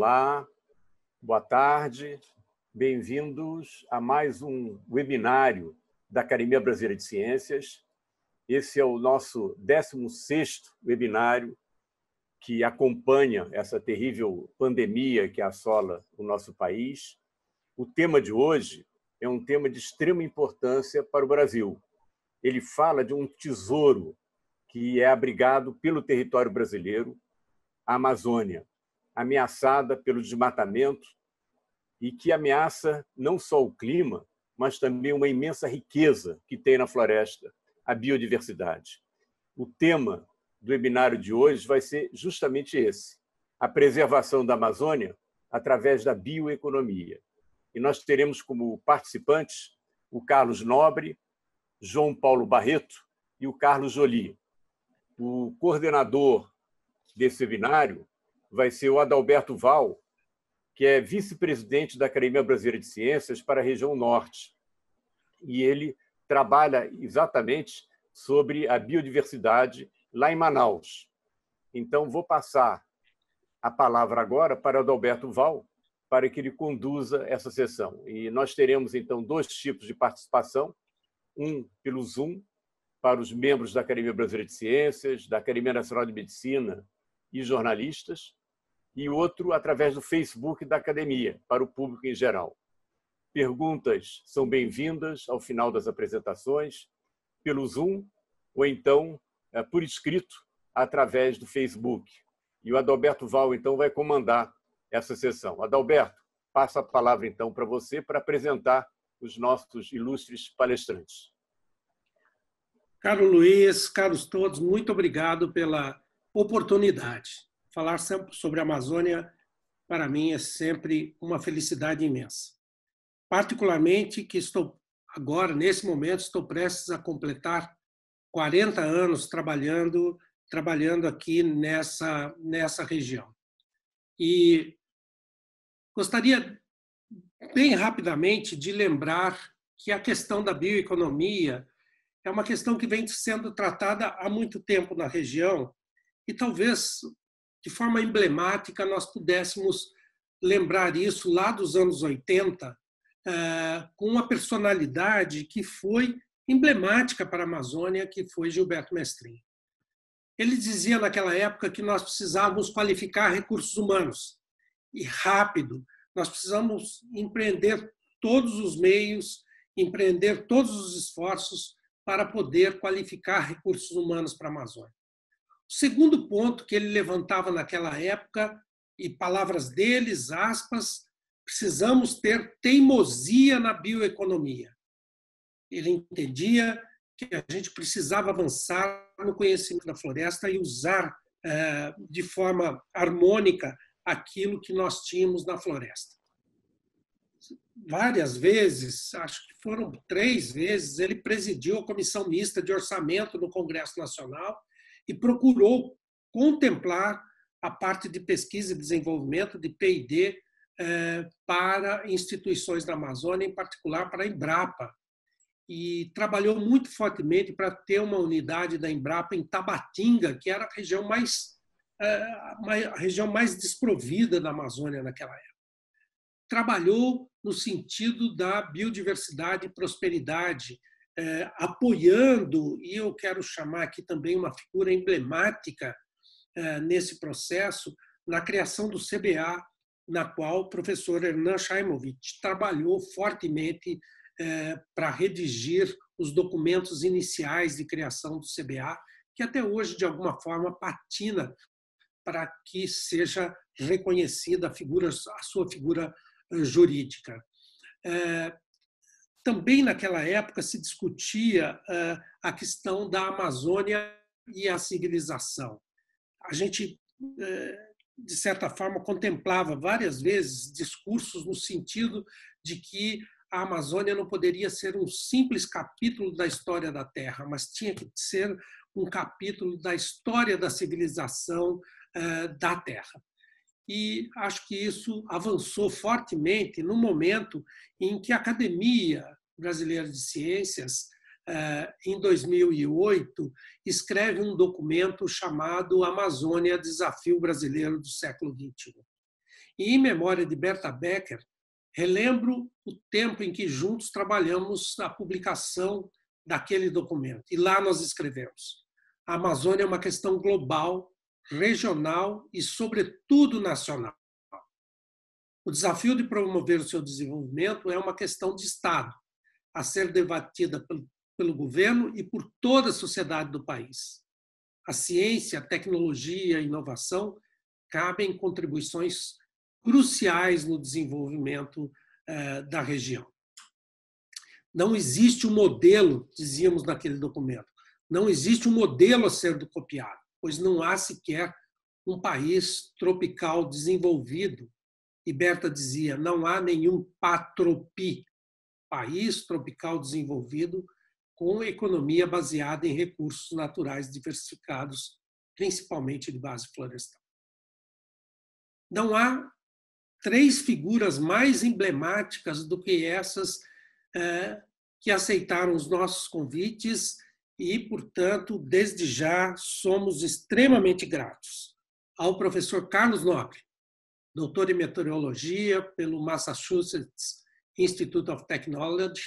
Olá, boa tarde, bem-vindos a mais um webinário da Academia Brasileira de Ciências. Esse é o nosso 16º webinário que acompanha essa terrível pandemia que assola o nosso país. O tema de hoje é um tema de extrema importância para o Brasil. Ele fala de um tesouro que é abrigado pelo território brasileiro, a Amazônia, ameaçada pelo desmatamento e que ameaça não só o clima, mas também uma imensa riqueza que tem na floresta, a biodiversidade. O tema do webinário de hoje vai ser justamente esse, a preservação da Amazônia através da bioeconomia. E nós teremos como participantes o Carlos Nobre, João Paulo Barreto e o Carlos Joly. O coordenador desse webinário vai ser o Adalberto Val, que é vice-presidente da Academia Brasileira de Ciências para a região Norte. E ele trabalha exatamente sobre a biodiversidade lá em Manaus. Então, vou passar a palavra agora para o Adalberto Val, para que ele conduza essa sessão. E nós teremos, então, 2 tipos de participação, um pelo Zoom, para os membros da Academia Brasileira de Ciências, da Academia Nacional de Medicina e jornalistas, e outro através do Facebook da Academia, para o público em geral. Perguntas são bem-vindas ao final das apresentações, pelo Zoom, ou então por escrito, através do Facebook. E o Adalberto Val, então, vai comandar essa sessão. Adalberto, passo a palavra, então, para você, para apresentar os nossos ilustres palestrantes. Caro Luiz, caros todos, muito obrigado pela oportunidade. Falar sempre sobre a Amazônia, para mim, é sempre uma felicidade imensa. Particularmente que estou agora, nesse momento, estou prestes a completar 40 anos trabalhando aqui nessa região. E gostaria, bem rapidamente, de lembrar que a questão da bioeconomia é uma questão que vem sendo tratada há muito tempo na região e talvez, de forma emblemática, nós pudéssemos lembrar isso lá dos anos 80, com uma personalidade que foi emblemática para a Amazônia, que foi Gilberto Mestrin. Ele dizia naquela época que nós precisávamos qualificar recursos humanos e rápido. Nós precisamos empreender todos os meios, empreender todos os esforços para poder qualificar recursos humanos para a Amazônia. O segundo ponto que ele levantava naquela época, e palavras deles, aspas, precisamos ter teimosia na bioeconomia. Ele entendia que a gente precisava avançar no conhecimento da floresta e usar de forma harmônica aquilo que nós tínhamos na floresta. Várias vezes, acho que foram 3 vezes, ele presidiu a Comissão Mista de Orçamento no Congresso Nacional e procurou contemplar a parte de pesquisa e desenvolvimento, de P&D, para instituições da Amazônia, em particular para a Embrapa. E trabalhou muito fortemente para ter uma unidade da Embrapa em Tabatinga, que era a região mais desprovida da Amazônia naquela época. Trabalhou no sentido da biodiversidade e prosperidade, apoiando, e eu quero chamar aqui também uma figura emblemática nesse processo, na criação do CBA, na qual o professor Hernan Shaimovich trabalhou fortemente para redigir os documentos iniciais de criação do CBA, que até hoje, de alguma forma, patina para que seja reconhecida a sua figura jurídica. Também naquela época se discutia a questão da Amazônia e a civilização. A gente, de certa forma, contemplava várias vezes discursos no sentido de que a Amazônia não poderia ser um simples capítulo da história da Terra, mas tinha que ser um capítulo da história da civilização da Terra. E acho que isso avançou fortemente no momento em que a Academia Brasileira de Ciências, em 2008, escreve um documento chamado Amazônia, Desafio Brasileiro do Século XXI. E, em memória de Berta Becker, relembro o tempo em que juntos trabalhamos na publicação daquele documento. E lá nós escrevemos: a Amazônia é uma questão global, regional e, sobretudo, nacional. O desafio de promover o seu desenvolvimento é uma questão de Estado, a ser debatida pelo governo e por toda a sociedade do país. A ciência, a tecnologia e a inovação cabem contribuições cruciais no desenvolvimento da região. Não existe um modelo, dizíamos naquele documento, não existe um modelo a ser copiado, pois não há sequer um país tropical desenvolvido. E Berta dizia, não há nenhum patropi, país tropical desenvolvido com economia baseada em recursos naturais diversificados, principalmente de base florestal. Não há 3 figuras mais emblemáticas do que essas que aceitaram os nossos convites e, portanto, desde já somos extremamente gratos ao professor Carlos Nobre, doutor em meteorologia pelo Massachusetts Institute of Technology,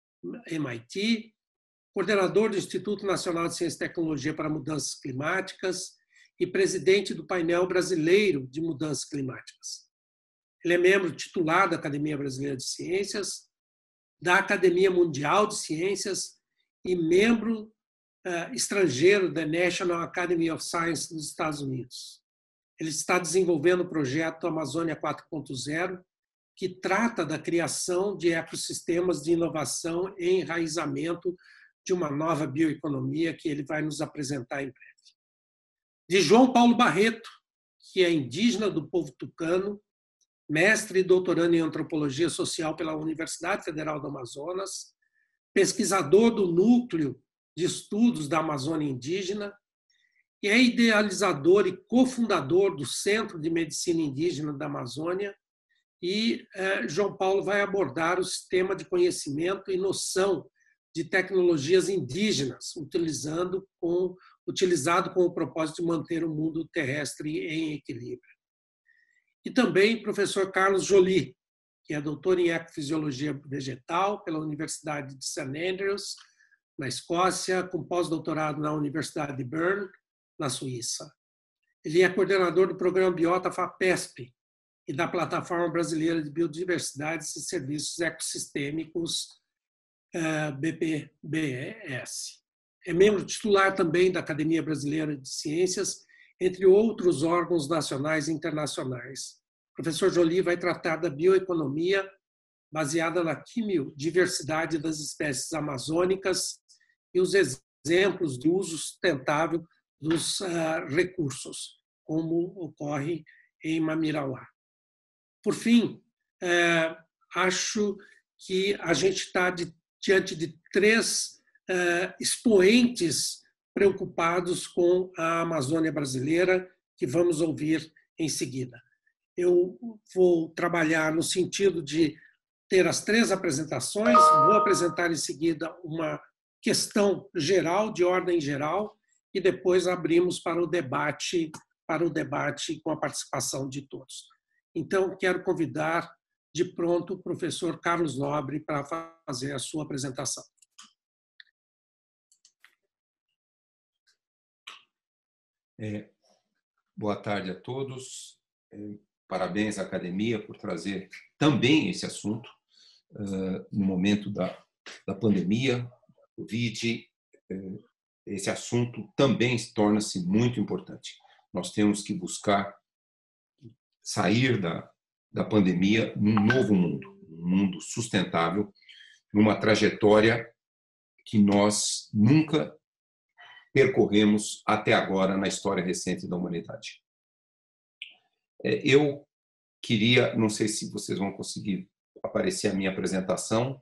MIT, coordenador do Instituto Nacional de Ciência e Tecnologia para Mudanças Climáticas e presidente do painel brasileiro de mudanças climáticas. Ele é membro titular da Academia Brasileira de Ciências, da Academia Mundial de Ciências e membro estrangeiro da National Academy of Science dos Estados Unidos. Ele está desenvolvendo o projeto Amazônia 4.0, que trata da criação de ecossistemas de inovação e enraizamento de uma nova bioeconomia que ele vai nos apresentar em breve. De João Paulo Barreto, que é indígena do povo tucano, mestre e doutorando em antropologia social pela Universidade Federal do Amazonas, pesquisador do Núcleo de Estudos da Amazônia Indígena, e é idealizador e cofundador do Centro de Medicina Indígena da Amazônia. E João Paulo vai abordar o sistema de conhecimento e noção de tecnologias indígenas, utilizado com o propósito de manter o mundo terrestre em equilíbrio. E também o professor Carlos Joly, que é doutor em ecofisiologia vegetal pela Universidade de St. Andrews, na Escócia, com pós-doutorado na Universidade de Bern, na Suíça. Ele é coordenador do programa Biota FAPESP e da Plataforma Brasileira de Biodiversidades e Serviços Ecossistêmicos, BPBS. É membro titular também da Academia Brasileira de Ciências, entre outros órgãos nacionais e internacionais. O professor Joly vai tratar da bioeconomia baseada na quimiodiversidade das espécies amazônicas e os exemplos de uso sustentável dos recursos, como ocorre em Mamirauá. Por fim, acho que a gente está diante de 3 expoentes preocupados com a Amazônia brasileira, que vamos ouvir em seguida. Eu vou trabalhar no sentido de ter as 3 apresentações, vou apresentar em seguida uma questão geral, de ordem geral, e depois abrimos para o debate com a participação de todos. Então, quero convidar de pronto o professor Carlos Nobre para fazer a sua apresentação. Boa tarde a todos. Parabéns à academia por trazer também esse assunto no momento da pandemia, Covid. Esse assunto também torna-se muito importante. Nós temos que buscar sair da pandemia num novo mundo, um mundo sustentável, numa trajetória que nós nunca percorremos até agora na história recente da humanidade. Eu queria, não sei se vocês vão conseguir aparecer a minha apresentação.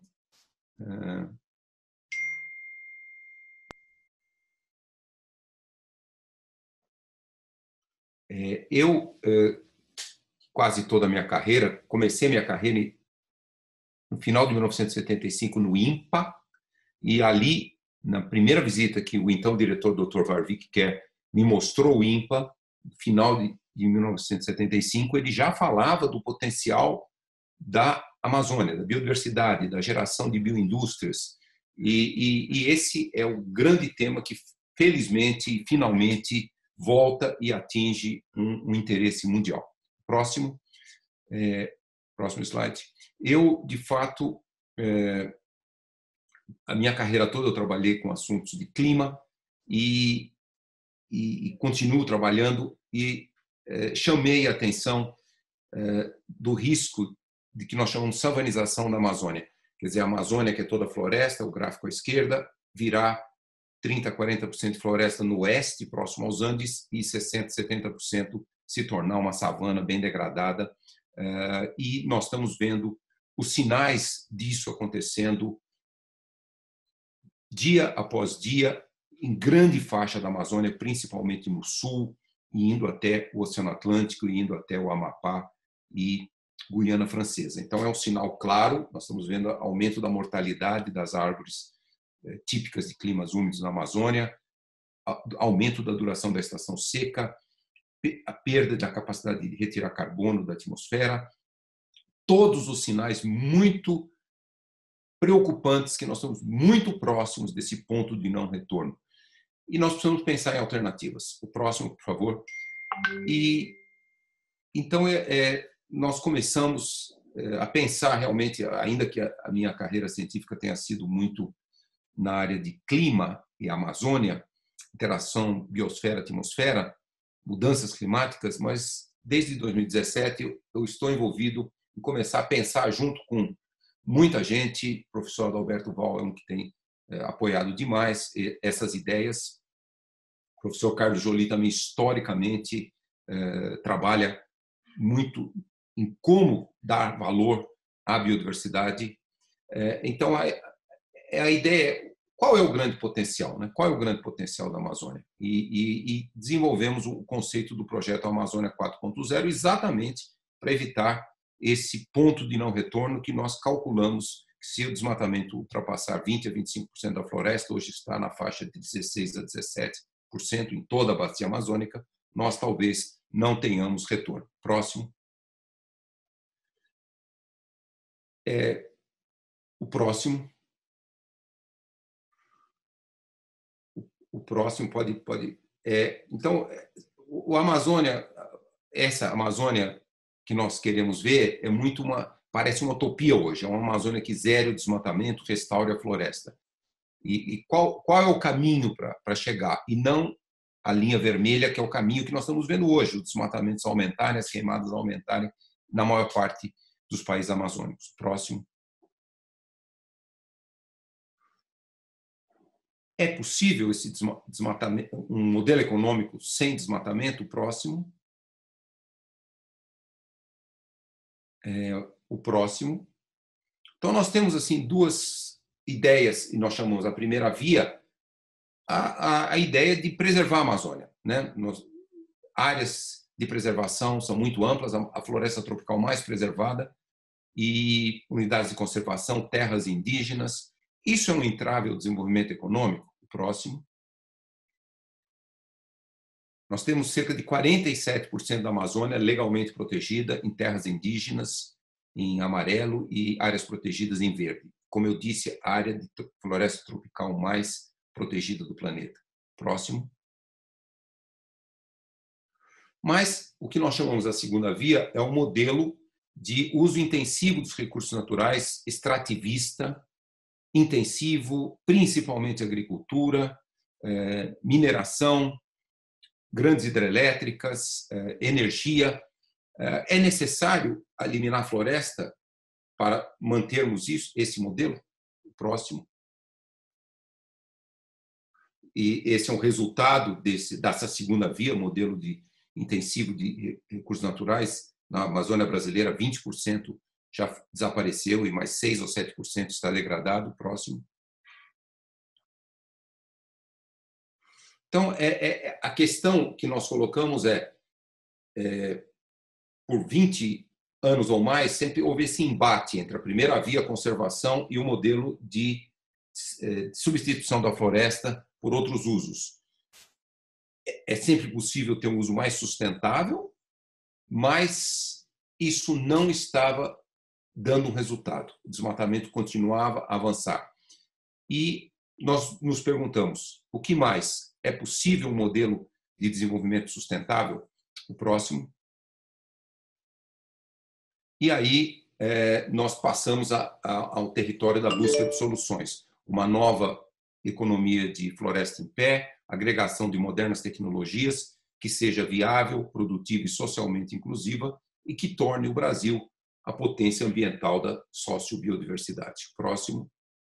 Eu, quase toda a minha carreira, comecei minha carreira no final de 1975 no INPA, e ali, na primeira visita que o então diretor Dr. Warwick Kerr me mostrou o INPA, no final de 1975, ele já falava do potencial da Amazônia, da biodiversidade, da geração de bioindústrias. E esse é o grande tema que, felizmente, finalmente, volta e atinge um interesse mundial. Próximo slide. Eu, de fato, a minha carreira toda eu trabalhei com assuntos de clima e continuo trabalhando e chamei a atenção do risco de que nós chamamos de savanização da Amazônia. Quer dizer, a Amazônia, que é toda floresta, o gráfico à esquerda, virá 30% a 40% de floresta no oeste, próximo aos Andes, e 60% a 70% se tornar uma savana bem degradada. E nós estamos vendo os sinais disso acontecendo dia após dia, em grande faixa da Amazônia, principalmente no sul, e indo até o Oceano Atlântico, e indo até o Amapá e Guiana Francesa. Então, é um sinal claro, nós estamos vendo aumento da mortalidade das árvores típicas de climas úmidos na Amazônia, aumento da duração da estação seca, a perda da capacidade de retirar carbono da atmosfera, todos os sinais muito preocupantes que nós estamos muito próximos desse ponto de não retorno. E nós precisamos pensar em alternativas. O próximo, por favor. E então nós começamos a pensar realmente, ainda que a minha carreira científica tenha sido muito na área de clima e Amazônia, interação biosfera-atmosfera, mudanças climáticas, mas desde 2017 eu estou envolvido em começar a pensar junto com muita gente. O professor Adalberto Val é um que tem apoiado demais essas ideias. O professor Carlos Joly também, historicamente, trabalha muito em como dar valor à biodiversidade. Então, a ideia é qual é o grande potencial, né? Qual é o grande potencial da Amazônia? E desenvolvemos o conceito do projeto Amazônia 4.0 exatamente para evitar esse ponto de não retorno que nós calculamos que, se o desmatamento ultrapassar 20% a 25% da floresta, hoje está na faixa de 16% a 17% em toda a bacia amazônica, nós talvez não tenhamos retorno. Próximo. O próximo. O próximo pode. Então, o Amazônia, essa Amazônia que nós queremos ver parece uma utopia hoje. É uma Amazônia que zere o desmatamento, restaure a floresta. E qual é o caminho para chegar? E não a linha vermelha, que é o caminho que nós estamos vendo hoje, os desmatamentos aumentarem, as queimadas aumentarem na maior parte dos países amazônicos. Próximo. É possível esse desmatamento, um modelo econômico sem desmatamento? Próximo. O próximo. Então, nós temos assim duas ideias, e nós chamamos a primeira via a ideia de preservar a Amazônia, né? Áreas de preservação são muito amplas, a floresta tropical mais preservada, e unidades de conservação, terras indígenas. Isso é um entrave ao desenvolvimento econômico? O próximo. Nós temos cerca de 47% da Amazônia legalmente protegida em terras indígenas, em amarelo, e áreas protegidas em verde. Como eu disse, a área de floresta tropical mais protegida do planeta. Próximo. Mas o que nós chamamos a segunda via é um modelo de uso intensivo dos recursos naturais, extrativista, intensivo, principalmente agricultura, mineração, grandes hidrelétricas, energia. É necessário eliminar a floresta para mantermos esse modelo? O próximo. E esse é um resultado dessa segunda via, modelo intensivo de recursos naturais. Na Amazônia brasileira, 20% já desapareceu e mais 6% ou 7% está degradado. Próximo. Então, a questão que nós colocamos por 20 anos ou mais, sempre houve esse embate entre a primeira via, conservação, e o modelo de substituição da floresta por outros usos. É sempre possível ter um uso mais sustentável, mas isso não estava dando um resultado. O desmatamento continuava a avançar. E nós nos perguntamos, o que mais? É possível um modelo de desenvolvimento sustentável? O próximo. E aí nós passamos ao território da busca de soluções. Uma nova economia de floresta em pé, agregação de modernas tecnologias que seja viável, produtiva e socialmente inclusiva e que torne o Brasil a potência ambiental da sociobiodiversidade. Próximo.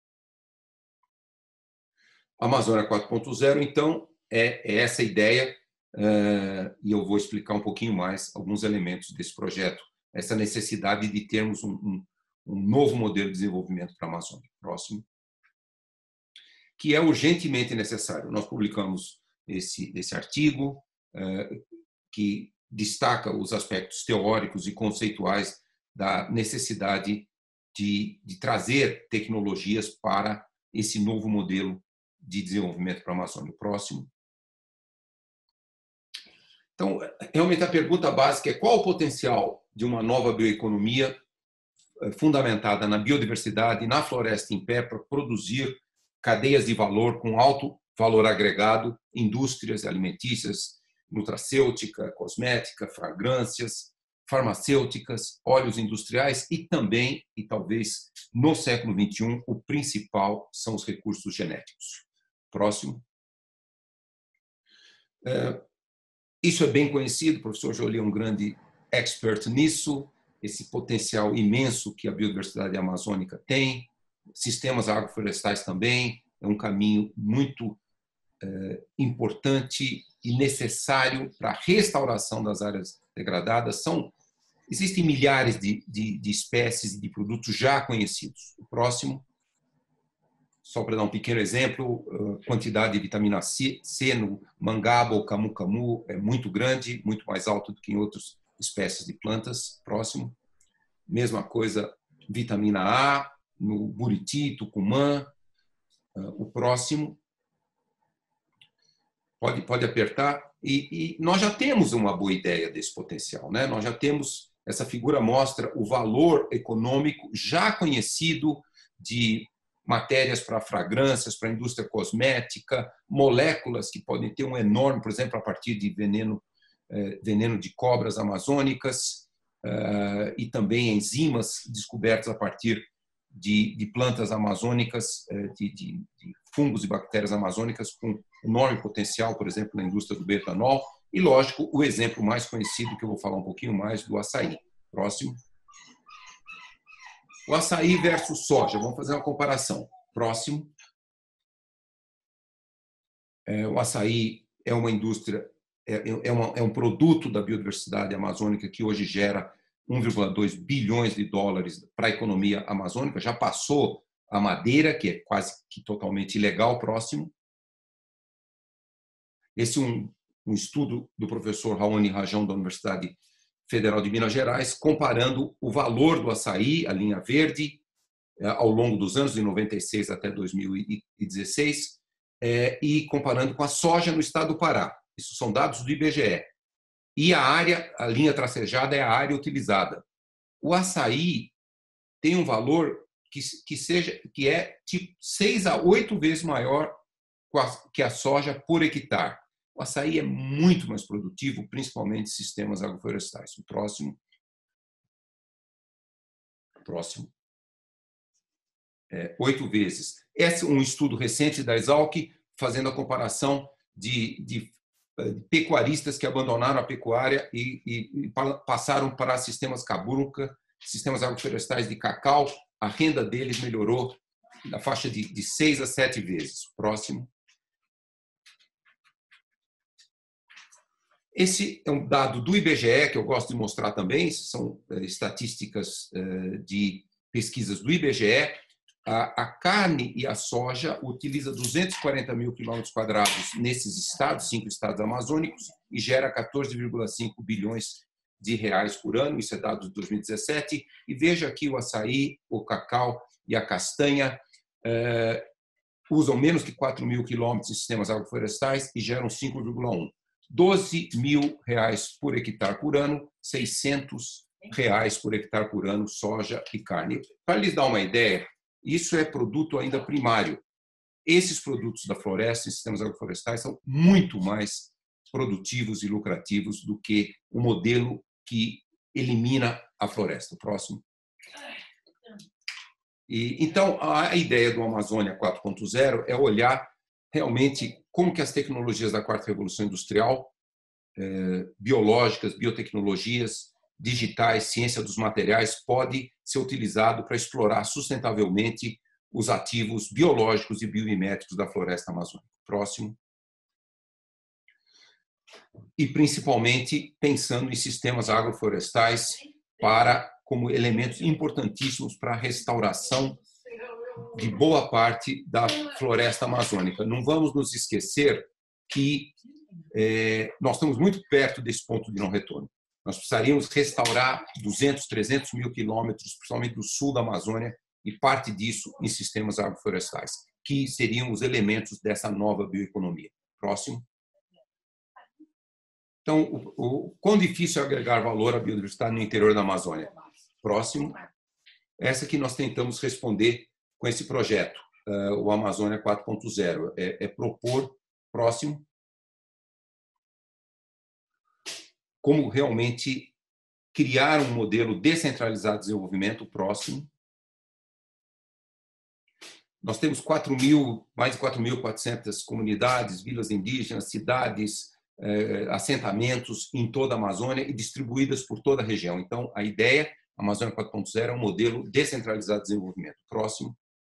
Amazônia 4.0, então, é essa ideia, e eu vou explicar um pouquinho mais alguns elementos desse projeto, essa necessidade de termos um novo modelo de desenvolvimento para a Amazônia. Próximo. Que é urgentemente necessário. Nós publicamos esse artigo, que destaca os aspectos teóricos e conceituais da necessidade de trazer tecnologias para esse novo modelo de desenvolvimento para a Amazônia. Próximo. Então, realmente a pergunta básica é qual o potencial de uma nova bioeconomia fundamentada na biodiversidade, na floresta em pé, para produzir cadeias de valor com alto valor agregado, indústrias alimentícias, nutracêutica, cosmética, fragrâncias, farmacêuticas, óleos industriais e também, e talvez no século XXI, o principal são os recursos genéticos. Próximo. Isso é bem conhecido, o professor Joly é um grande expert nisso, esse potencial imenso que a biodiversidade amazônica tem, sistemas agroflorestais também, é um caminho muito importante e necessário para a restauração das áreas degradadas. Existem milhares de espécies e de produtos já conhecidos. O próximo, só para dar um pequeno exemplo, a quantidade de vitamina C no mangaba ou camu-camu é muito grande, muito mais alto do que em outras espécies de plantas. Próximo. Mesma coisa, vitamina A no buriti, tucumã. O próximo. Pode apertar. E nós já temos uma boa ideia desse potencial, né? Nós já temos, essa figura mostra o valor econômico já conhecido de matérias para fragrâncias, para a indústria cosmética, moléculas que podem ter um enorme, por exemplo, a partir de veneno de cobras amazônicas, e também enzimas descobertas a partir de plantas amazônicas, de fungos e bactérias amazônicas com enorme potencial, por exemplo, na indústria do bioetanol. E, lógico, o exemplo mais conhecido, que eu vou falar um pouquinho mais, do açaí. Próximo. O açaí versus soja. Vamos fazer uma comparação. Próximo. O açaí é uma indústria, é um produto da biodiversidade amazônica que hoje gera 1,2 bilhões de dólares para a economia amazônica. Já passou a madeira, que é quase que totalmente ilegal. Próximo. Esse é um estudo do professor Raoni Rajão, da Universidade Federal de Minas Gerais, comparando o valor do açaí, a linha verde, ao longo dos anos, de 96 até 2016, e comparando com a soja no estado do Pará. Isso são dados do IBGE. E a linha tracejada é a área utilizada. O açaí tem um valor que é tipo 6 a 8 vezes maior que a soja por hectare. O açaí é muito mais produtivo, principalmente sistemas agroflorestais. O próximo. Próximo. 8 vezes. Esse é um estudo recente da Exalc, fazendo a comparação de pecuaristas que abandonaram a pecuária e passaram para sistemas caburca, sistemas agroflorestais de cacau. A renda deles melhorou na faixa de 6 a 7 vezes. Próximo. Esse é um dado do IBGE, que eu gosto de mostrar também, são estatísticas de pesquisas do IBGE. A carne e a soja utiliza 240 mil quilômetros quadrados nesses estados, 5 estados amazônicos, e gera 14,5 bilhões de reais por ano. Isso é dado de 2017. E veja aqui o açaí, o cacau e a castanha usam menos que 4 mil quilômetros de sistemas agroflorestais e geram 5,1. R$12.000 por hectare por ano, R$600 por hectare por ano, soja e carne. Para lhes dar uma ideia, isso é produto ainda primário. Esses produtos da floresta e sistemas agroflorestais são muito mais produtivos e lucrativos do que o modelo que elimina a floresta. Próximo. Então, a ideia do Amazônia 4.0 é olhar realmente como que as tecnologias da quarta revolução industrial, biológicas, biotecnologias, digitais, ciência dos materiais, pode ser utilizado para explorar sustentavelmente os ativos biológicos e biomiméticos da floresta amazônica. Próximo. E, principalmente, pensando em sistemas agroflorestais como elementos importantíssimos para a restauração de boa parte da floresta amazônica. Não vamos nos esquecer que nós estamos muito perto desse ponto de não retorno. Nós precisaríamos restaurar 200, 300 mil quilômetros, principalmente do sul da Amazônia, e parte disso em sistemas agroflorestais, que seriam os elementos dessa nova bioeconomia. Próximo. Então, o quão difícil é agregar valor à biodiversidade no interior da Amazônia? Próximo. Essa que nós tentamos responder com esse projeto, o Amazônia 4.0. É propor, próximo, como realmente criar um modelo descentralizado de desenvolvimento. Próximo. Nós temos mais de 4.400 comunidades, vilas indígenas, cidades, assentamentos em toda a Amazônia e distribuídas por toda a região. Então, a ideia, Amazônia 4.0, é um modelo descentralizado de desenvolvimento. Próximo.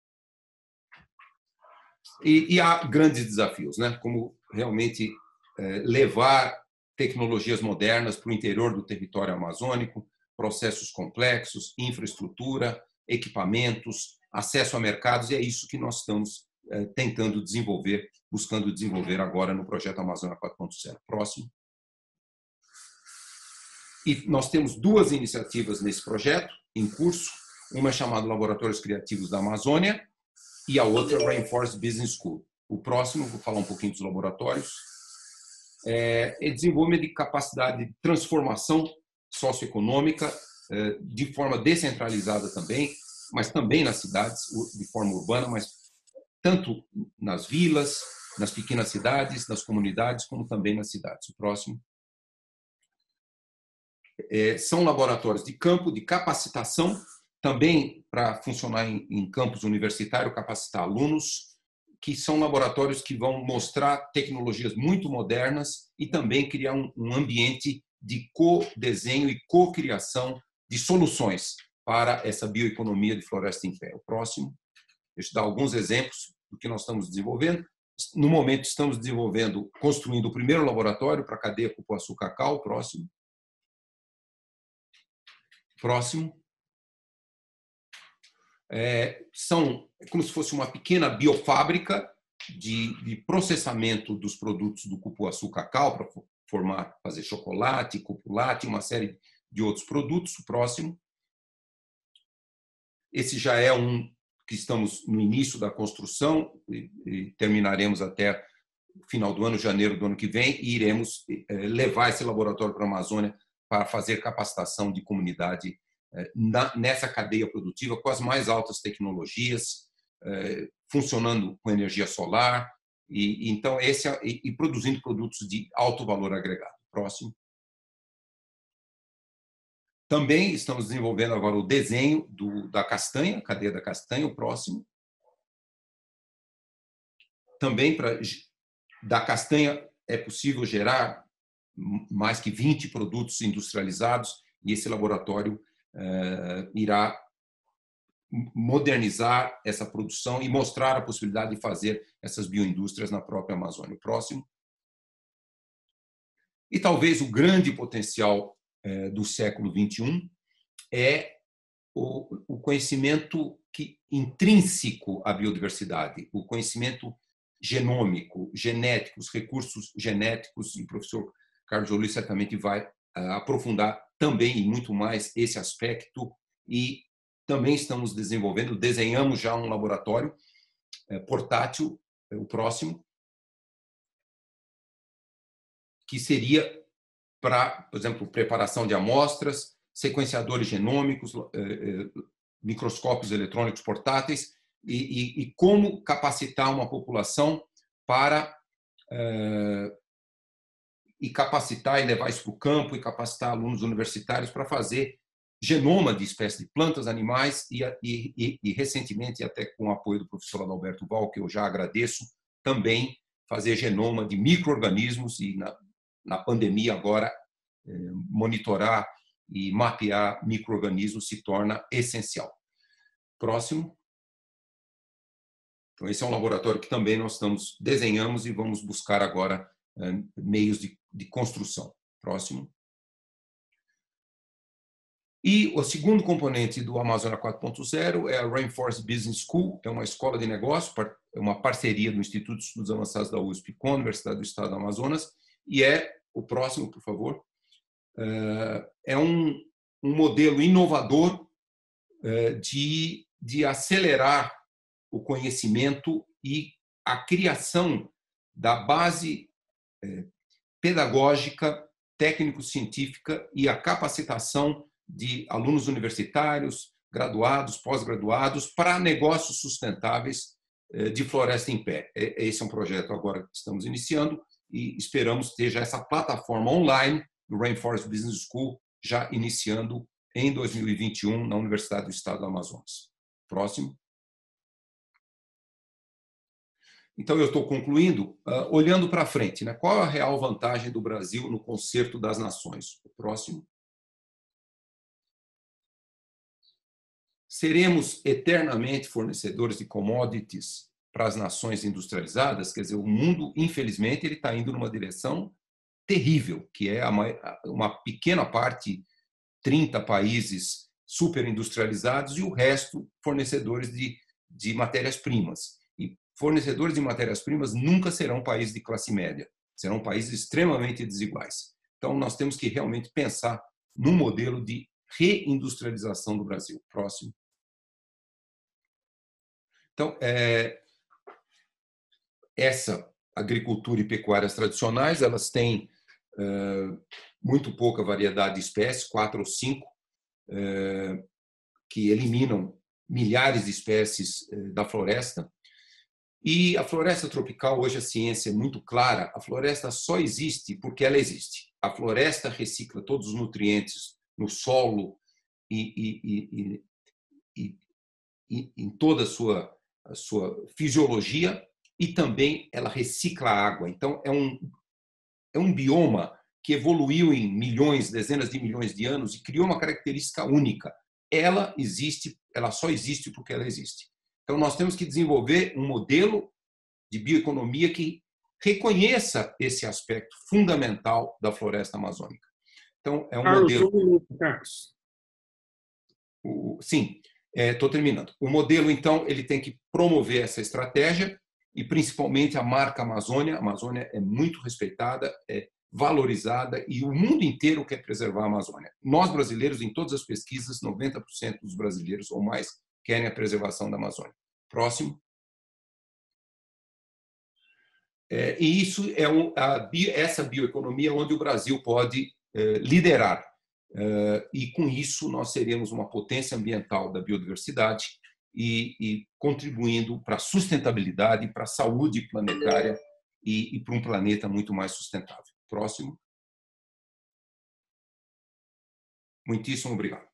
E há grandes desafios, né? Como realmente levar tecnologias modernas para o interior do território amazônico, processos complexos, infraestrutura, equipamentos, acesso a mercados, e é isso que nós estamos tentando desenvolver, buscando desenvolver agora no projeto Amazônia 4.0. Próximo. E nós temos duas iniciativas nesse projeto em curso, uma é chamada Laboratórios Criativos da Amazônia e a outra Rainforest Business School. O próximo, vou falar um pouquinho dos laboratórios, é desenvolvimento de capacidade de transformação socioeconômica de forma descentralizada também, mas também nas cidades, de forma urbana, mas tanto nas vilas, nas pequenas cidades, nas comunidades, como também nas cidades. O próximo. São laboratórios de campo, de capacitação, também para funcionar em campus universitário, capacitar alunos, que são laboratórios que vão mostrar tecnologias muito modernas e também criar um ambiente de co-desenho e co-criação de soluções para essa bioeconomia de floresta em pé. O próximo. Deixa eu dar alguns exemplos do que nós estamos desenvolvendo. No momento, estamos construindo o primeiro laboratório para a cadeia cupuaçu-cacau. Próximo. Próximo. São como se fosse uma pequena biofábrica de processamento dos produtos do cupuaçu-cacau para fazer chocolate, cupulate, uma série de outros produtos. O próximo. Esse já é um que estamos no início da construção e terminaremos até o final do ano, janeiro do ano que vem, e iremos levar esse laboratório para a Amazônia para fazer capacitação de comunidade nessa cadeia produtiva com as mais altas tecnologias, funcionando com energia solar, então e produzindo produtos de alto valor agregado. Próximo. Também estamos desenvolvendo agora o desenho da castanha, cadeia da castanha. O próximo. Também da castanha é possível gerar mais que 20 produtos industrializados e esse laboratório irá modernizar essa produção e mostrar a possibilidade de fazer essas bioindústrias na própria Amazônia. O próximo. E talvez o grande potencial do século XXI é o conhecimento intrínseco à biodiversidade, o conhecimento genômico, genético, os recursos genéticos, e o professor Carlos Joly certamente vai aprofundar também e muito mais esse aspecto, e também estamos desenhamos já um laboratório portátil, o próximo, que seria para, por exemplo, preparação de amostras, sequenciadores genômicos, microscópios eletrônicos portáteis, e como capacitar uma população para e capacitar e levar isso para o campo, e capacitar alunos universitários para fazer genoma de espécies de plantas, animais, e recentemente, até com o apoio do professor Adalberto Val, que eu já agradeço, também fazer genoma de micro-organismos, e na pandemia agora monitorar e mapear micro-organismos se torna essencial. Próximo. Então, esse é um laboratório que também nós desenhamos e vamos buscar agora meios de construção. Próximo. E o segundo componente do Amazônia 4.0 é a Rainforest Business School, é uma escola de negócio, é uma parceria do Instituto de Estudos Avançados da USP com a Universidade do Estado do Amazonas, e o próximo, por favor, é um modelo inovador de acelerar o conhecimento e a criação da base pedagógica, técnico-científica e a capacitação de alunos universitários, graduados, pós-graduados, para negócios sustentáveis de floresta em pé. Esse é um projeto agora que estamos iniciando e esperamos ter já essa plataforma online do Rainforest Business School já iniciando em 2021 na Universidade do Estado do Amazonas. Próximo. Então, eu estou concluindo, olhando para frente, né? Qual a real vantagem do Brasil no concerto das nações? O próximo. Seremos eternamente fornecedores de commodities para as nações industrializadas? Quer dizer, o mundo, infelizmente, ele está indo numa direção terrível, que é uma pequena parte, 30 países superindustrializados e o resto fornecedores de matérias-primas. E fornecedores de matérias-primas nunca serão países de classe média, serão países extremamente desiguais. Então, nós temos que realmente pensar num modelo de reindustrialização do Brasil. Próximo. Então, essa agricultura e pecuárias tradicionais, elas têm muito pouca variedade de espécies, 4 ou 5, que eliminam milhares de espécies da floresta. E a floresta tropical, hoje a ciência é muito clara, a floresta só existe porque ela existe. A floresta recicla todos os nutrientes no solo e em toda a sua fisiologia, e também ela recicla a água. Então, é um bioma que evoluiu em milhões, dezenas de milhões de anos e criou uma característica única. Ela só existe porque ela existe. Então, nós temos que desenvolver um modelo de bioeconomia que reconheça esse aspecto fundamental da floresta amazônica. Então, é um modelo... Carlos. Sim, estou terminando. O modelo, então, ele tem que promover essa estratégia e, principalmente, a marca Amazônia. A Amazônia é muito respeitada, é valorizada e o mundo inteiro quer preservar a Amazônia. Nós, brasileiros, em todas as pesquisas, 90% dos brasileiros ou mais querem a preservação da Amazônia. Próximo. E isso é essa bioeconomia onde o Brasil pode liderar. E, com isso, nós seremos uma potência ambiental da biodiversidade e contribuindo para a sustentabilidade, para a saúde planetária e para um planeta muito mais sustentável. Próximo. Muitíssimo obrigado.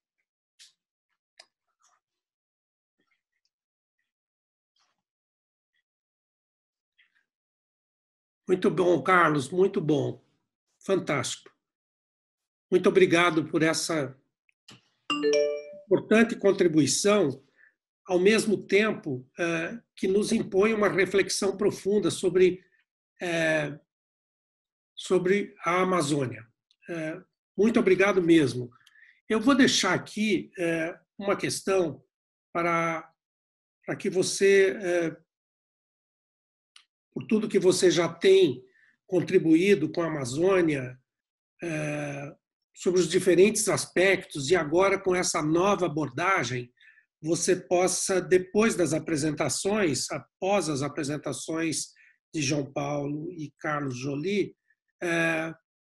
Muito bom, Carlos, muito bom. Fantástico. Muito obrigado por essa importante contribuição, ao mesmo tempo que nos impõe uma reflexão profunda sobre a Amazônia. Muito obrigado mesmo. Eu vou deixar aqui uma questão para que você, por tudo que você já tem contribuído com a Amazônia, sobre os diferentes aspectos, e agora com essa nova abordagem, você possa, depois das apresentações, após as apresentações de João Paulo e Carlos Joly,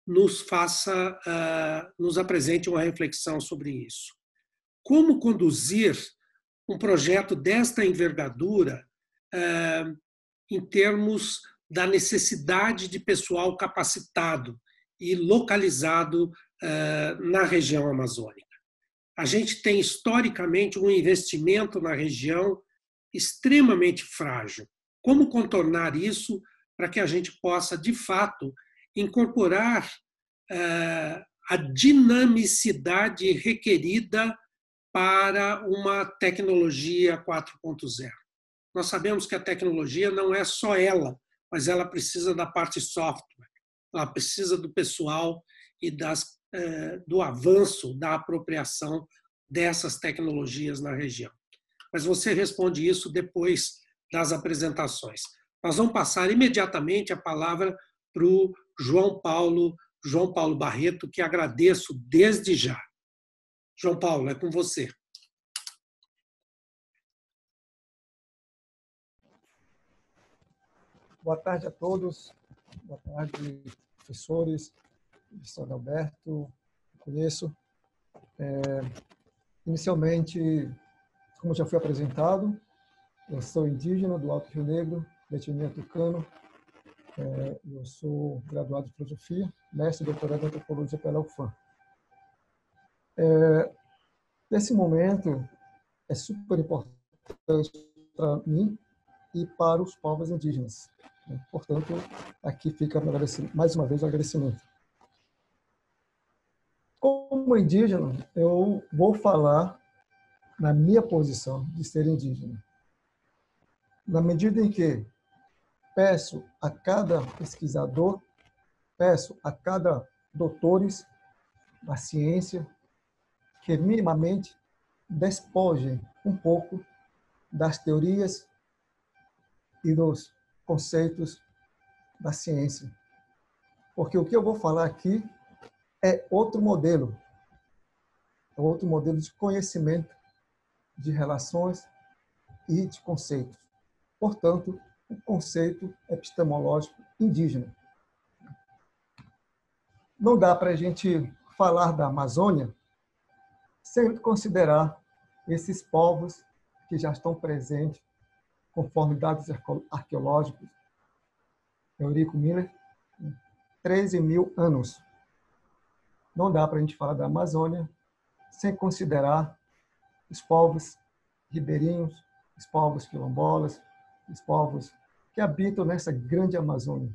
nos apresente uma reflexão sobre isso. Como conduzir um projeto desta envergadura em termos da necessidade de pessoal capacitado e localizado na região amazônica? A gente tem, historicamente, um investimento na região extremamente frágil. Como contornar isso para que a gente possa, de fato, incorporar a dinamicidade requerida para uma tecnologia 4.0? Nós sabemos que a tecnologia não é só ela, mas ela precisa da parte software, ela precisa do pessoal e do avanço da apropriação dessas tecnologias na região. Mas você responde isso depois das apresentações. Nós vamos passar imediatamente a palavra para o João Paulo Barreto, que agradeço desde já. João Paulo, é com você. Boa tarde a todos. Boa tarde, professores. Professor Alberto, conheço. Inicialmente, como já foi apresentado, eu sou indígena do Alto Rio Negro, da etnia tucano. Eu sou graduado em filosofia, mestre e doutorado em antropologia pela UFAM. Nesse momento, é super importante para mim e para os povos indígenas. Portanto, aqui fica mais uma vez o agradecimento. Como indígena, eu vou falar na minha posição de ser indígena. Na medida em que peço a cada pesquisador, peço a cada doutores da ciência que minimamente despojem um pouco das teorias e dos conceitos da ciência. Porque o que eu vou falar aqui é outro modelo de conhecimento, de relações e de conceitos. Portanto, o conceito epistemológico indígena. Não dá para a gente falar da Amazônia sem considerar esses povos que já estão presentes, conforme dados arqueológicos. Eurico Miller, 13 mil anos. Não dá para a gente falar da Amazônia sem considerar os povos ribeirinhos, os povos quilombolas, os povos que habitam nessa grande Amazônia.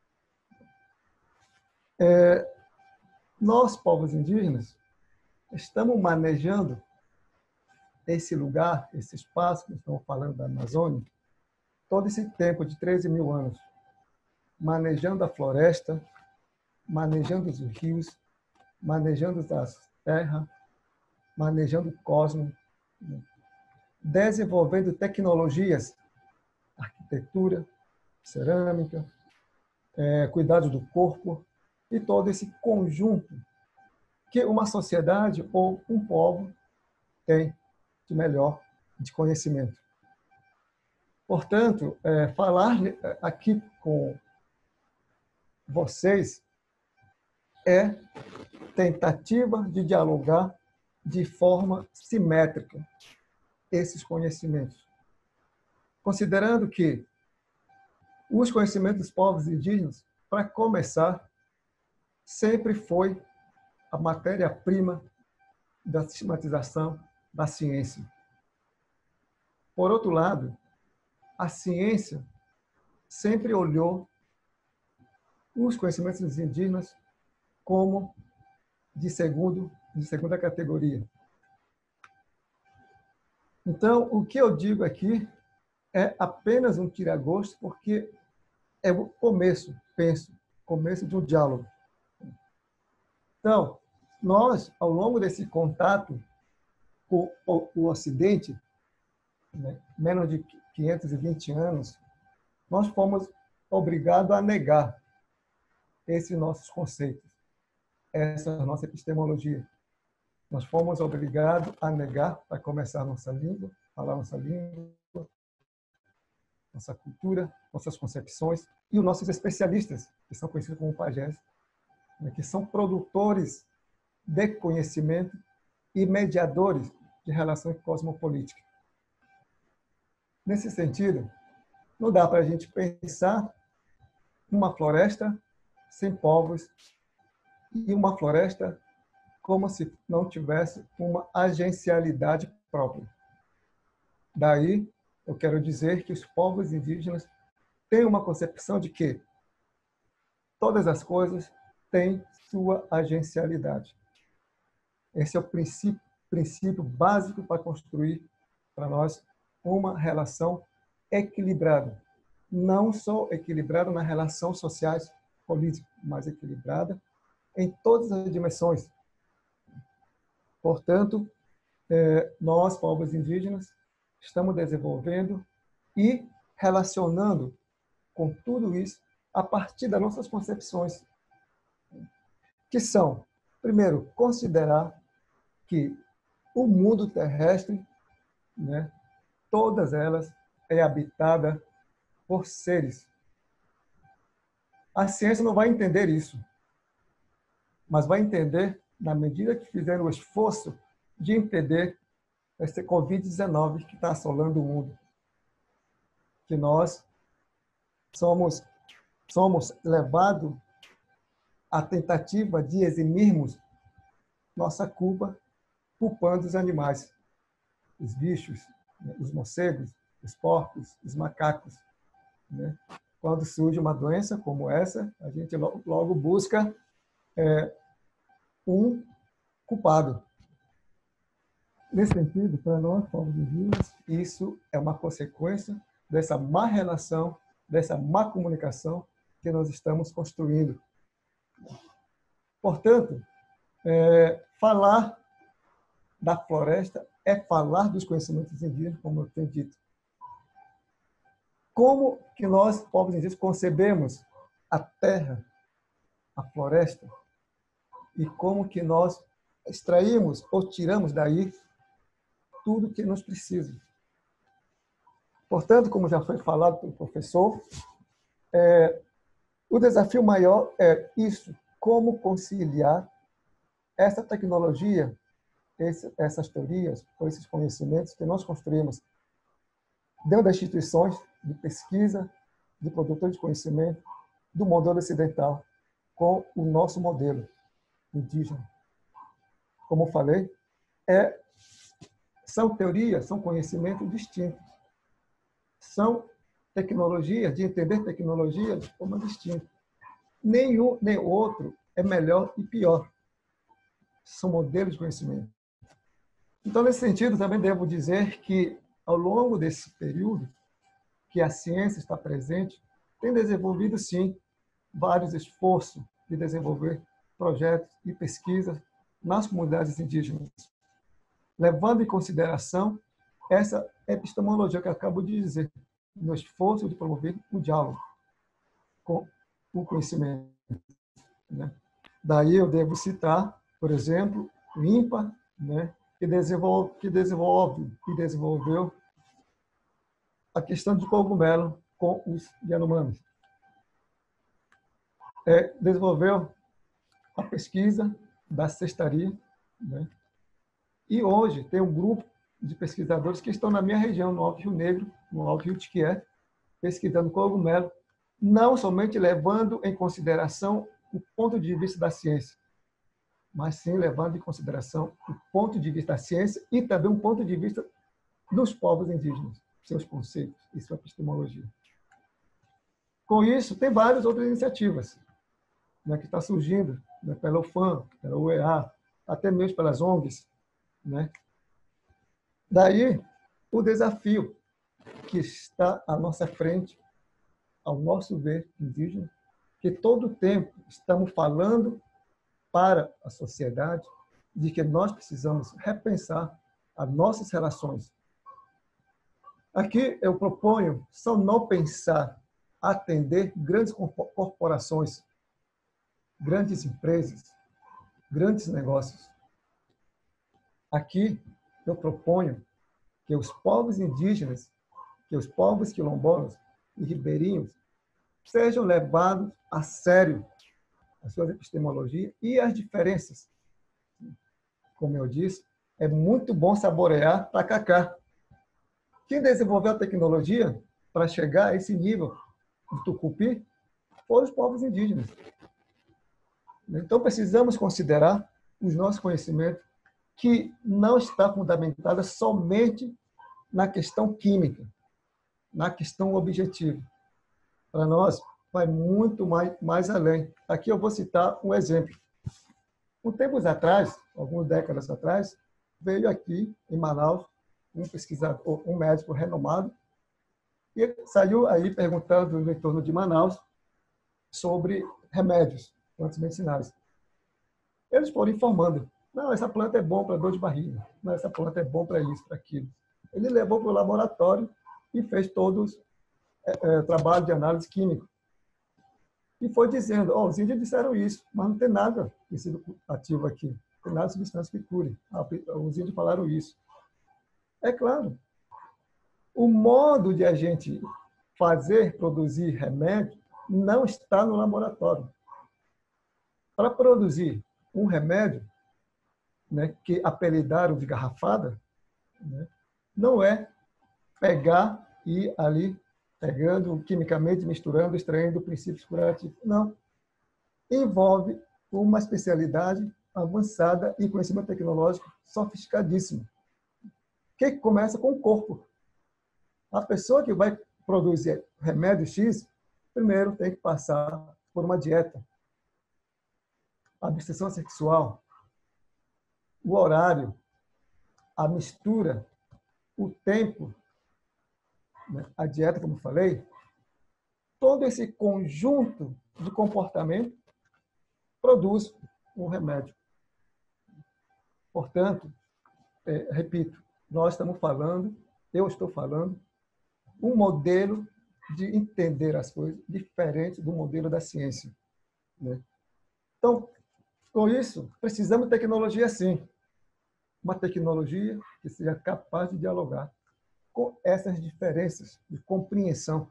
Nós, povos indígenas, estamos manejando esse lugar, esse espaço, que estamos falando da Amazônia, todo esse tempo de 13 mil anos, manejando a floresta, manejando os rios, manejando as terras, manejando o cosmos, desenvolvendo tecnologias, arquitetura, cerâmica, cuidado do corpo e todo esse conjunto que uma sociedade ou um povo tem de melhor de conhecimento. Portanto, falar aqui com vocês é tentativa de dialogar de forma simétrica esses conhecimentos. Considerando que os conhecimentos dos povos indígenas, para começar, sempre foi a matéria-prima da sistematização da ciência. Por outro lado, a ciência sempre olhou os conhecimentos dos indígenas como de segunda categoria. Então, o que eu digo aqui é apenas um tira-gosto, porque é o começo de um diálogo. Então, nós, ao longo desse contato com o Ocidente, menos de 520 anos, nós fomos obrigados a negar esses nossos conceitos, essa nossa epistemologia. Nós fomos obrigados a negar, para começar nossa língua, falar nossa língua, nossa cultura, nossas concepções, e os nossos especialistas, que são conhecidos como pajés, né, que são produtores de conhecimento e mediadores de relações cosmopolíticas. Nesse sentido, não dá para a gente pensar uma floresta sem povos e uma floresta como se não tivesse uma agencialidade própria. Daí, eu quero dizer que os povos indígenas têm uma concepção de que todas as coisas têm sua agencialidade. Esse é o princípio básico para construir, para nós, uma relação equilibrada. Não só equilibrada nas relações sociais, políticas, mas equilibrada em todas as dimensões. Portanto, nós, povos indígenas, estamos desenvolvendo e relacionando com tudo isso a partir das nossas concepções, que são, primeiro, considerar que o mundo terrestre, né, todas elas, é habitada por seres. A ciência não vai entender isso, mas vai entender na medida que fizer o esforço de entender esse Covid-19 que está assolando o mundo. Que nós somos levados à tentativa de eximirmos nossa culpa culpando os animais, os bichos, os morcegos, os porcos, os macacos, né? Quando surge uma doença como essa, a gente logo busca um culpado. Nesse sentido, para nós, povos indígenas, isso é uma consequência dessa má relação, dessa má comunicação que nós estamos construindo. Portanto, falar da floresta é falar dos conhecimentos indígenas, como eu tenho dito. Como que nós, povos indígenas, concebemos a terra, a floresta, e como que nós extraímos ou tiramos daí tudo que nos precisa. Portanto, como já foi falado pelo professor, o desafio maior é isso, como conciliar essa tecnologia, essas teorias, ou esses conhecimentos que nós construímos dentro das instituições de pesquisa, de produtores de conhecimento, do modelo ocidental, com o nosso modelo indígena. Como eu falei, são teorias, são conhecimentos distintos. São tecnologias, de entender tecnologia de forma distinta. Nenhum nem outro é melhor e pior. São modelos de conhecimento. Então, nesse sentido, também devo dizer que, ao longo desse período que a ciência está presente, tem desenvolvido, sim, vários esforços de desenvolver projetos e pesquisas nas comunidades indígenas, levando em consideração essa epistemologia que eu acabo de dizer, no esforço de promover o diálogo com o conhecimento, né? Daí eu devo citar, por exemplo, o INPA, né, que desenvolveu a questão de cogumelo com os Yanomamis. Desenvolveu a pesquisa da cestaria, né? E hoje tem um grupo de pesquisadores que estão na minha região, no Alto Rio Negro, no Alto Rio Tiquié, pesquisando cogumelo, não somente levando em consideração o ponto de vista da ciência, mas sim levando em consideração o ponto de vista da ciência e também um ponto de vista dos povos indígenas, seus conceitos e sua epistemologia. Com isso, tem várias outras iniciativas, né, que estão surgindo, né, pela UFAM, pela UEA, até mesmo pelas ONGs, né? Daí, o desafio que está à nossa frente, ao nosso ver indígena, que todo o tempo estamos falando para a sociedade de que nós precisamos repensar as nossas relações. Aqui eu proponho só não pensar, atender grandes corporações, grandes empresas, grandes negócios. Aqui eu proponho que os povos indígenas, que os povos quilombolas e ribeirinhos sejam levados a sério as suas epistemologias e as diferenças. Como eu disse, é muito bom saborear tacacá. Quem desenvolveu a tecnologia para chegar a esse nível do tucupi foram os povos indígenas. Então, precisamos considerar os nossos conhecimentos que não está fundamentada somente na questão química, na questão objetiva. Para nós, vai muito mais além. Aqui eu vou citar um exemplo. Um tempos atrás, algumas décadas atrás, veio aqui em Manaus um pesquisador, um médico renomado, e saiu aí perguntando no entorno de Manaus sobre remédios, plantas medicinais. Eles foram informando: não, essa planta é bom para dor de barriga, não, essa planta é bom para isso, para aquilo. Ele levou para o laboratório e fez todos trabalho de análise química. E foi dizendo: oh, os índios disseram isso, mas não tem nada de sido ativo aqui, não tem nada de substância que cure. Os índios falaram isso. É claro, o modo de a gente produzir remédio não está no laboratório. Para produzir um remédio, né, que apelidaram de garrafada, né, não é pegar e ali pegando quimicamente, misturando, extraindo princípios curativos. Não. Envolve uma especialidade avançada e conhecimento tecnológico sofisticadíssimo, que começa com o corpo. A pessoa que vai produzir remédio X, primeiro tem que passar por uma dieta, a abstenção sexual, o horário, a mistura, o tempo, a dieta, como falei, todo esse conjunto de comportamento produz um remédio. Portanto, repito, nós estamos falando, eu estou falando, um modelo de entender as coisas diferente do modelo da ciência, né? Então, com isso, precisamos de tecnologia, sim. Uma tecnologia que seja capaz de dialogar com essas diferenças de compreensão,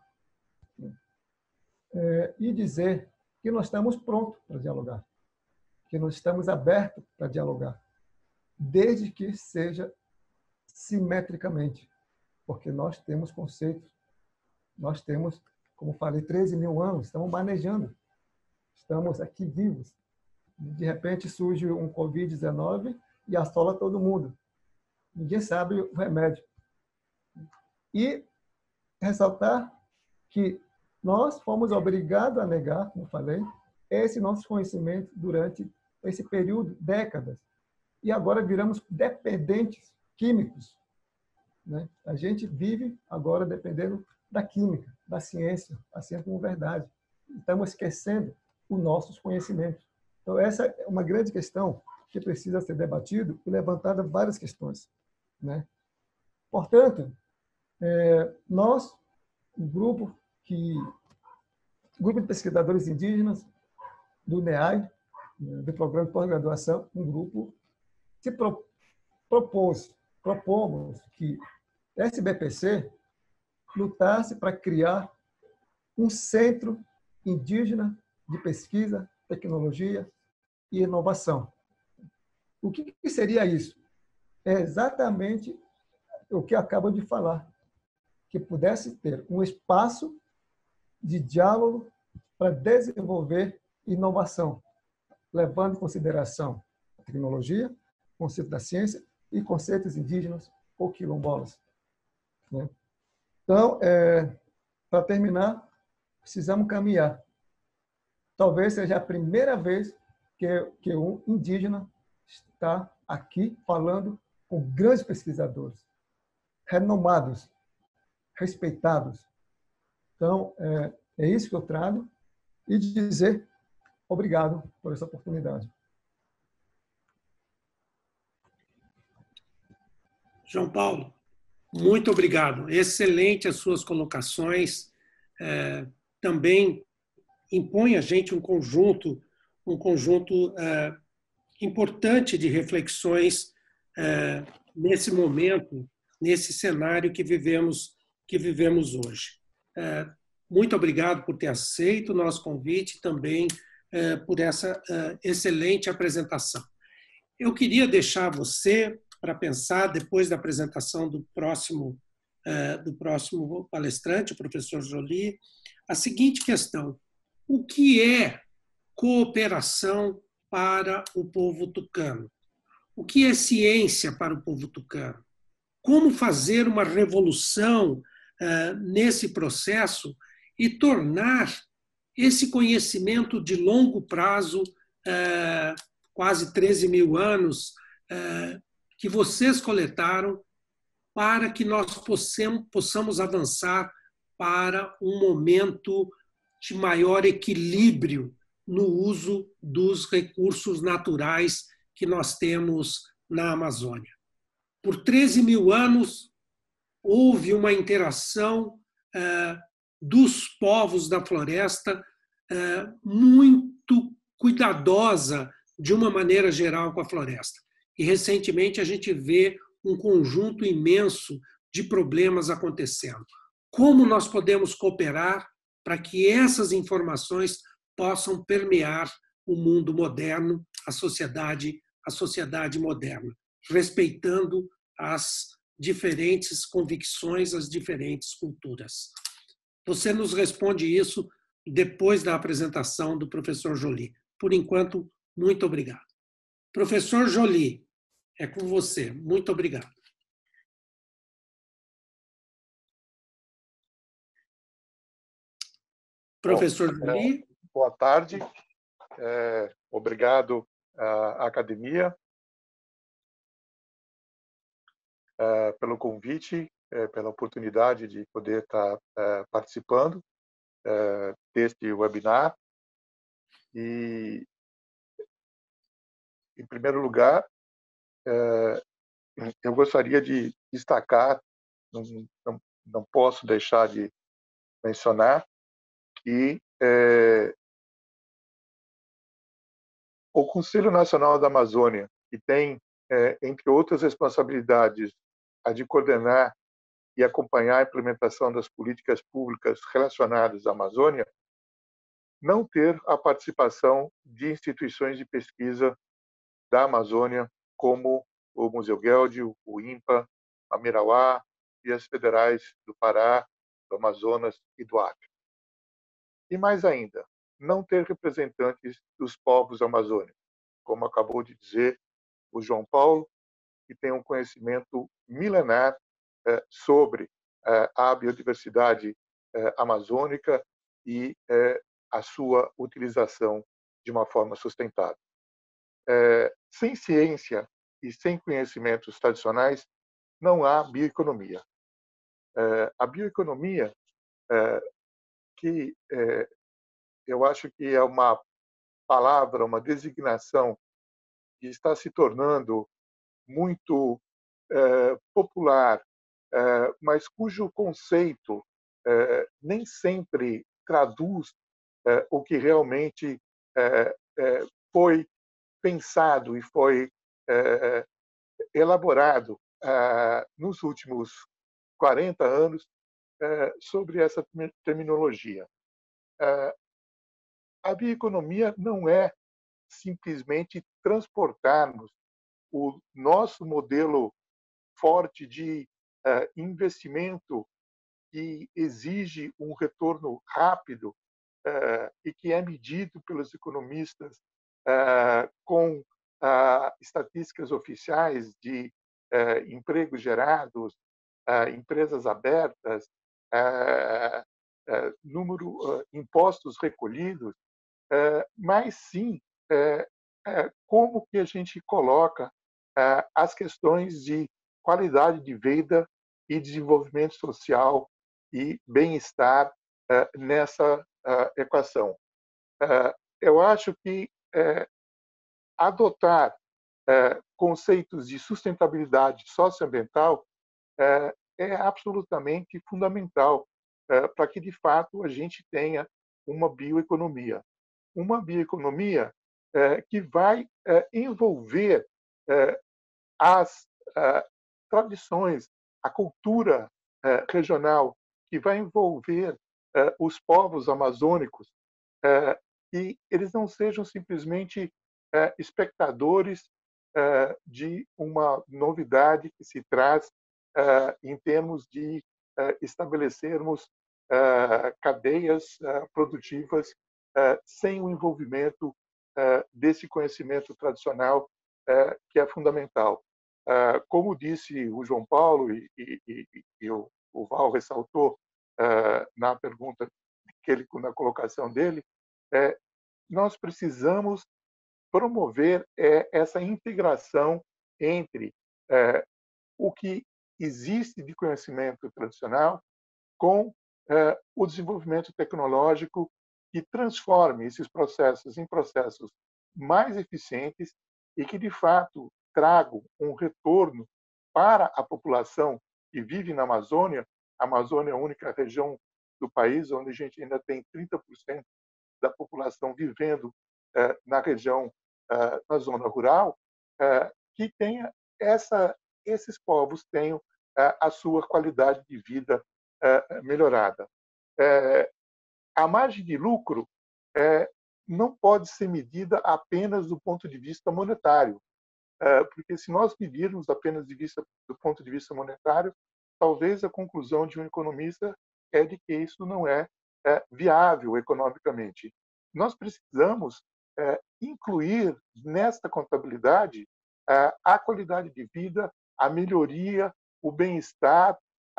e dizer que nós estamos prontos para dialogar, que nós estamos abertos para dialogar, desde que seja simetricamente, porque nós temos conceitos, nós temos, como falei, 13 mil anos, estamos manejando, estamos aqui vivos. De repente surge um Covid-19 e assola todo mundo. Ninguém sabe o remédio. E ressaltar que nós fomos obrigados a negar, como falei, esse nosso conhecimento durante esse período, décadas. E agora viramos dependentes químicos, né? A gente vive agora dependendo da química, da ciência, assim como verdade. Estamos esquecendo os nossos conhecimentos. Então, essa é uma grande questão que precisa ser debatida e levantada várias questões, né? Portanto, nós, um grupo de pesquisadores indígenas do NEAI, do Programa de Pós-Graduação, um grupo se propomos que a SBPC lutasse para criar um centro indígena de pesquisa, tecnologia e inovação. O que seria isso? É exatamente o que acabo de falar, que pudesse ter um espaço de diálogo para desenvolver inovação, levando em consideração a tecnologia, o conceito da ciência e conceitos indígenas ou quilombolas, né? Então, para terminar, precisamos caminhar. Talvez seja a primeira vez que um indígena está aqui falando com grandes pesquisadores, renomados, respeitados. Então, é isso que eu trago e dizer obrigado por essa oportunidade. João Paulo, muito obrigado. Excelente as suas colocações. Também impõe a gente um conjunto importante de reflexões nesse momento, nesse cenário que vivemos hoje. Muito obrigado por ter aceito o nosso convite, também por essa excelente apresentação. Eu queria deixar você para pensar, depois da apresentação do próximo palestrante, o professor Joly, a seguinte questão: o que é cooperação para o povo tucano? O que é ciência para o povo tucano? Como fazer uma revolução nesse processo e tornar esse conhecimento de longo prazo, quase 13 mil anos, que vocês coletaram, para que nós possamos avançar para um momento de maior equilíbrio no uso dos recursos naturais que nós temos na Amazônia. Por 13 mil anos, houve uma interação dos povos da floresta muito cuidadosa, de uma maneira geral, com a floresta. E, recentemente, a gente vê um conjunto imenso de problemas acontecendo. Como nós podemos cooperar para que essas informações possam permear o mundo moderno, a sociedade moderna, respeitando as diferentes convicções, as diferentes culturas? Você nos responde isso depois da apresentação do professor Joly. Por enquanto, muito obrigado. Professor Joly, é com você. Muito obrigado. Professor Joly. Boa tarde. Obrigado à academia pelo convite, pela oportunidade de poder estar participando deste webinar. E, em primeiro lugar, eu gostaria de destacar, não posso deixar de mencionar, que o Conselho Nacional da Amazônia, que tem, entre outras responsabilidades, a de coordenar e acompanhar a implementação das políticas públicas relacionadas à Amazônia, não ter a participação de instituições de pesquisa da Amazônia, como o Museu Gueldi, o INPA, a Mirauá e as federais do Pará, do Amazonas e do Acre. E mais ainda, não ter representantes dos povos amazônicos, como acabou de dizer o João Paulo, que tem um conhecimento milenar sobre a biodiversidade amazônica e a sua utilização de uma forma sustentável. Sem ciência e sem conhecimentos tradicionais, não há bioeconomia. A bioeconomia, que eu acho que é uma palavra, uma designação que está se tornando muito popular, mas cujo conceito nem sempre traduz o que realmente foi pensado e foi elaborado nos últimos 40 anos sobre essa terminologia. A bioeconomia não é simplesmente transportarmos o nosso modelo forte de investimento, que exige um retorno rápido e que é medido pelos economistas com estatísticas oficiais de empregos gerados, empresas abertas, impostos recolhidos, mas sim como que a gente coloca as questões de qualidade de vida e desenvolvimento social e bem-estar nessa equação. Eu acho que adotar conceitos de sustentabilidade socioambiental é absolutamente fundamental para que, de fato, a gente tenha uma bioeconomia. Uma bioeconomia que vai envolver as tradições, a cultura regional, que vai envolver os povos amazônicos que eles não sejam simplesmente espectadores de uma novidade que se traz em termos de estabelecermos cadeias produtivas sem o envolvimento desse conhecimento tradicional que é fundamental. Como disse o João Paulo e o Val ressaltou na pergunta na colocação dele, nós precisamos promover essa integração entre o que existe de conhecimento tradicional com o desenvolvimento tecnológico que transforme esses processos em processos mais eficientes e que, de fato, tragam um retorno para a população que vive na Amazônia. A Amazônia é a única região do país onde a gente ainda tem 30% da população vivendo na região, na zona rural, que tenha esses povos tenham a sua qualidade de vida melhorada. A margem de lucro não pode ser medida apenas do ponto de vista monetário, porque se nós medirmos apenas do ponto de vista monetário, talvez a conclusão de um economista é de que isso não é viável economicamente. Nós precisamos incluir nesta contabilidade a qualidade de vida, a melhoria, o bem-estar,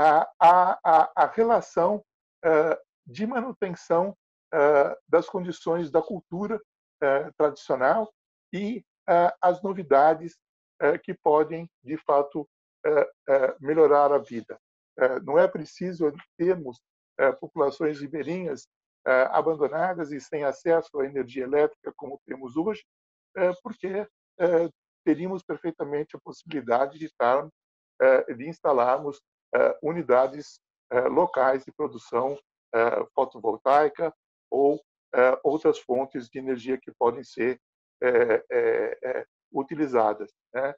a relação de manutenção das condições da cultura tradicional e as novidades que podem, de fato, melhorar a vida. Não é preciso termos populações ribeirinhas abandonadas e sem acesso à energia elétrica como temos hoje, porque teríamos perfeitamente a possibilidade de instalarmos unidades locais de produção fotovoltaica ou outras fontes de energia que podem ser utilizadas. Né?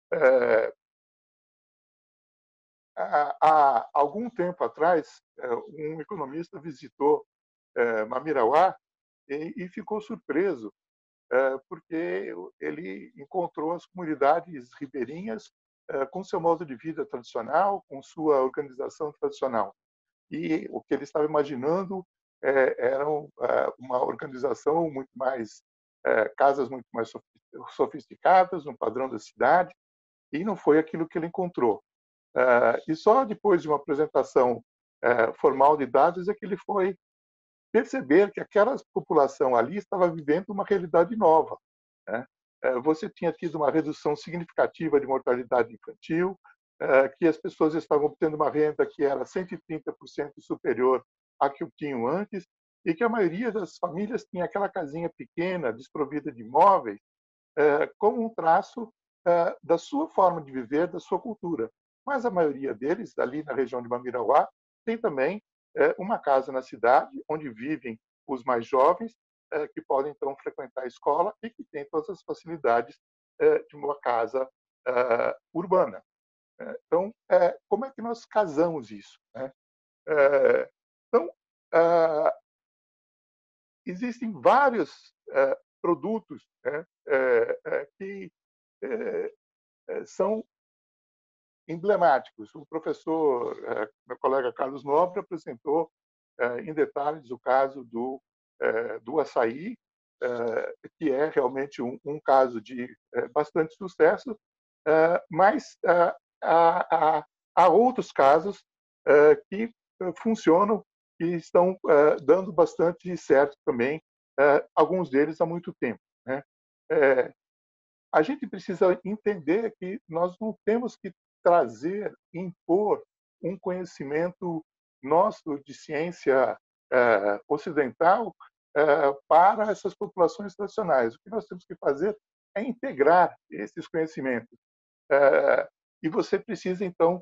Há algum tempo atrás, um economista visitou Mamirauá e ficou surpreso, porque ele encontrou as comunidades ribeirinhas com seu modo de vida tradicional, com sua organização tradicional. E o que ele estava imaginando era uma organização muito mais, casas muito mais sofisticadas, no padrão da cidade, e não foi aquilo que ele encontrou. E só depois de uma apresentação formal de dados é que ele foi perceber que aquela população ali estava vivendo uma realidade nova. Né? Você tinha tido uma redução significativa de mortalidade infantil, que as pessoas estavam obtendo uma renda que era 130% superior à que obtinham antes, e que a maioria das famílias tinha aquela casinha pequena, desprovida de móveis, como um traço da sua forma de viver, da sua cultura. Mas a maioria deles, ali na região de Mamirauá, tem também uma casa na cidade, onde vivem os mais jovens, que podem, então, frequentar a escola e que têm todas as facilidades de uma casa urbana. Então, como é que nós casamos isso? Né? Então, existem vários produtos que são emblemáticos. O professor, meu colega Carlos Nobre, apresentou em detalhes o caso do açaí, que é realmente um caso de bastante sucesso, mas há outros casos que funcionam e estão dando bastante certo também, alguns deles há muito tempo. Né? A gente precisa entender que nós não temos que trazer, impor um conhecimento nosso de ciência ocidental para essas populações tradicionais. O que nós temos que fazer é integrar esses conhecimentos. E você precisa, então,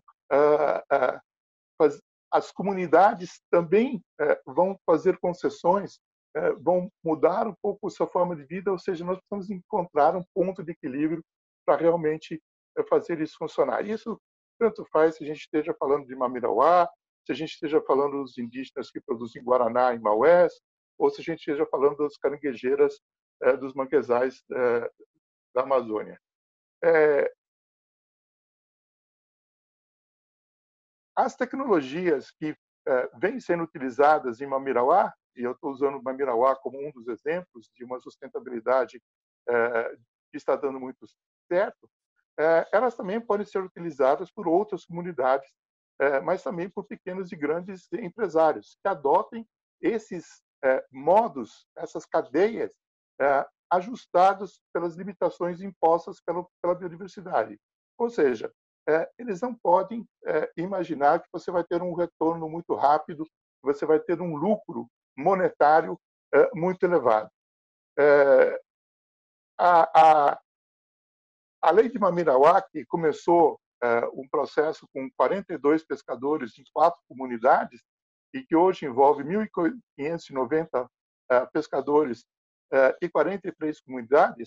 as comunidades também vão fazer concessões, vão mudar um pouco a sua forma de vida, ou seja, nós precisamos encontrar um ponto de equilíbrio para realmente fazer isso funcionar. Isso tanto faz se a gente esteja falando de Mamirauá, se a gente esteja falando dos indígenas que produzem Guaraná em Maués, ou se a gente esteja falando das caranguejeiras dos manguezais da Amazônia. As tecnologias que vêm sendo utilizadas em Mamirauá, e eu estou usando Mamirauá como um dos exemplos de uma sustentabilidade que está dando muito certo, elas também podem ser utilizadas por outras comunidades, mas também por pequenos e grandes empresários que adotem esses modos, essas cadeias ajustados pelas limitações impostas pela biodiversidade. Ou seja, eles não podem imaginar que você vai ter um retorno muito rápido, que você vai ter um lucro monetário muito elevado. A lei de Mamirauá, que começou um processo com 42 pescadores em 4 comunidades e que hoje envolve 1.590 pescadores e 43 comunidades,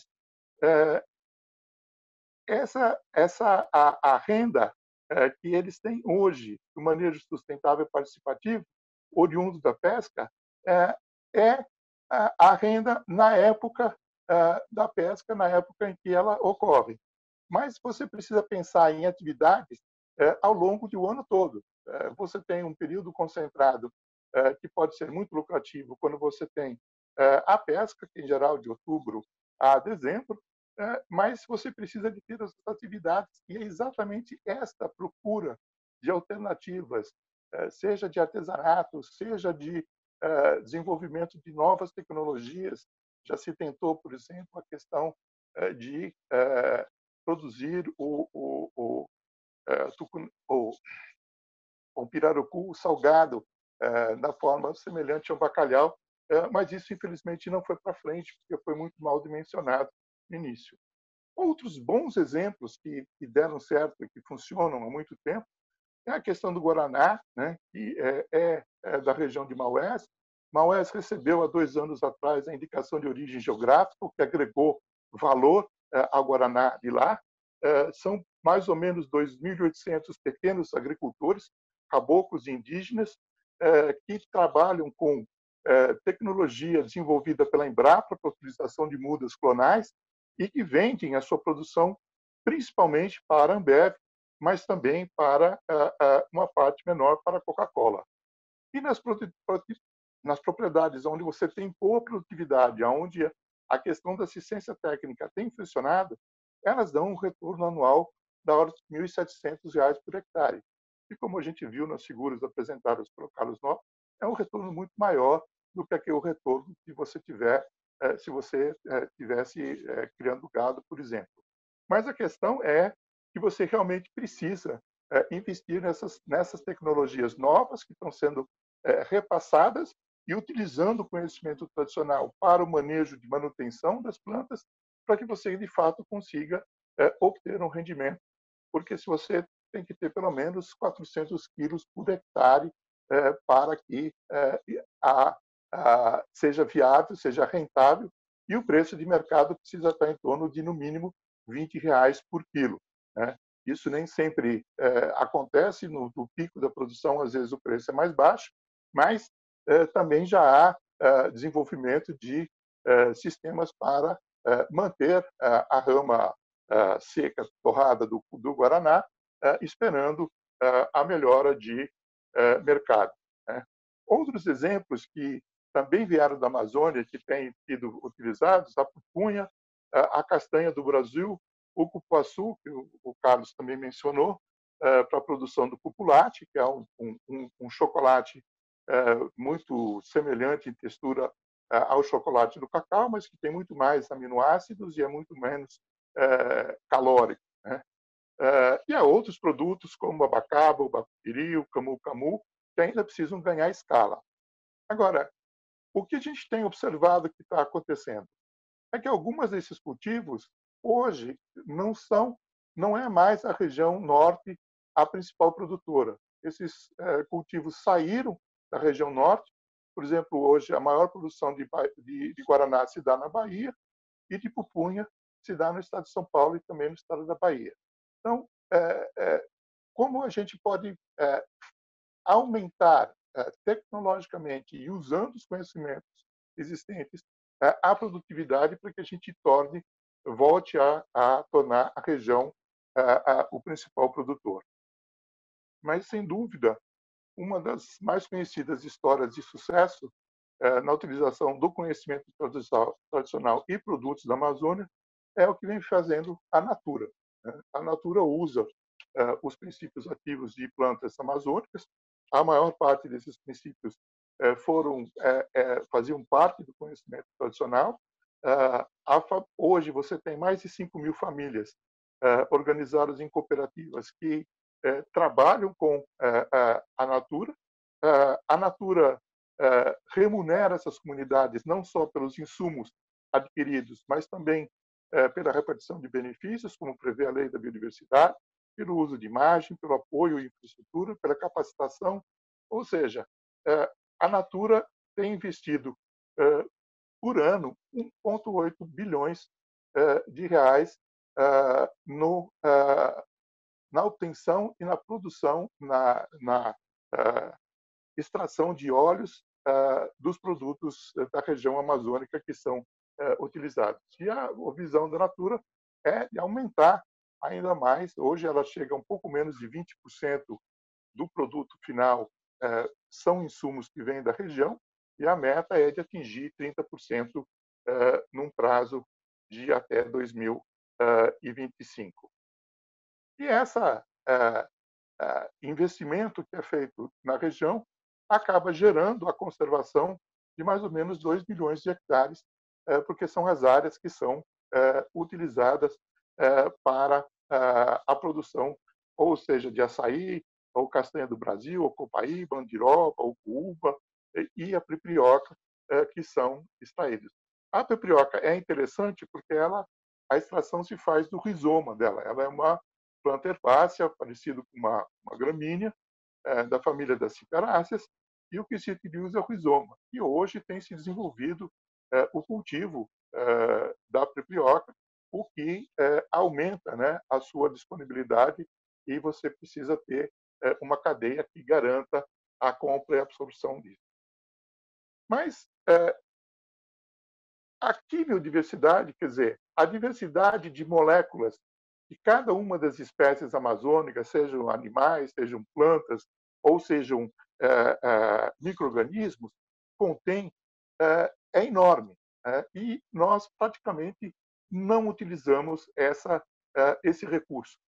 a renda que eles têm hoje do manejo sustentável e participativo, oriundo da pesca, é a renda na época da pesca, na época em que ela ocorre. Mas você precisa pensar em atividades ao longo do ano todo. Você tem um período concentrado que pode ser muito lucrativo quando você tem a pesca, que em geral de outubro a dezembro, mas você precisa de ter as atividades e é exatamente esta procura de alternativas, seja de artesanato, seja de desenvolvimento de novas tecnologias. Já se tentou, por exemplo, a questão de produzir o pirarucu salgado na forma semelhante ao bacalhau, mas isso, infelizmente, não foi para frente, porque foi muito mal dimensionado no início. Outros bons exemplos que deram certo e que funcionam há muito tempo é a questão do Guaraná, né, que é da região de Maués. Maués recebeu, há 2 anos atrás, a indicação de origem geográfica, o que agregou valor ao Guaraná de lá. São mais ou menos 2.800 pequenos agricultores, caboclos e indígenas, que trabalham com tecnologia desenvolvida pela Embrapa para a utilização de mudas clonais e que vendem a sua produção principalmente para a Ambev, mas também para uma parte menor para a Coca-Cola. E nas propriedades onde você tem boa produtividade, onde a questão da assistência técnica tem funcionado, elas dão um retorno anual da ordem de R$ 1.700 por hectare. E como a gente viu nas figuras apresentadas pelo Carlos Nobre, é um retorno muito maior do que aquele retorno que você tiver se você estivesse criando gado, por exemplo. Mas a questão é que você realmente precisa investir nessas tecnologias novas que estão sendo repassadas e utilizando o conhecimento tradicional para o manejo de manutenção das plantas, para que você, de fato, consiga obter um rendimento. Porque se você tem que ter pelo menos 400 quilos por hectare para que seja viável, seja rentável, e o preço de mercado precisa estar em torno de, no mínimo, R$ 20 por quilo. Né? Isso nem sempre acontece no pico da produção, às vezes o preço é mais baixo, mas também já há desenvolvimento de sistemas para manter a rama seca, torrada do Guaraná, esperando a melhora de mercado. Né? Outros exemplos que também vieram da Amazônia, que têm sido utilizados, a pupunha, a castanha do Brasil, o cupuaçu, que o Carlos também mencionou, para a produção do cupulate, que é um chocolate muito semelhante em textura ao chocolate do cacau, mas que tem muito mais aminoácidos e é muito menos calórico. Né? E há outros produtos, como o abacaba, o bacupiri, o camu-camu, que ainda precisam ganhar escala. Agora, o que a gente tem observado que está acontecendo é que algumas desses cultivos, hoje, não é mais a região norte a principal produtora. Esses cultivos saíram da região norte. Por exemplo, hoje, a maior produção de Guaraná se dá na Bahia e de pupunha se dá no estado de São Paulo e também no estado da Bahia. Então, como a gente pode aumentar tecnologicamente e usando os conhecimentos existentes à produtividade para que a gente volte a tornar a região o principal produtor. Mas, sem dúvida, uma das mais conhecidas histórias de sucesso na utilização do conhecimento tradicional e produtos da Amazônia é o que vem fazendo a Natura. A Natura usa os princípios ativos de plantas amazônicas. A maior parte desses princípios faziam parte do conhecimento tradicional. Hoje você tem mais de 5.000 famílias organizadas em cooperativas que trabalham com a Natura. A Natura remunera essas comunidades não só pelos insumos adquiridos, mas também pela repartição de benefícios, como prevê a Lei da Biodiversidade, pelo uso de imagem, pelo apoio à infraestrutura, pela capacitação. Ou seja, a Natura tem investido por ano 1,8 bilhões de reais na obtenção e na produção, na extração de óleos dos produtos da região amazônica que são utilizados. E a visão da Natura é de aumentar ainda mais. Hoje ela chega a um pouco menos de 20% do produto final são insumos que vêm da região, e a meta é de atingir 30% num prazo de até 2025. E esse investimento que é feito na região acaba gerando a conservação de mais ou menos 2 milhões de hectares, porque são as áreas que são utilizadas para a produção, ou seja, de açaí, ou castanha do Brasil, ou copaí, bandiroba, ou cuúba e a pipirioca, que são extraídos. A pipirioca é interessante porque a extração se faz do rizoma dela. Ela é uma planta herbácea, parecida com uma gramínea, da família das ciperáceas, e o que se utiliza é o rizoma. E hoje tem se desenvolvido o cultivo da pipirioca, o que aumenta, né, a sua disponibilidade, e você precisa ter uma cadeia que garanta a compra e a absorção disso. Mas a quimiodiversidade, quer dizer, a diversidade de moléculas de cada uma das espécies amazônicas, sejam animais, sejam plantas, ou sejam micro-organismos, contém é enorme. E nós praticamente não utilizamos esse recurso.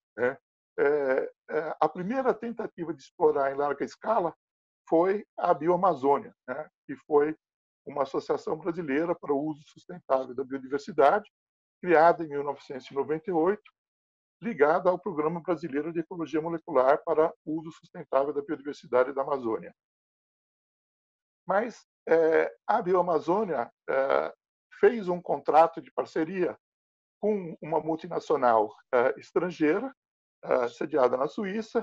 A primeira tentativa de explorar em larga escala foi a Bioamazônia, que foi uma associação brasileira para o uso sustentável da biodiversidade, criada em 1998, ligada ao Programa Brasileiro de Ecologia Molecular para o uso sustentável da biodiversidade da Amazônia. Mas a Bioamazônia fez um contrato de parceria com uma multinacional estrangeira, sediada na Suíça,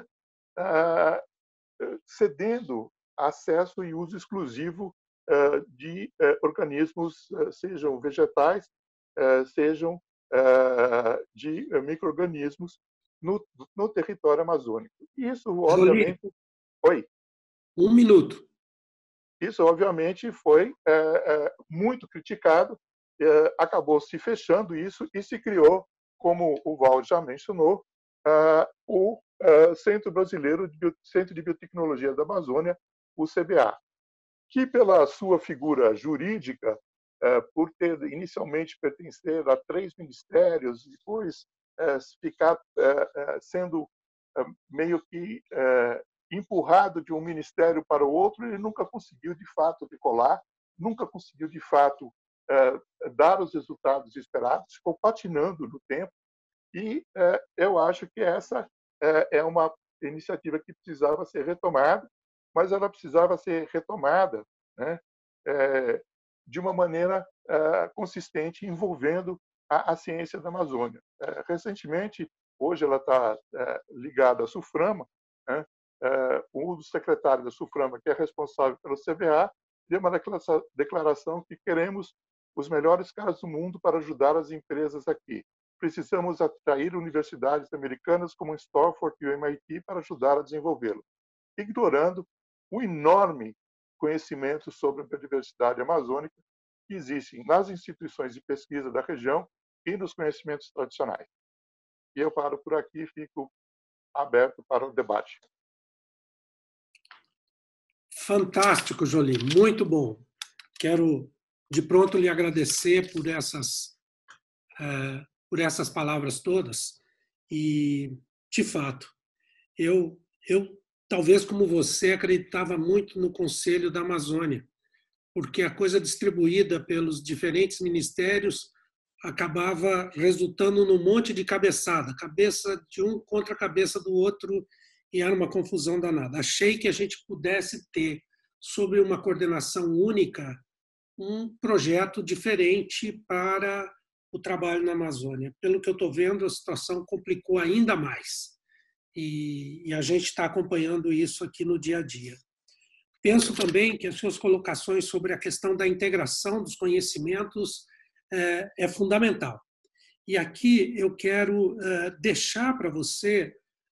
cedendo acesso e uso exclusivo de organismos, sejam vegetais, sejam de micro-organismos no território amazônico. Isso, obviamente... Jolie, Oi. 1 minuto. Isso, obviamente, foi muito criticado, acabou se fechando isso e se criou, como o Val já mencionou, o Centro Brasileiro Centro de Biotecnologia da Amazônia, o CBA, que pela sua figura jurídica, por ter inicialmente pertencer a 3 ministérios, depois ficar sendo meio que empurrado de um ministério para o outro, ele nunca conseguiu de fato decolar, nunca conseguiu de fato dar os resultados esperados, ficou patinando no tempo, e eu acho que essa é uma iniciativa que precisava ser retomada, mas ela precisava ser retomada, né, de uma maneira consistente, envolvendo a ciência da Amazônia. Recentemente, hoje ela está ligada à SUFRAMA, né, o secretário da SUFRAMA, que é responsável pelo CBA, deu uma declaração que queremos os melhores caras do mundo para ajudar as empresas aqui. Precisamos atrair universidades americanas como Stanford e o MIT para ajudar a desenvolvê-lo, ignorando o enorme conhecimento sobre a biodiversidade amazônica que existem nas instituições de pesquisa da região e nos conhecimentos tradicionais. E eu paro por aqui e fico aberto para o debate. Fantástico, Jolie, muito bom. Quero, de pronto, lhe agradecer por essas palavras todas. E, de fato, eu talvez como você, acreditava muito no Conselho da Amazônia, porque a coisa distribuída pelos diferentes ministérios acabava resultando num monte de cabeçada, cabeça de um contra a cabeça do outro, e era uma confusão danada. Achei que a gente pudesse ter, sobre uma coordenação única, um projeto diferente para o trabalho na Amazônia. Pelo que eu estou vendo, a situação complicou ainda mais. E a gente está acompanhando isso aqui no dia a dia. Penso também que as suas colocações sobre a questão da integração dos conhecimentos é fundamental. E aqui eu quero deixar para você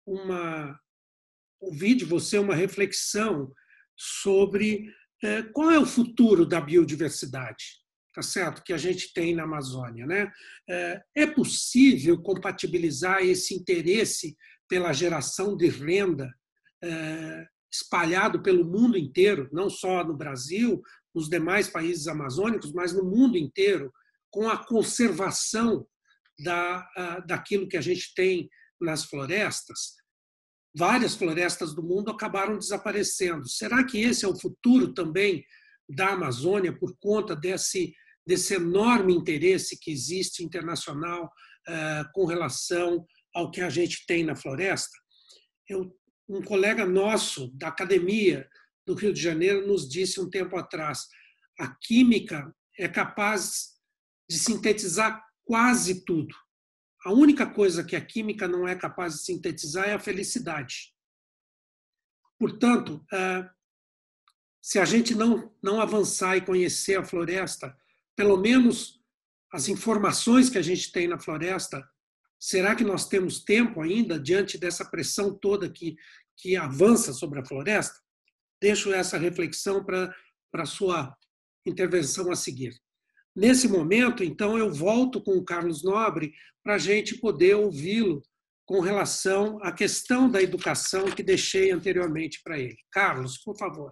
ouvir de você uma reflexão sobre qual é o futuro da biodiversidade, tá certo? Que a gente tem na Amazônia, né? É possível compatibilizar esse interesse pela geração de renda espalhado pelo mundo inteiro, não só no Brasil, nos demais países amazônicos, mas no mundo inteiro, com a conservação daquilo que a gente tem nas florestas? Várias florestas do mundo acabaram desaparecendo. Será que esse é o futuro também da Amazônia, por conta desse enorme interesse que existe internacional com relação ao que a gente tem na floresta? Um colega nosso da academia do Rio de Janeiro nos disse um tempo atrás: a química é capaz de sintetizar quase tudo. A única coisa que a química não é capaz de sintetizar é a felicidade. Portanto, se a gente não avançar e conhecer a floresta, pelo menos as informações que a gente tem na floresta, será que nós temos tempo ainda, diante dessa pressão toda que avança sobre a floresta? Deixo essa reflexão para a sua intervenção a seguir. Nesse momento, então, eu volto com o Carlos Nobre para a gente poder ouvi-lo com relação à questão da educação que deixei anteriormente para ele. Carlos, por favor.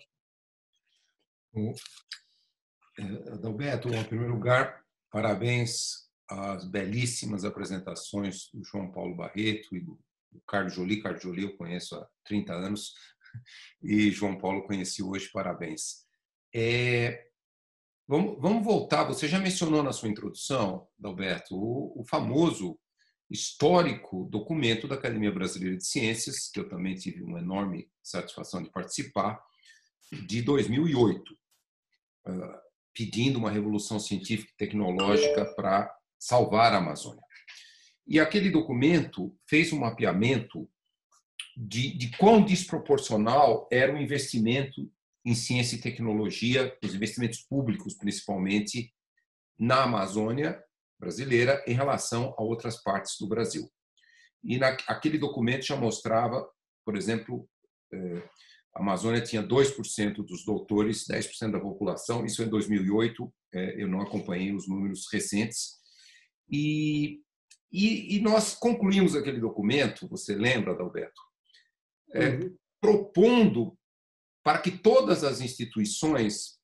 Adalberto, em primeiro lugar, parabéns às belíssimas apresentações do João Paulo Barreto e do Carlos Jolie. Carlos Jolie eu conheço há 30 anos e João Paulo conheci hoje, parabéns. Vamos voltar, você já mencionou na sua introdução, Adalberto, o famoso histórico documento da Academia Brasileira de Ciências, que eu também tive uma enorme satisfação de participar, de 2008, pedindo uma revolução científica e tecnológica para salvar a Amazônia. E aquele documento fez um mapeamento de quão desproporcional era o investimento em ciência e tecnologia, os investimentos públicos, principalmente, na Amazônia brasileira, em relação a outras partes do Brasil. E aquele documento já mostrava, por exemplo, a Amazônia tinha 2% dos doutores, 10% da população, isso em 2008, eu não acompanhei os números recentes. E nós concluímos aquele documento, você lembra, Adalberto, propondo para que todas as instituições,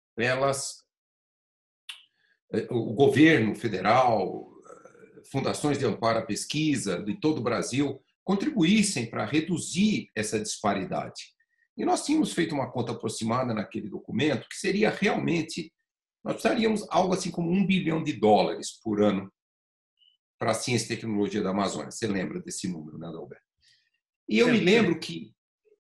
o governo federal, fundações de amparo à pesquisa de todo o Brasil, contribuíssem para reduzir essa disparidade. E nós tínhamos feito uma conta aproximada naquele documento, que seria realmente, nós precisaríamos algo assim como $1 bilhão por ano para a ciência e tecnologia da Amazônia. Você lembra desse número, né, Adalberto? E eu me lembro que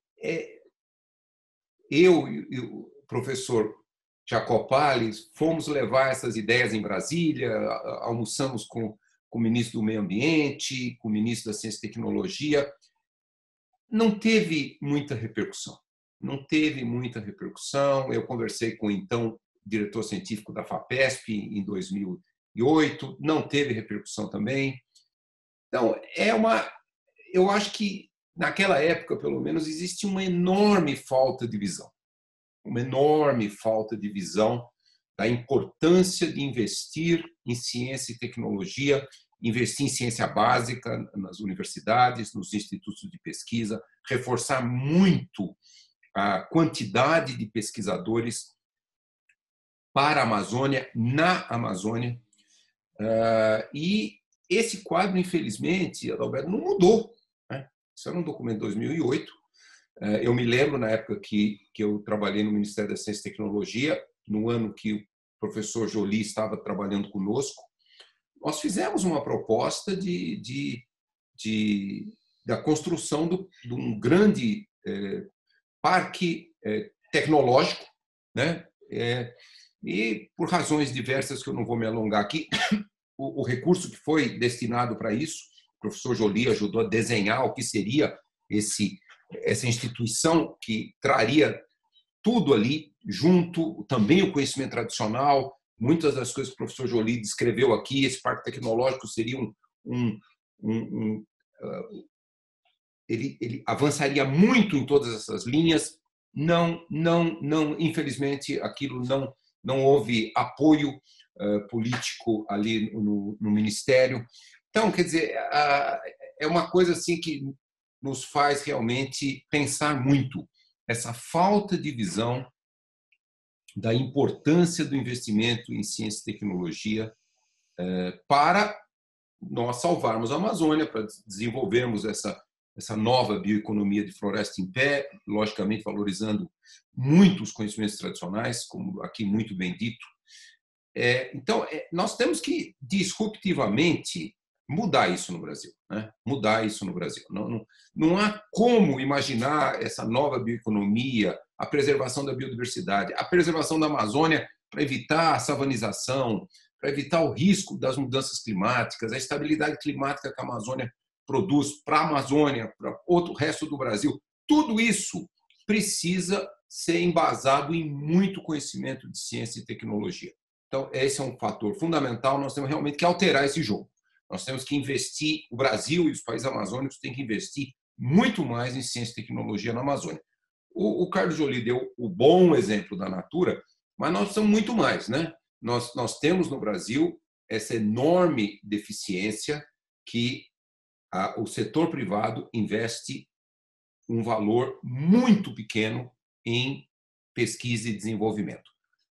eu e o professor Jacopali fomos levar essas ideias em Brasília, almoçamos com o ministro do Meio Ambiente, com o ministro da Ciência e Tecnologia. Não teve muita repercussão. Não teve muita repercussão. Eu conversei com o então diretor científico da FAPESP em 2008, não teve repercussão também. Então, eu acho que naquela época, pelo menos, existe uma enorme falta de visão. Uma enorme falta de visão da importância de investir em ciência e tecnologia, investir em ciência básica nas universidades, nos institutos de pesquisa, reforçar muito a quantidade de pesquisadores para a Amazônia, na Amazônia. E esse quadro, infelizmente, Adalberto, não mudou. Isso era um documento de 2008. Eu me lembro, na época que eu trabalhei no Ministério da Ciência e Tecnologia, no ano que o professor Joly estava trabalhando conosco, nós fizemos uma proposta da construção de um grande parque tecnológico, né? E por razões diversas que eu não vou me alongar aqui, o recurso que foi destinado para isso, o professor Joly ajudou a desenhar o que seria essa instituição que traria tudo ali junto, também o conhecimento tradicional, muitas das coisas que o professor Joly descreveu aqui. Esse parque tecnológico seria ele avançaria muito em todas essas linhas. Não, infelizmente, aquilo não houve apoio político ali no Ministério. Então, quer dizer, é uma coisa assim que nos faz realmente pensar muito essa falta de visão da importância do investimento em ciência e tecnologia para nós salvarmos a Amazônia, para desenvolvermos essa nova bioeconomia de floresta em pé, logicamente valorizando muito os conhecimentos tradicionais, como aqui muito bem dito. Então, nós temos que, disruptivamente, mudar isso no Brasil. Né? Mudar isso no Brasil. Não há como imaginar essa nova bioeconomia, a preservação da biodiversidade, a preservação da Amazônia para evitar a savanização, para evitar o risco das mudanças climáticas, a estabilidade climática que a Amazônia produz para a Amazônia, para o resto do Brasil. Tudo isso precisa ser embasado em muito conhecimento de ciência e tecnologia. Então, esse é um fator fundamental. Nós temos realmente que alterar esse jogo. Nós temos que investir, o Brasil e os países amazônicos têm que investir muito mais em ciência e tecnologia na Amazônia. O Carlos Joly deu o bom exemplo da Natura, mas nós precisamos muito mais. Né? Nós temos no Brasil essa enorme deficiência que o setor privado investe um valor muito pequeno em pesquisa e desenvolvimento.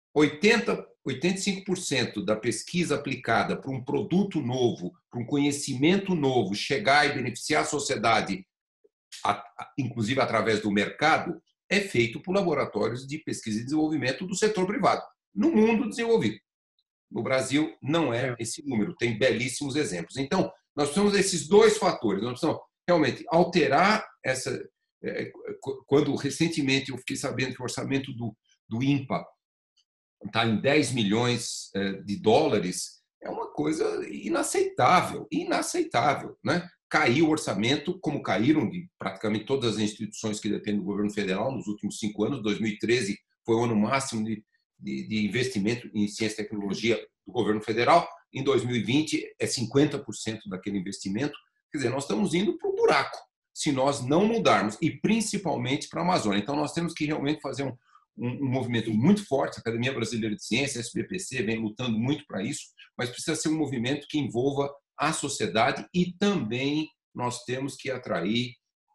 85% da pesquisa aplicada para um produto novo, para um conhecimento novo, chegar e beneficiar a sociedade, inclusive através do mercado, é feito por laboratórios de pesquisa e desenvolvimento do setor privado, no mundo desenvolvido. No Brasil, não é esse número, tem belíssimos exemplos. Então, nós precisamos desses dois fatores. Nós precisamos realmente alterar essa... Quando recentemente eu fiquei sabendo que o orçamento do INPA está em 10 milhões de dólares, é uma coisa inaceitável, né? Caiu o orçamento, como caíram de praticamente todas as instituições que dependem do governo federal nos últimos 5 anos. 2013 foi o ano máximo de investimento em ciência e tecnologia do governo federal. Em 2020 é 50% daquele investimento. Quer dizer, nós estamos indo para o buraco se nós não mudarmos, e principalmente para a Amazônia. Então, nós temos que realmente fazer um movimento muito forte. A Academia Brasileira de Ciência, a SBPC, vem lutando muito para isso, mas precisa ser um movimento que envolva a sociedade, e também nós temos que atrair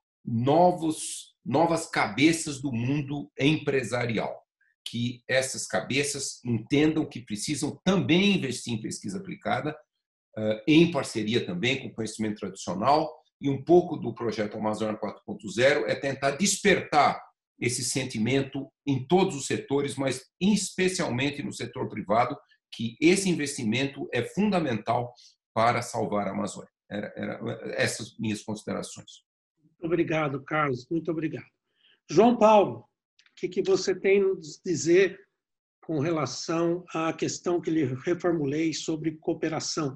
novas cabeças do mundo empresarial, que essas cabeças entendam que precisam também investir em pesquisa aplicada, em parceria também com o conhecimento tradicional, e um pouco do projeto Amazônia 4.0 é tentar despertar esse sentimento em todos os setores, mas especialmente no setor privado, que esse investimento é fundamental para salvar a Amazônia. Eram essas minhas considerações. Muito obrigado, Carlos. Muito obrigado. João Paulo, o que você tem a nos dizer com relação à questão que lhe reformulei sobre cooperação?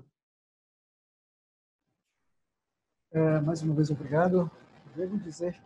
Mais uma vez, obrigado. Devo dizer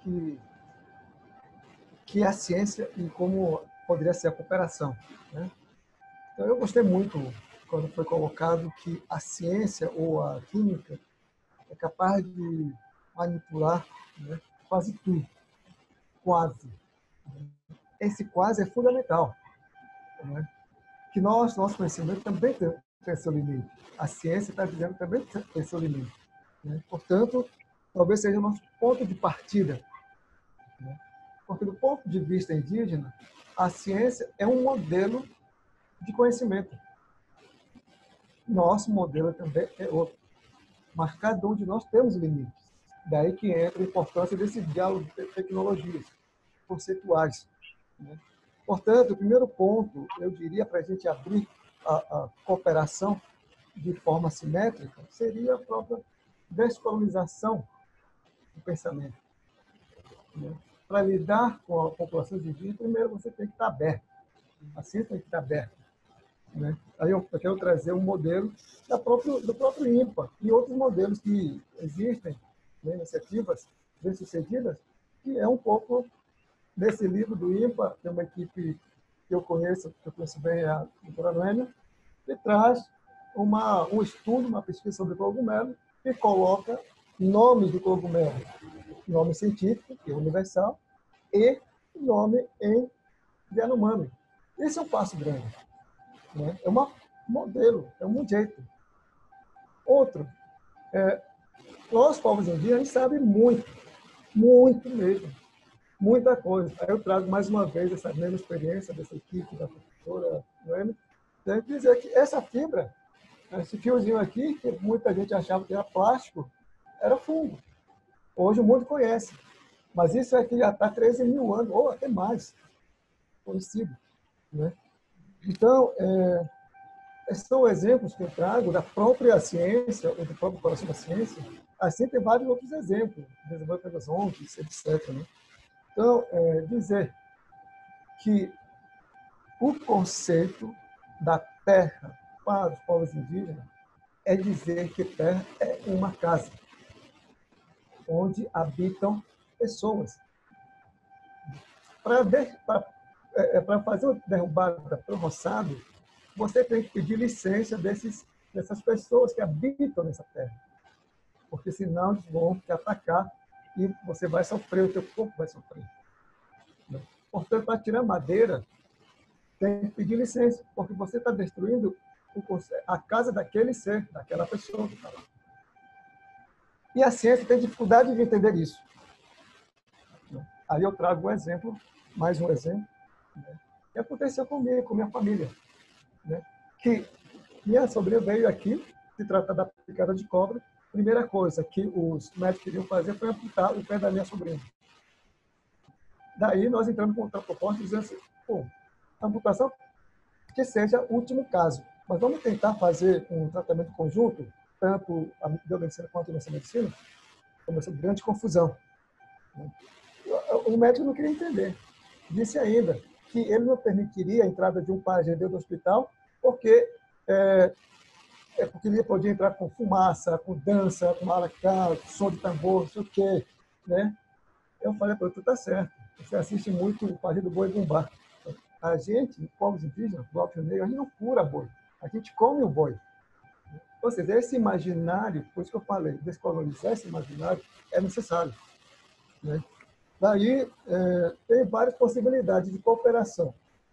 que a ciência e como poderia ser a cooperação. Né? Então, eu gostei muito quando foi colocado que a ciência ou a química é capaz de manipular, né, quase tudo. Quase. Esse quase é fundamental. Né? que nosso conhecimento também tem seu limite. A ciência está dizendo que também tem seu limite, né? Portanto, talvez seja o nosso ponto de partida, né? Porque, do ponto de vista indígena, a ciência é um modelo de conhecimento. Nosso modelo também é outro. Mas cada um de nós temos limites. Daí que entra a importância desse diálogo de tecnologias conceituais, né? Portanto, o primeiro ponto, eu diria, para a gente abrir a cooperação de forma simétrica, seria a própria descolonização do pensamento, né? Para lidar com a população indígena, primeiro você tem que estar aberto. A ciência tem que estar aberta, né? Aí eu quero trazer um modelo do próprio INPA e outros modelos que existem, né, iniciativas bem-sucedidas, que é um pouco desse livro do INPA, tem uma equipe que eu conheço bem, a doutora Noêmia, que traz um estudo, uma pesquisa sobre cogumelo, que coloca nomes do cogumelo, nome científico, que é universal, e nome em Yanomami. Esse é um passo grande, né? É um modelo, é um jeito. Outro, nós, povos indígenas, a gente sabe muito, muito mesmo, muita coisa. Aí eu trago mais uma vez essa mesma experiência dessa equipe da professora Noêmia, tem que dizer que essa fibra, esse fiozinho aqui, que muita gente achava que era plástico, era fungo. Hoje o mundo conhece. Mas isso aqui já está 13 mil anos, ou até mais, conhecido, né? Então, são exemplos que eu trago da própria ciência, ou do próprio coração da ciência. Assim, tem vários outros exemplos, desenvolvimento das ONGs, etc., né? Então, dizer que o conceito da terra para os povos indígenas é dizer que terra é uma casa onde habitam pessoas. Para fazer uma derrubada para o roçado, você tem que pedir licença dessas pessoas que habitam nessa terra, porque senão eles vão te atacar e você vai sofrer, o teu corpo vai sofrer. Portanto, para tirar madeira, tem que pedir licença, porque você está destruindo a casa daquele ser, daquela pessoa que está lá. E a ciência tem dificuldade de entender isso. Aí eu trago um exemplo, mais um exemplo, né, que aconteceu comigo, com minha família, né, que minha sobrinha veio aqui se tratar da picada de cobra. Primeira coisa que os médicos queriam fazer foi amputar o pé da minha sobrinha. Daí nós entramos com outra proposta dizendo assim, amputação que seja o último caso, mas vamos tentar fazer um tratamento conjunto, tanto a biomedicina quanto a nossa medicina. Começou grande confusão. O médico não queria entender. Disse ainda que ele não permitiria a entrada de um pajem dentro do hospital porque ele podia entrar com fumaça, com dança, com maracá, som de tambor, não sei o quê, né? Eu falei para ele, tu tá certo, você assiste muito o pajem do boi bumbá. A gente, povos indígenas, do Alto Negro, a gente não cura boi, a gente come o boi. Ou seja, esse imaginário, por isso que eu falei, descolonizar esse imaginário é necessário, né? Daí, tem várias possibilidades de cooperação.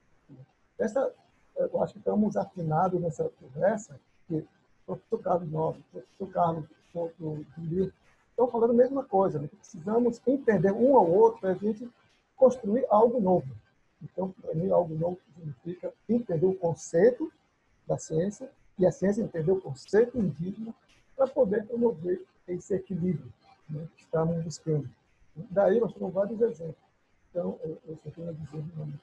Eu acho que estamos afinados nessa conversa, que o professor Carlos Nobre, o professor Carlos do Rio, estão falando a mesma coisa, né? Precisamos entender um ao outro para a gente construir algo novo. Então, para mim, algo novo significa entender o conceito da ciência e a ciência entender o conceito indígena para poder promover esse equilíbrio, né, que estamos buscando. Daí nós temos vários exemplos. Então, eu só tenho a dizer realmente.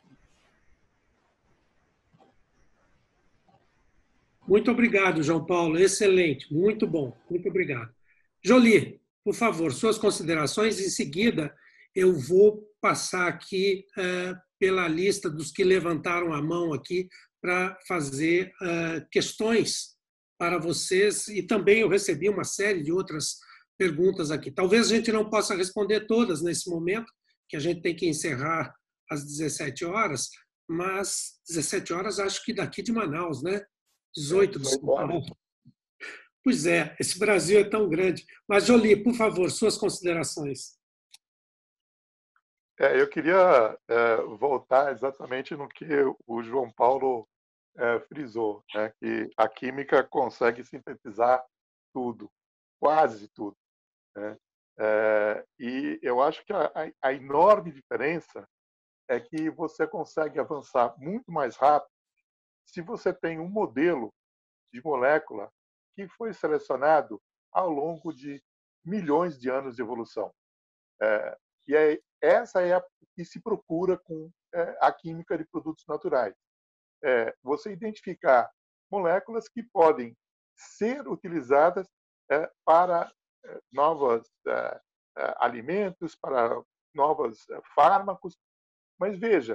Muito obrigado, João Paulo. Excelente, muito bom. Muito obrigado. Jolie, por favor, suas considerações. Em seguida, eu vou passar aqui pela lista dos que levantaram a mão aqui para fazer questões para vocês. E também eu recebi uma série de outras perguntas aqui. Talvez a gente não possa responder todas nesse momento, que a gente tem que encerrar às 17 horas, mas 17 horas acho que daqui de Manaus, né? 18 de São Paulo. Pois é, esse Brasil é tão grande. Mas, Jolie, por favor, suas considerações. Eu queria voltar exatamente no que o João Paulo frisou, né, que a química consegue sintetizar tudo, quase tudo, né? E eu acho que a enorme diferença é que você consegue avançar muito mais rápido se você tem um modelo de molécula que foi selecionado ao longo de milhões de anos de evolução. Essa é a que se procura com a química de produtos naturais. Você identificar moléculas que podem ser utilizadas para novos alimentos, para novos fármacos. Mas veja,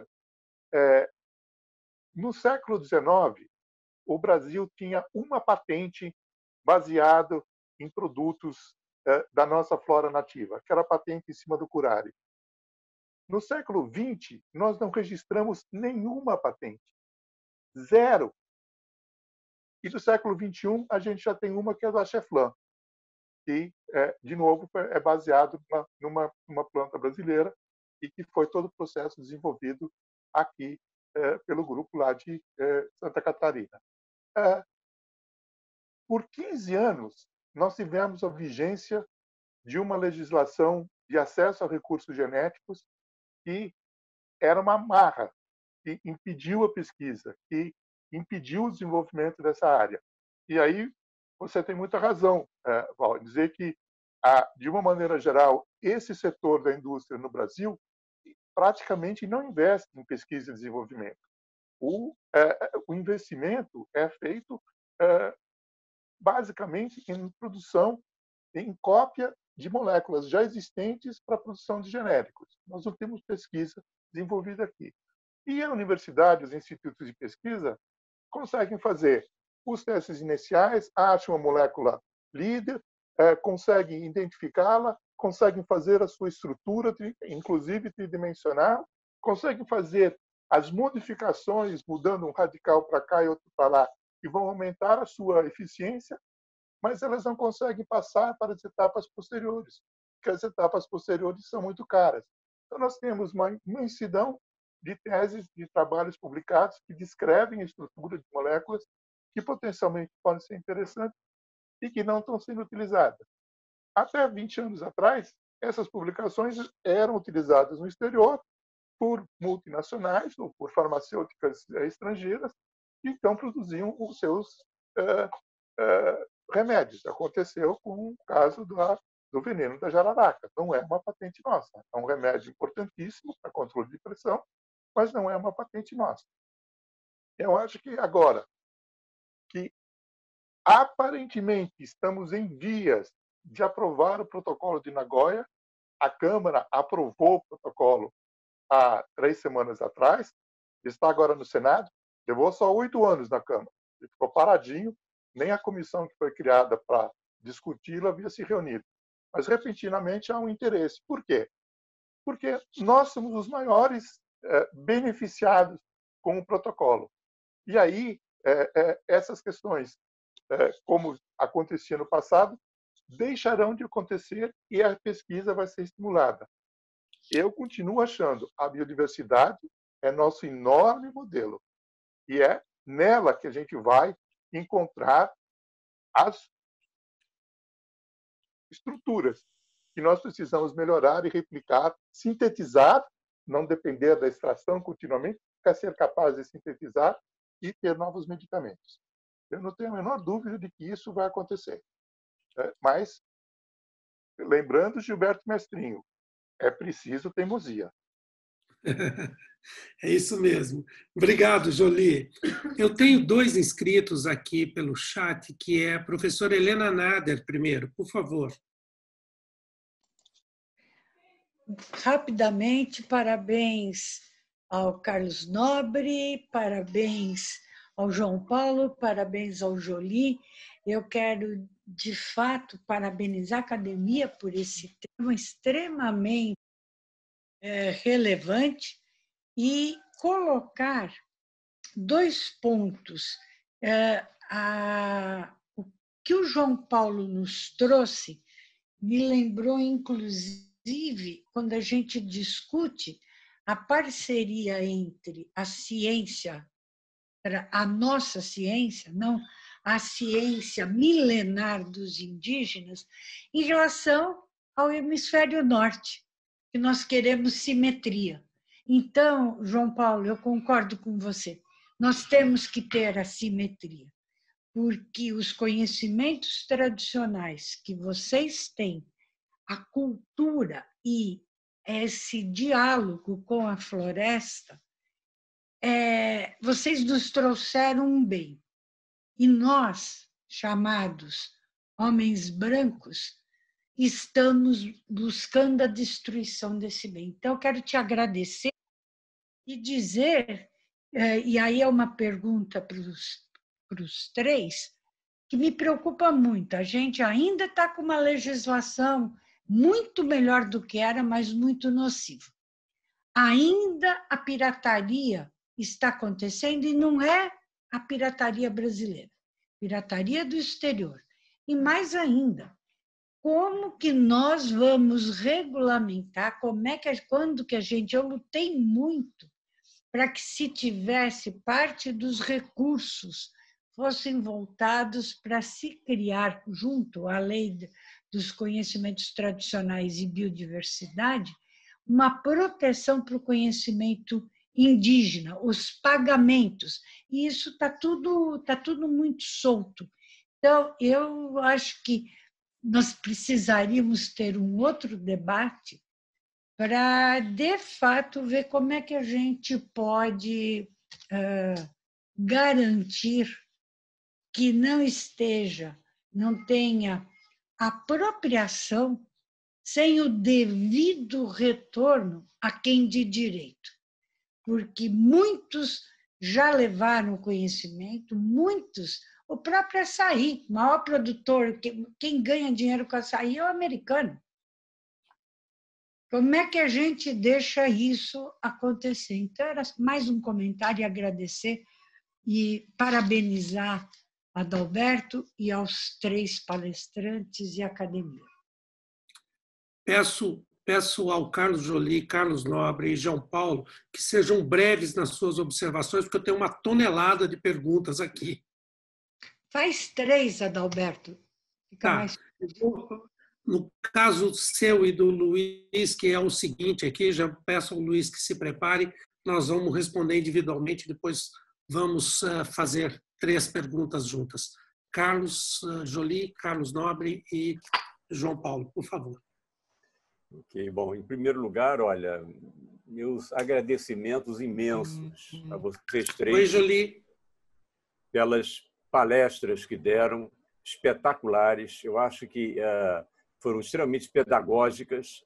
no século XIX, o Brasil tinha uma patente baseada em produtos da nossa flora nativa, que era a patente em cima do curare. No século XX, nós não registramos nenhuma patente, zero. E do século XXI, a gente já tem uma que é da Cheflan, que, de novo, é baseado numa planta brasileira e que foi todo o processo desenvolvido aqui pelo grupo lá de Santa Catarina. Por 15 anos, nós tivemos a vigência de uma legislação de acesso a recursos genéticos que era uma amarra, que impediu a pesquisa, que impediu o desenvolvimento dessa área. E aí você tem muita razão, Val, dizer que, de uma maneira geral, esse setor da indústria no Brasil praticamente não investe em pesquisa e desenvolvimento. O investimento é feito basicamente em produção, em cópia de moléculas já existentes para a produção de genéricos. Nós não temos pesquisa desenvolvida aqui. E a universidade, os institutos de pesquisa, conseguem fazer os testes iniciais, acham a molécula líder, conseguem identificá-la, conseguem fazer a sua estrutura, inclusive tridimensional, conseguem fazer as modificações, mudando um radical para cá e outro para lá, que vão aumentar a sua eficiência, mas elas não conseguem passar para as etapas posteriores, porque as etapas posteriores são muito caras. Então, nós temos uma imensidão de teses, de trabalhos publicados que descrevem a estrutura de moléculas que potencialmente podem ser interessantes e que não estão sendo utilizadas. Até 20 anos atrás, essas publicações eram utilizadas no exterior por multinacionais ou por farmacêuticas estrangeiras que então produziam os seus remédios. Aconteceu com o caso do veneno da jararaca. Não é uma patente nossa. É um remédio importantíssimo para controle de pressão, mas não é uma patente nossa. Eu acho que agora que aparentemente estamos em vias de aprovar o protocolo de Nagoya, a Câmara aprovou o protocolo há 3 semanas atrás, está agora no Senado, levou só 8 anos na Câmara, ele ficou paradinho, nem a comissão que foi criada para discuti-lo havia se reunido. Mas, repentinamente, há um interesse. Por quê? Porque nós somos os maiores beneficiados com o protocolo. E aí, essas questões, como acontecia no passado, deixarão de acontecer e a pesquisa vai ser estimulada. Eu continuo achando a biodiversidade é nosso enorme modelo. E é nela que a gente vai encontrar as estruturas que nós precisamos melhorar e replicar, sintetizar, não depender da extração continuamente, para ser capaz de sintetizar e ter novos medicamentos. Eu não tenho a menor dúvida de que isso vai acontecer. Mas, lembrando Gilberto Mestrinho, é preciso teimosia. É isso mesmo. Obrigado, Jolie. Eu tenho 2 inscritos aqui pelo chat, que é a professora Helena Nader, primeiro, por favor. Rapidamente, parabéns ao Carlos Nobre, parabéns ao João Paulo, parabéns ao Jolie. Eu quero, de fato, parabenizar a academia por esse tema extremamente relevante e colocar 2 pontos. O que o João Paulo nos trouxe me lembrou, inclusive, quando a gente discute a parceria entre a ciência a nossa ciência, não a ciência milenar dos indígenas, em relação ao hemisfério norte, que nós queremos simetria. Então, João Paulo, eu concordo com você, nós temos que ter a simetria, porque os conhecimentos tradicionais que vocês têm, a cultura e esse diálogo com a floresta, vocês nos trouxeram um bem. E nós, chamados homens brancos, estamos buscando a destruição desse bem. Então, eu quero te agradecer e dizer, e aí é uma pergunta para os três, que me preocupa muito. A gente ainda está com uma legislação muito melhor do que era, mas muito nociva. Ainda a pirataria está acontecendo e não é a pirataria brasileira, pirataria do exterior. E mais ainda, como que nós vamos regulamentar, quando que a gente... Eu lutei muito para que, se tivesse parte dos recursos, fossem voltados para se criar, junto à lei dos conhecimentos tradicionais e biodiversidade, uma proteção para o conhecimento indígena, os pagamentos. E isso está tudo muito solto. Então, eu acho que nós precisaríamos ter um outro debate para, de fato, ver como é que a gente pode garantir que não tenha apropriação sem o devido retorno a quem de direito. Porque muitos já levaram conhecimento, muitos, o próprio açaí, o maior produtor, quem ganha dinheiro com açaí é o americano. Como é que a gente deixa isso acontecer? Então, era mais um comentário e agradecer e parabenizar a Adalberto e aos três palestrantes e a academia. Peço ao Carlos Joly, Carlos Nobre e João Paulo que sejam breves nas suas observações, porque eu tenho uma tonelada de perguntas aqui. Faz 3, Adalberto. Fica mais... No caso seu e do Luiz, que é o seguinte aqui, já peço ao Luiz que se prepare, nós vamos responder individualmente, depois vamos fazer 3 perguntas juntas. Carlos Joly, Carlos Nobre e João Paulo, por favor. Ok, bom, em primeiro lugar, olha, meus agradecimentos imensos a vocês três. Oi, Joly. Pelas palestras que deram, espetaculares. Eu acho que foram extremamente pedagógicas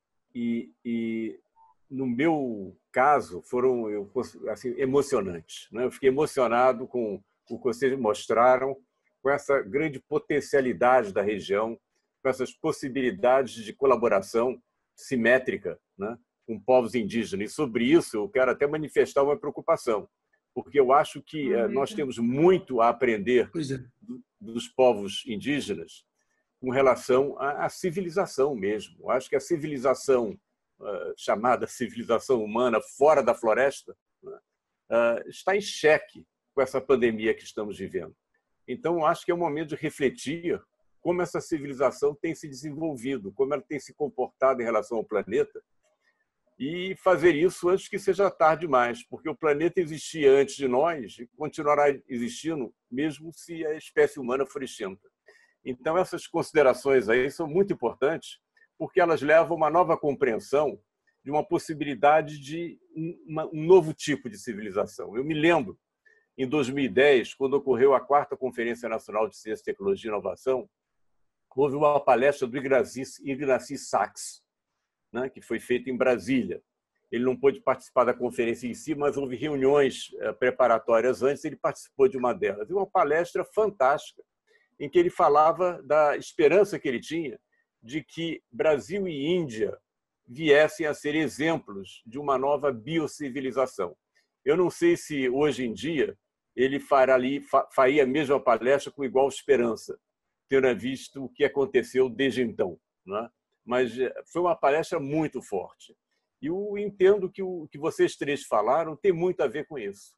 e no meu caso, foram assim, emocionantes. Né? Eu fiquei emocionado com o que vocês mostraram, com essa grande potencialidade da região, com essas possibilidades de colaboração simétrica, né, com povos indígenas. E sobre isso eu quero até manifestar uma preocupação, porque eu acho que nós temos muito a aprender dos povos indígenas com relação à civilização mesmo. Eu acho que a civilização, chamada civilização humana fora da floresta, está em xeque com essa pandemia que estamos vivendo. Então, eu acho que é o momento de refletir como essa civilização tem se desenvolvido, como ela tem se comportado em relação ao planeta, e fazer isso antes que seja tarde demais, porque o planeta existia antes de nós e continuará existindo, mesmo se a espécie humana for extinta. Então, essas considerações aí são muito importantes, porque elas levam a uma nova compreensão de uma possibilidade de um novo tipo de civilização. Eu me lembro, em 2010, quando ocorreu a 4ª Conferência Nacional de Ciência, Tecnologia e Inovação, houve uma palestra do Ignacy Sachs, né, que foi feita em Brasília. Ele não pôde participar da conferência em si, mas houve reuniões preparatórias antes, ele participou de uma delas. E uma palestra fantástica, em que ele falava da esperança que ele tinha de que Brasil e Índia viessem a ser exemplos de uma nova biocivilização. Eu não sei se, hoje em dia, ele faria a mesma palestra com igual esperança, tendo visto o que aconteceu desde então. Né? Mas foi uma palestra muito forte. E eu entendo que o que vocês três falaram tem muito a ver com isso,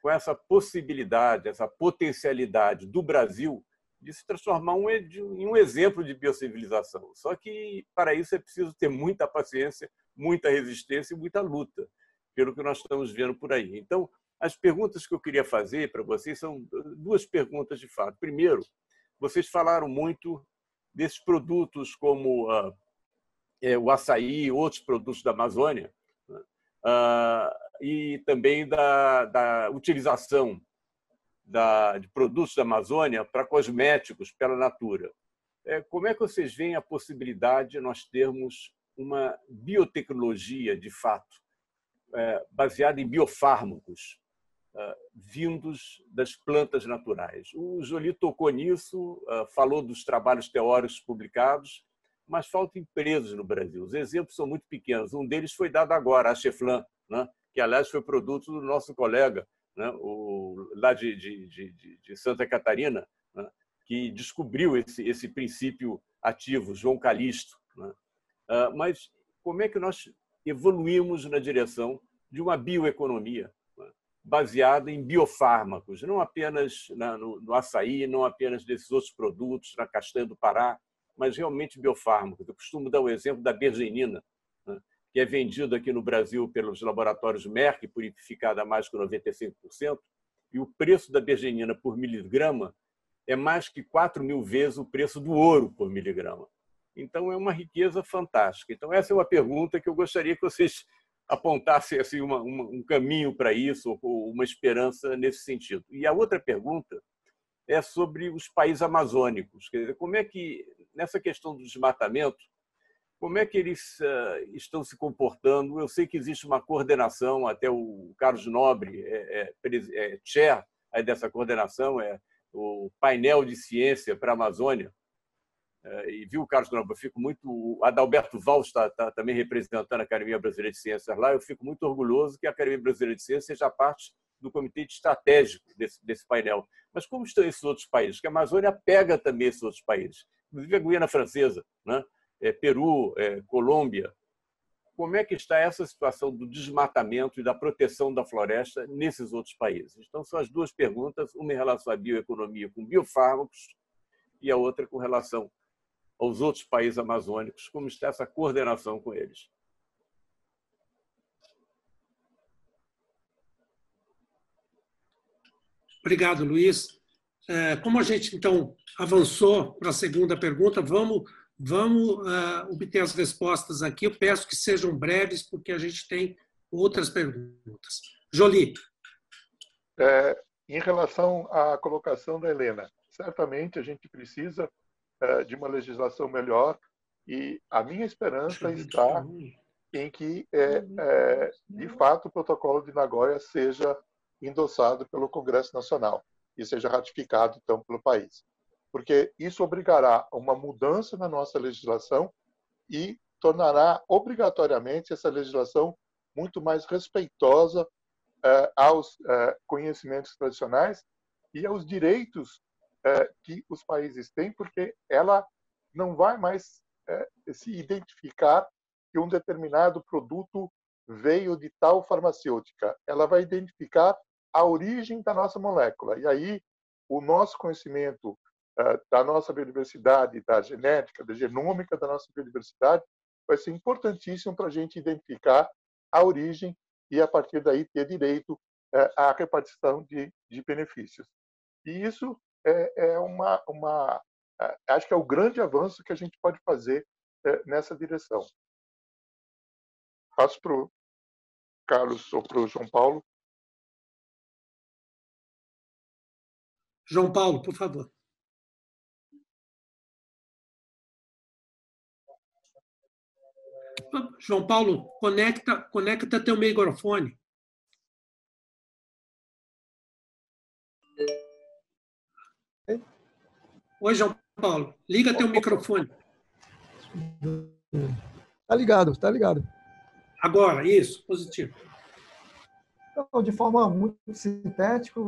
com essa possibilidade, essa potencialidade do Brasil de se transformar em um exemplo de biocivilização. Só que, para isso, é preciso ter muita paciência, muita resistência e muita luta, pelo que nós estamos vendo por aí. Então, as perguntas que eu queria fazer para vocês são duas perguntas de fato. Primeiro, vocês falaram muito desses produtos como o açaí, outros produtos da Amazônia, e também da utilização de produtos da Amazônia para cosméticos pela Natura. Como é que vocês veem a possibilidade de nós termos uma biotecnologia, de fato, baseada em biofármacos, vindos das plantas naturais? O Joly tocou nisso, falou dos trabalhos teóricos publicados, mas faltam empresas no Brasil. Os exemplos são muito pequenos. Um deles foi dado agora, a Cheflan, né? Que, aliás, foi produto do nosso colega, né? Lá de Santa Catarina, né? Que descobriu esse princípio ativo, João Calixto, né? Mas como é que nós evoluímos na direção de uma bioeconomia, né? Baseada em biofármacos, não apenas no açaí, não apenas desses outros produtos, na castanha do Pará, mas realmente biofármacos. Eu costumo dar o exemplo da bergenina, né, que é vendida aqui no Brasil pelos laboratórios Merck, purificada a mais que 95%, e o preço da bergenina por miligrama é mais que 4.000 vezes o preço do ouro por miligrama. Então, é uma riqueza fantástica. Então, essa é uma pergunta que eu gostaria que vocês apontassem assim, um caminho para isso, ou uma esperança nesse sentido. E a outra pergunta é sobre os países amazônicos. Quer dizer, como é que, nessa questão do desmatamento, como é que eles estão se comportando? Eu sei que existe uma coordenação, até o Carlos Nobre é chair dessa coordenação, é o painel de ciência para a Amazônia. E viu, Carlos Nobre, eu fico muito... O Adalberto Valls está também representando a Academia Brasileira de Ciências lá. Eu fico muito orgulhoso que a Academia Brasileira de Ciências seja parte do comitê estratégico desse painel. Mas como estão esses outros países? Porque a Amazônia pega também esses outros países, inclusive a Guiana Francesa, né? Peru, Colômbia. Como é que está essa situação do desmatamento e da proteção da floresta nesses outros países? Então, são as duas perguntas, uma em relação à bioeconomia com biofármacos e a outra com relação aos outros países amazônicos, como está essa coordenação com eles. Obrigado, Luiz. Como a gente, então, avançou para a segunda pergunta, vamos obter as respostas aqui. Eu peço que sejam breves, porque a gente tem outras perguntas. Joly. Em relação à colocação da Helena, certamente a gente precisa de uma legislação melhor, e a minha esperança está em que, de fato, o protocolo de Nagoya seja endossado pelo Congresso Nacional e seja ratificado, então, pelo país. Porque isso obrigará a uma mudança na nossa legislação e tornará obrigatoriamente essa legislação muito mais respeitosa aos conhecimentos tradicionais e aos direitos que os países têm, porque ela não vai mais se identificar que um determinado produto veio de tal farmacêutica. Ela vai identificar a origem da nossa molécula. E aí, o nosso conhecimento da nossa biodiversidade, da genética, da genômica da nossa biodiversidade, vai ser importantíssimo para a gente identificar a origem e, a partir daí, ter direito à repartição de benefícios. E isso acho que é o grande avanço que a gente pode fazer nessa direção. Passo para o Carlos ou para o João Paulo. João Paulo, por favor. João Paulo, conecta teu microfone. Oi, João Paulo, liga teu microfone. Tá ligado. Agora, isso, positivo. Então, de forma muito sintética,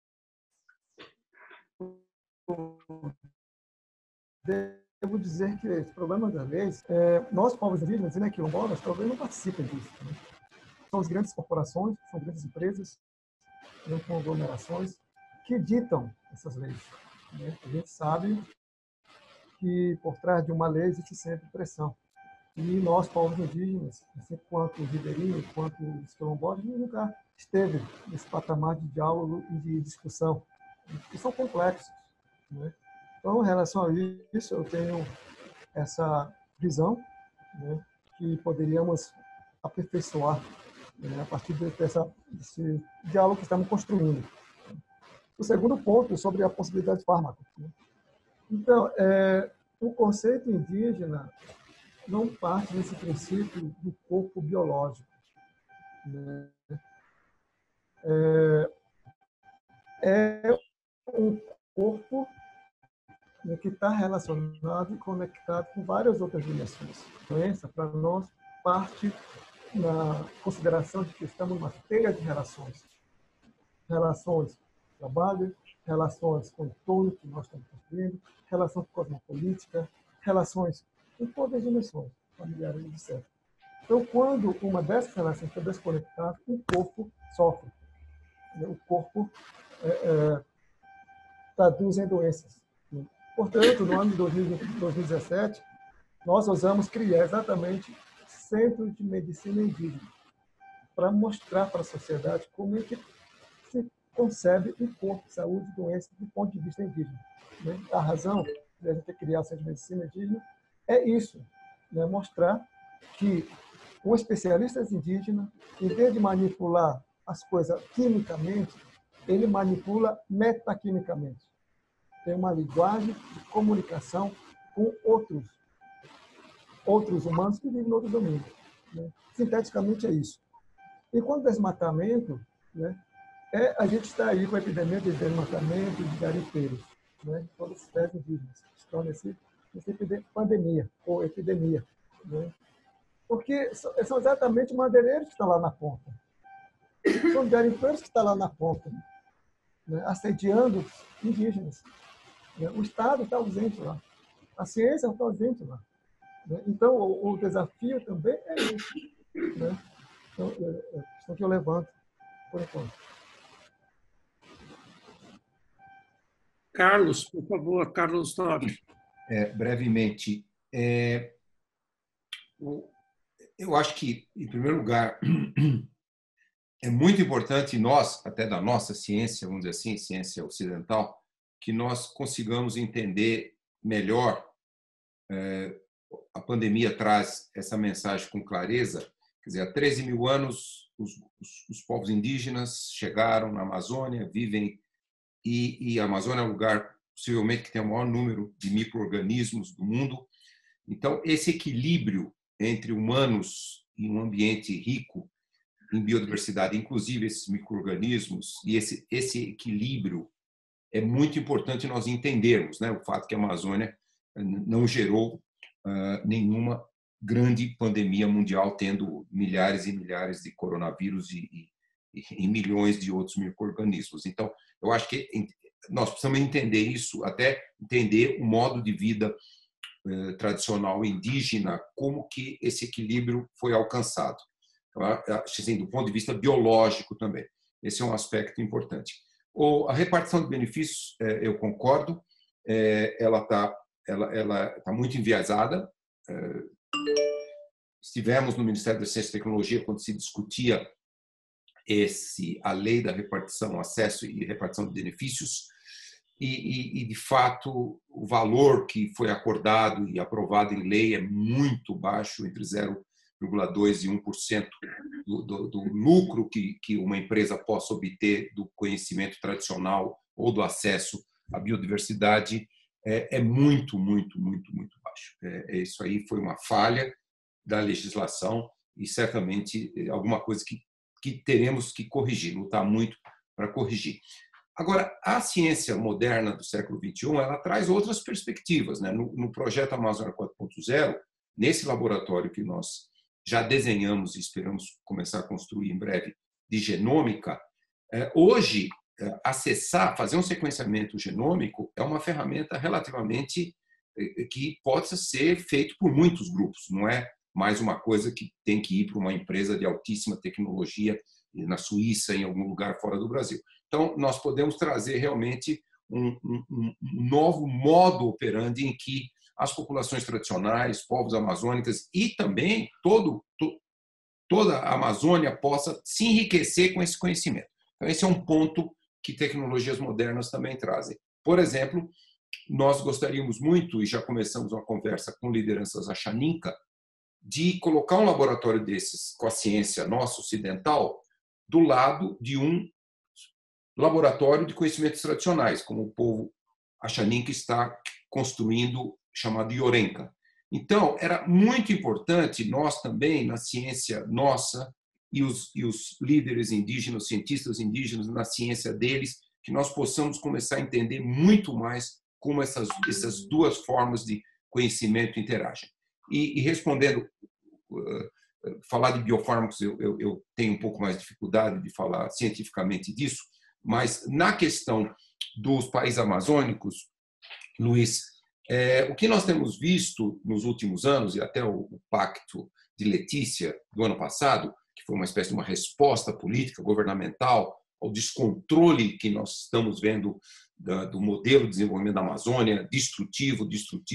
devo dizer que esse problema das leis, nós, povos indígenas, né, quilombolas, talvez não participem disso. Né? São as grandes corporações, são grandes empresas com aglomerações, que ditam essas leis. Né? A gente sabe que por trás de uma lei existe sempre pressão. E nós, povos indígenas, assim quanto os ribeirinhos, quanto os quilombolas, nunca esteve nesse patamar de diálogo e de discussão, que são complexos. Né? Então, em relação a isso, eu tenho essa visão, né, que poderíamos aperfeiçoar, né, a partir desse diálogo que estamos construindo. O segundo ponto é sobre a possibilidade de fármaco. Né? Então, o conceito indígena não parte desse princípio do corpo biológico. Né? É um corpo, né, que está relacionado e conectado com várias outras dimensões. A doença, para nós, parte na consideração de que estamos numa teia de relações. Relações de trabalho, relações com o entorno que nós estamos construindo, relações cosmopolíticas, relações em todas as dimensões, familiares, etc. Então, quando uma dessas relações está desconectada, o corpo sofre. O corpo traduz em doenças. Portanto, no ano de 2017, nós ousamos criar exatamente Centro de Medicina Indígena, para mostrar para a sociedade como é que se concebe o corpo, saúde e doença do ponto de vista indígena. Né? A razão de a gente criar o Centro de Medicina Indígena é isso, né? Mostrar que um especialista indígena, em vez de manipular as coisas quimicamente, ele manipula metaquimicamente. Tem uma linguagem de comunicação com outros humanos que vivem em outros domínios. Né? Sinteticamente é isso. E quando desmatamento, né, a gente está aí com a epidemia de desmatamento de garimpeiros, né? Todas as espécies indígenas estão nessa pandemia ou epidemia. Né? Porque são exatamente madeireiros que estão lá na ponta. São garimpeiros que estão lá na ponta, né? Assediando indígenas. O Estado está ausente lá. A ciência está ausente lá. Então, o desafio também é isso. Né? Então, é a questão que eu levanto por enquanto. Carlos, por favor, Carlos Nobre. Brevemente, eu acho que, em primeiro lugar, é muito importante nós, até da nossa ciência, vamos dizer assim, ciência ocidental, que nós consigamos entender melhor. A pandemia traz essa mensagem com clareza. Quer dizer, há 13 mil anos, os povos indígenas chegaram na Amazônia, vivem, e a Amazônia é um lugar, possivelmente, que tem o maior número de micro-organismos do mundo. Então, esse equilíbrio entre humanos e um ambiente rico em biodiversidade, inclusive esses micro-organismos, e esse equilíbrio é muito importante nós entendermos, né? O fato que a Amazônia não gerou nenhuma grande pandemia mundial, tendo milhares e milhares de coronavírus e milhões de outros micro-organismos. Então, eu acho que nós precisamos entender isso, até entender o modo de vida tradicional indígena, como que esse equilíbrio foi alcançado. Assim, do ponto de vista biológico também. Esse é um aspecto importante. A repartição de benefícios, eu concordo, ela está muito enviesada. Estivemos no Ministério da Ciência e Tecnologia quando se discutia a lei da repartição, acesso e repartição de benefícios, e de fato o valor que foi acordado e aprovado em lei é muito baixo, entre 0,2% e 1% do lucro que uma empresa possa obter do conhecimento tradicional ou do acesso à biodiversidade é muito, muito, muito, muito baixo. Isso aí foi uma falha da legislação e certamente alguma coisa que teremos que corrigir, lutar muito para corrigir. Agora, a ciência moderna do século XXI, ela traz outras perspectivas, né? No projeto Amazônia 4.0, nesse laboratório que nós já desenhamos e esperamos começar a construir em breve, de genômica, hoje, fazer um sequenciamento genômico é uma ferramenta relativamente que pode ser feito por muitos grupos, não é mais uma coisa que tem que ir para uma empresa de altíssima tecnologia na Suíça, em algum lugar fora do Brasil. Então, nós podemos trazer realmente um novo modo operandi em que as populações tradicionais, povos amazônicos e também toda a Amazônia possa se enriquecer com esse conhecimento. Então, esse é um ponto que tecnologias modernas também trazem. Por exemplo, nós gostaríamos muito, e já começamos uma conversa com lideranças da Xaninca, de colocar um laboratório desses com a ciência nossa ocidental do lado de um laboratório de conhecimentos tradicionais, como o povo Xaninca está construindo, chamado Iorenca. Então, era muito importante nós também, na ciência nossa, e os líderes indígenas, cientistas indígenas, na ciência deles, que nós possamos começar a entender muito mais como essas duas formas de conhecimento interagem. E respondendo, falar de biofármacos, eu tenho um pouco mais de dificuldade de falar cientificamente disso, mas na questão dos países amazônicos, Luiz, o que nós temos visto nos últimos anos, e até o Pacto de Letícia do ano passado, que foi uma espécie de uma resposta política, governamental, ao descontrole que nós estamos vendo do modelo de desenvolvimento da Amazônia, destrutivo,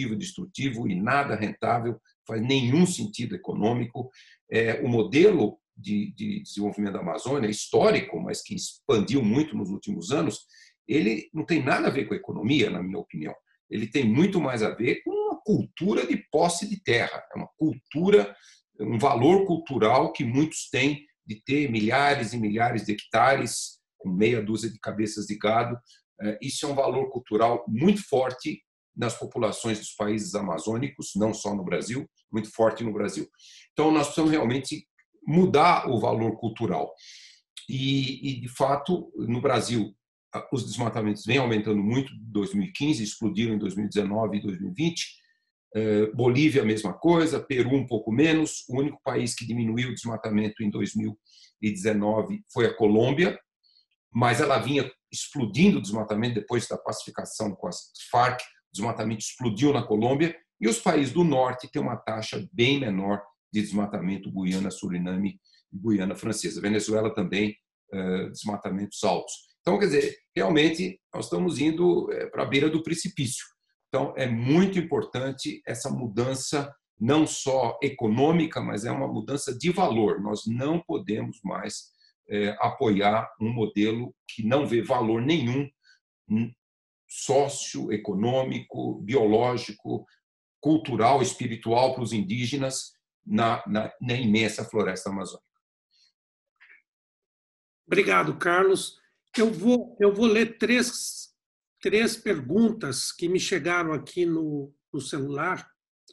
e nada rentável, faz nenhum sentido econômico. O modelo de desenvolvimento da Amazônia, histórico, mas que expandiu muito nos últimos anos, ele não tem nada a ver com a economia, na minha opinião. Ele tem muito mais a ver com uma cultura de posse de terra, é uma cultura, um valor cultural que muitos têm de ter milhares e milhares de hectares com meia dúzia de cabeças de gado. Isso é um valor cultural muito forte nas populações dos países amazônicos, não só no Brasil, muito forte no Brasil. Então, nós precisamos realmente mudar o valor cultural. E de fato, no Brasil, os desmatamentos vêm aumentando muito em 2015, explodiram em 2019 e 2020. Bolívia, a mesma coisa, Peru, um pouco menos. O único país que diminuiu o desmatamento em 2019 foi a Colômbia, mas ela vinha explodindo o desmatamento depois da pacificação com as Farc. O desmatamento explodiu na Colômbia, e os países do norte têm uma taxa bem menor de desmatamento, Guiana, Suriname e Guiana Francesa. Venezuela também, desmatamentos altos. Então, quer dizer, realmente nós estamos indo para a beira do precipício. Então, é muito importante essa mudança, não só econômica, mas é uma mudança de valor. Nós não podemos mais apoiar um modelo que não vê valor nenhum socioeconômico, biológico, cultural, espiritual para os indígenas na imensa floresta amazônica. Obrigado, Carlos. Eu vou ler três perguntas que me chegaram aqui no celular,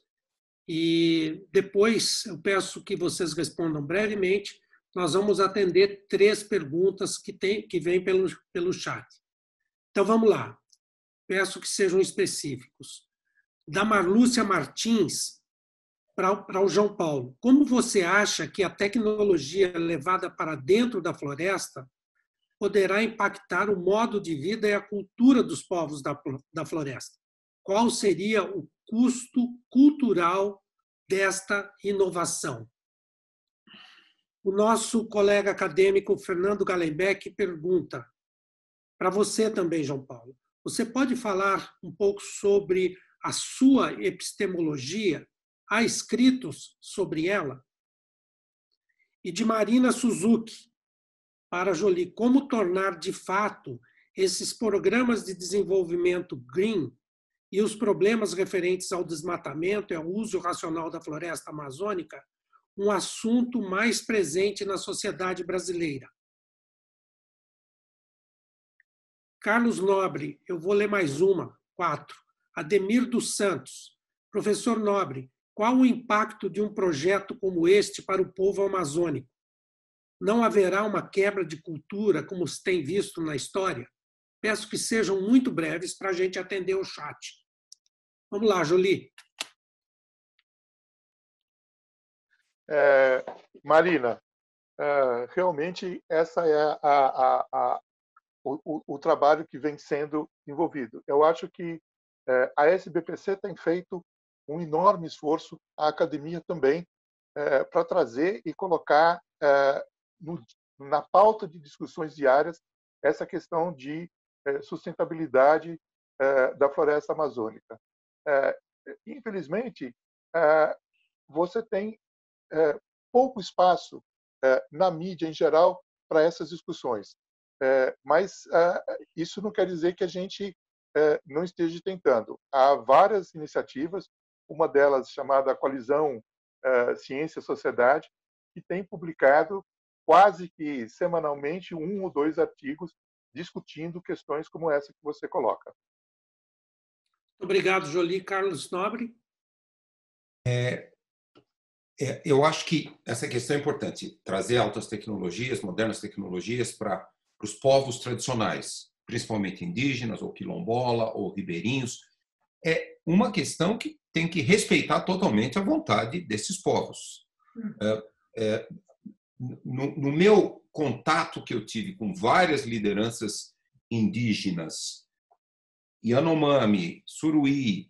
e depois eu peço que vocês respondam brevemente. Nós vamos atender 3 perguntas que vêm pelo chat. Então, vamos lá. Peço que sejam específicos. Da Marlúcia Martins, para o João Paulo. Como você acha que a tecnologia levada para dentro da floresta poderá impactar o modo de vida e a cultura dos povos da floresta? Qual seria o custo cultural desta inovação? O nosso colega acadêmico Fernando Gallenbeck pergunta, para você também, João Paulo, você pode falar um pouco sobre a sua epistemologia? Há escritos sobre ela? E de Marina Suzuki, para Jolie, como tornar de fato esses programas de desenvolvimento green e os problemas referentes ao desmatamento e ao uso racional da floresta amazônica um assunto mais presente na sociedade brasileira? Carlos Nobre, eu vou ler mais uma, 4. Ademir dos Santos. Professor Nobre, qual o impacto de um projeto como este para o povo amazônico? Não haverá uma quebra de cultura, como se tem visto na história? Peço que sejam muito breves para a gente atender o chat. Vamos lá, Jolie. Marina, realmente essa é o trabalho que vem sendo envolvido. Eu acho que a SBPC tem feito um enorme esforço, a academia também, para trazer e colocar na pauta de discussões diárias essa questão de sustentabilidade da floresta amazônica. Infelizmente, você tem pouco espaço na mídia em geral para essas discussões, mas isso não quer dizer que a gente não esteja tentando. Há várias iniciativas, uma delas chamada Coalizão Ciência e Sociedade, que tem publicado quase que semanalmente 1 ou 2 artigos discutindo questões como essa que você coloca. Obrigado, Jolie. Carlos Nobre? Eu acho que essa questão é importante, trazer altas tecnologias, modernas tecnologias para os povos tradicionais, principalmente indígenas, ou quilombola, ou ribeirinhos. É uma questão que tem que respeitar totalmente a vontade desses povos. No meu contato que eu tive com várias lideranças indígenas, Yanomami, Suruí,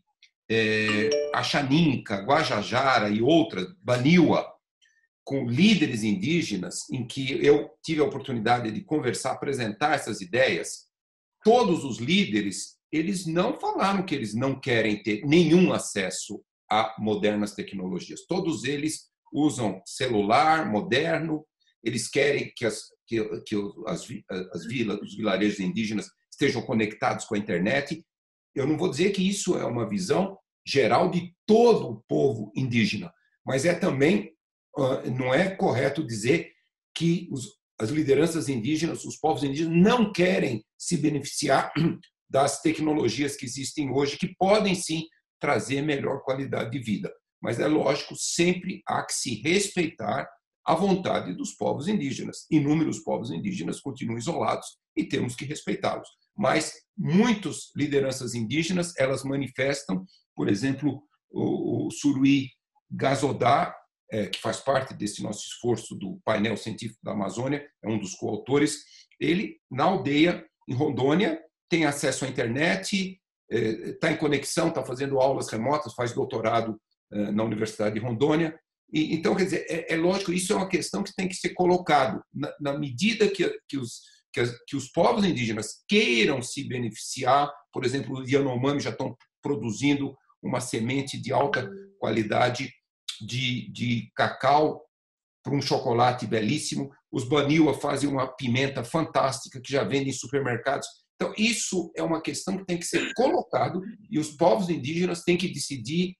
Axaninca, Guajajara e outras, Baniwa, com líderes indígenas, em que eu tive a oportunidade de conversar, apresentar essas ideias, todos os líderes, eles não falaram que eles não querem ter nenhum acesso a modernas tecnologias. Todos eles usam celular moderno, eles querem que as vilas, os vilarejos indígenas estejam conectados com a internet. Eu não vou dizer que isso é uma visão geral de todo o povo indígena, mas também não é correto dizer que as lideranças indígenas, os povos indígenas, não querem se beneficiar das tecnologias que existem hoje, que podem sim trazer melhor qualidade de vida. Mas é lógico, sempre há que se respeitar a vontade dos povos indígenas. Inúmeros povos indígenas continuam isolados e temos que respeitá-los. Mas muitas lideranças indígenas, elas manifestam, por exemplo, o Suruí Gazodá, que faz parte desse nosso esforço do painel científico da Amazônia, é um dos coautores. Ele, na aldeia, em Rondônia, tem acesso à internet, está em conexão, está fazendo aulas remotas, faz doutorado na Universidade de Rondônia. Então, quer dizer, é lógico, isso é uma questão que tem que ser colocado. Na medida que os povos indígenas queiram se beneficiar, por exemplo, os Yanomami já estão produzindo uma semente de alta qualidade de cacau para um chocolate belíssimo. Os Baniwa fazem uma pimenta fantástica que já vende em supermercados. Então, isso é uma questão que tem que ser colocado e os povos indígenas têm que decidir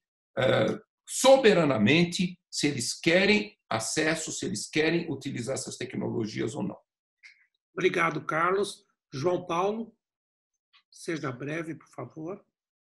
soberanamente se eles querem acesso, se eles querem utilizar essas tecnologias ou não. Obrigado, Carlos. João Paulo, seja breve, por favor.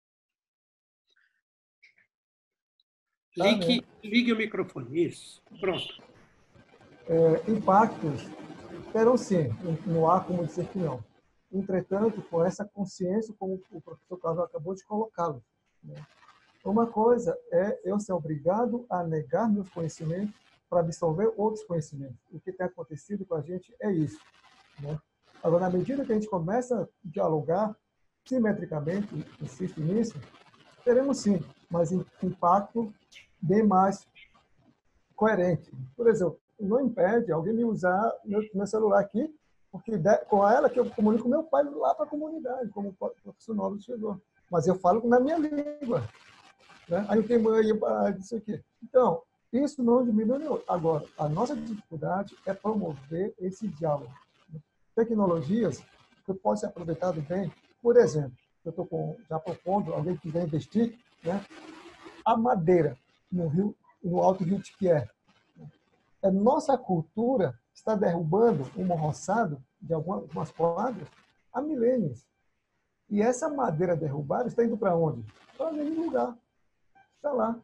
Ligue o microfone. Isso. Pronto. Impactos terão sim, não há como dizer que não. Entretanto, com essa consciência, como o professor Carlos acabou de colocá-lo, né? Uma coisa é eu ser obrigado a negar meus conhecimentos para absorver outros conhecimentos. O que tem acontecido com a gente é isso, né? Agora, na medida que a gente começa a dialogar simetricamente, insisto nisso, teremos sim, mas impacto bem mais coerente. Por exemplo, não impede alguém me usar meu celular aqui, porque com ela que eu comunico meu pai lá para a comunidade, como o professor Nobre chegou. Mas eu falo na minha língua, né? Aí eu tenho isso aqui. Então, isso não diminui. Agora, a nossa dificuldade é promover esse diálogo. Tecnologias que podem ser aproveitadas bem. Por exemplo, eu estou já propondo, alguém que quiser investir, né? A madeira no Alto Rio Tiquié. A nossa cultura está derrubando um roçado de algumas quadras há milênios. E essa madeira derrubada está indo para onde? Para nenhum lugar. Está lá.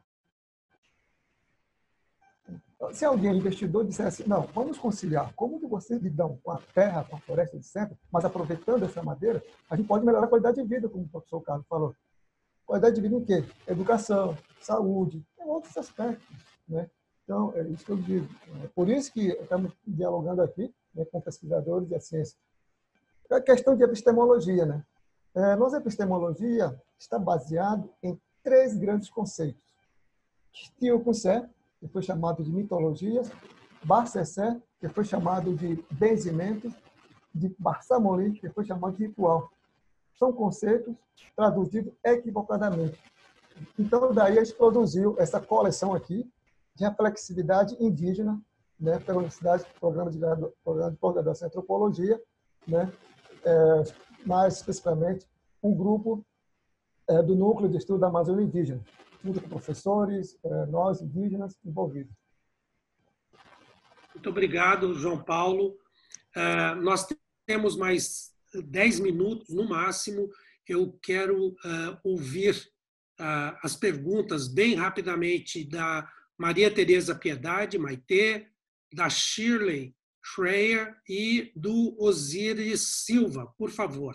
Se alguém, investidor, disser assim, não, vamos conciliar como que vocês lidam com a terra, com a floresta, etc., mas aproveitando essa madeira, a gente pode melhorar a qualidade de vida, como o professor Carlos falou. Qualidade de vida em quê? Educação, saúde, tem outros aspectos, né? Então, é isso que eu digo. É por isso que estamos dialogando aqui, né, com pesquisadores da ciência. É a questão de epistemologia, né? Nossa epistemologia está baseada em 3 grandes conceitos. Tio Kussé, que foi chamado de mitologias, Barcessé que foi chamado de benzimento, de Barsamoli, que foi chamado de ritual. São conceitos traduzidos equivocadamente. Então, daí a gente produziu essa coleção aqui de reflexividade indígena, né, pela Universidade, programa de pós-graduação em Antropologia, né, mais especificamente um grupo do Núcleo de Estudo da Amazônia Indígena, junto com professores, nós indígenas envolvidos. Muito obrigado, João Paulo. Nós temos mais 10 minutos no máximo. Eu quero ouvir as perguntas bem rapidamente da Maria Tereza Piedade, Maitê, da Shirley Schreier e do Osiris Silva, por favor.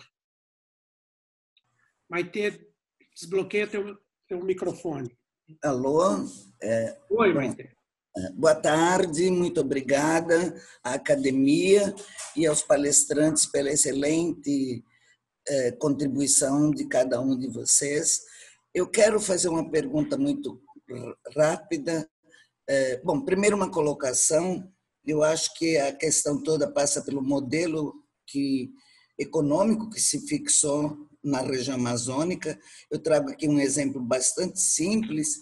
Maitê, desbloqueia teu microfone. Alô? Oi, Maitê. Boa tarde, muito obrigada à academia e aos palestrantes pela excelente contribuição de cada um de vocês. Eu quero fazer uma pergunta muito rápida. Bom, primeiro uma colocação. Eu acho que a questão toda passa pelo modelo econômico que se fixou na região amazônica. Eu trago aqui um exemplo bastante simples.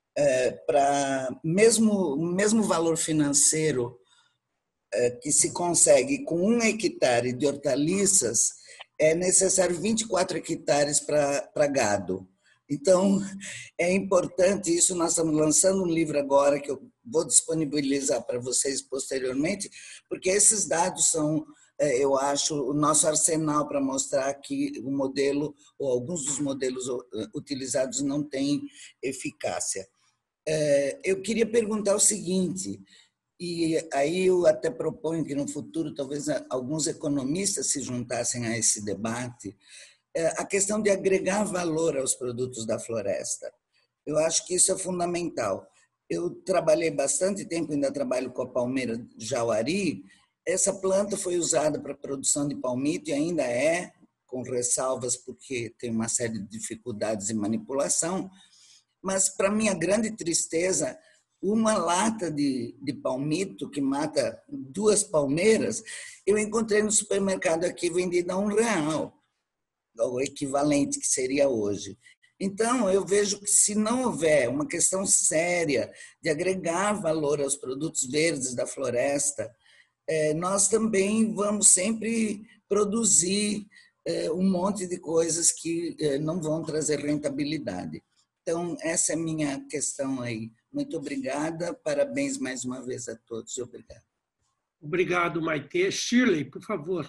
Para o mesmo valor financeiro que se consegue com 1 hectare de hortaliças, é necessário 24 hectares para gado. Então, é importante isso. Nós estamos lançando um livro agora que eu vou disponibilizar para vocês posteriormente, porque esses dados são, eu acho, o nosso arsenal para mostrar que o modelo, ou alguns dos modelos utilizados, não têm eficácia. Eu queria perguntar o seguinte, e aí eu até proponho que no futuro talvez alguns economistas se juntassem a esse debate, a questão de agregar valor aos produtos da floresta. Eu acho que isso é fundamental. Eu trabalhei bastante tempo, ainda trabalho com a palmeira jauari. Essa planta foi usada para a produção de palmito e ainda é, com ressalvas, porque tem uma série de dificuldades de manipulação. Mas, para minha grande tristeza, uma lata de palmito que mata 2 palmeiras, eu encontrei no supermercado aqui vendida a R$1, o equivalente que seria hoje. Então, eu vejo que se não houver uma questão séria de agregar valor aos produtos verdes da floresta, nós também vamos sempre produzir um monte de coisas que não vão trazer rentabilidade. Então, essa é a minha questão aí. Muito obrigada, parabéns mais uma vez a todos. Obrigado. Obrigado, Maitê. Shirley, por favor.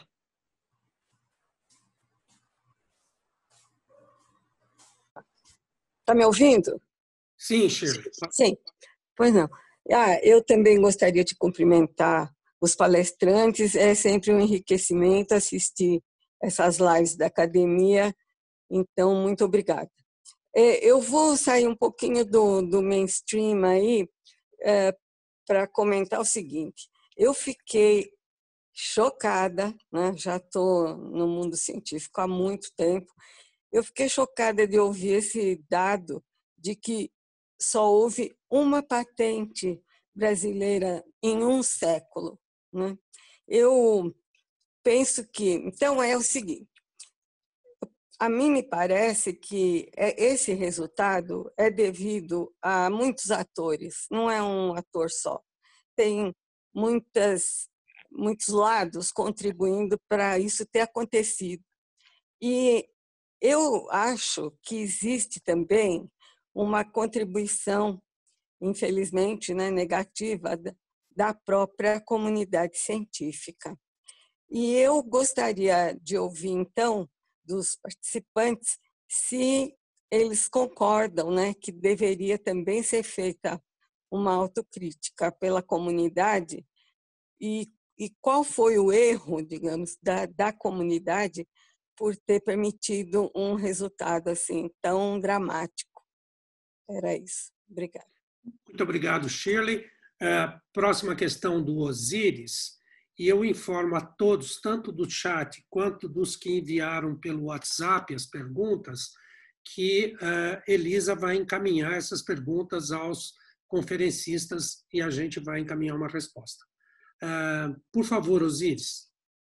Está me ouvindo? Sim, Shirley. Sim, pois não. Eu também gostaria de cumprimentar os palestrantes. É sempre um enriquecimento assistir essas lives da academia. Então, muito obrigada. Eu vou sair um pouquinho do mainstream aí para comentar o seguinte. Eu fiquei chocada, né? Já estou no mundo científico há muito tempo. Eu fiquei chocada de ouvir esse dado de que só houve uma patente brasileira em um século, né? Eu penso que, então, é o seguinte, a mim me parece que esse resultado é devido a muitos atores, não é um ator só. Tem muitos lados contribuindo para isso ter acontecido. E eu acho que existe também uma contribuição, infelizmente, né, negativa, da própria comunidade científica. E eu gostaria de ouvir, então, dos participantes, se eles concordam, né, que deveria também ser feita uma autocrítica pela comunidade e qual foi o erro, digamos, da comunidade por ter permitido um resultado assim tão dramático. Era isso. Obrigada. Muito obrigado, Shirley. Próxima questão do Osiris. E eu informo a todos, tanto do chat quanto dos que enviaram pelo WhatsApp as perguntas, que Elisa vai encaminhar essas perguntas aos conferencistas e a gente vai encaminhar uma resposta. Por favor, Osíris.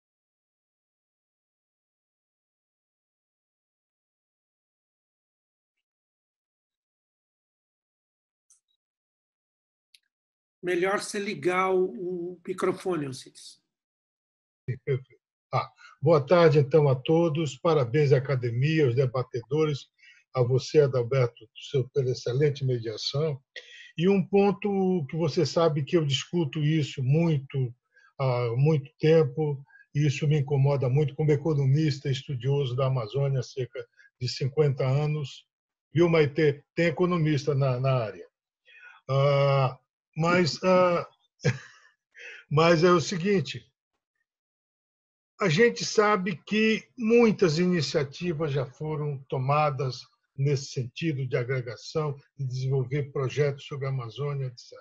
Melhor você ligar o microfone, Osíris. Perfeito. Boa tarde, então, a todos. Parabéns à academia, aos debatedores, a você, Adalberto, pela excelente mediação. E um ponto que você sabe que eu discuto isso muito, há muito tempo, e isso me incomoda muito como economista estudioso da Amazônia há cerca de 50 anos. Viu, Maitê? Tem economista na área. Mas é o seguinte, a gente sabe que muitas iniciativas já foram tomadas nesse sentido de agregação, de desenvolver projetos sobre a Amazônia, etc.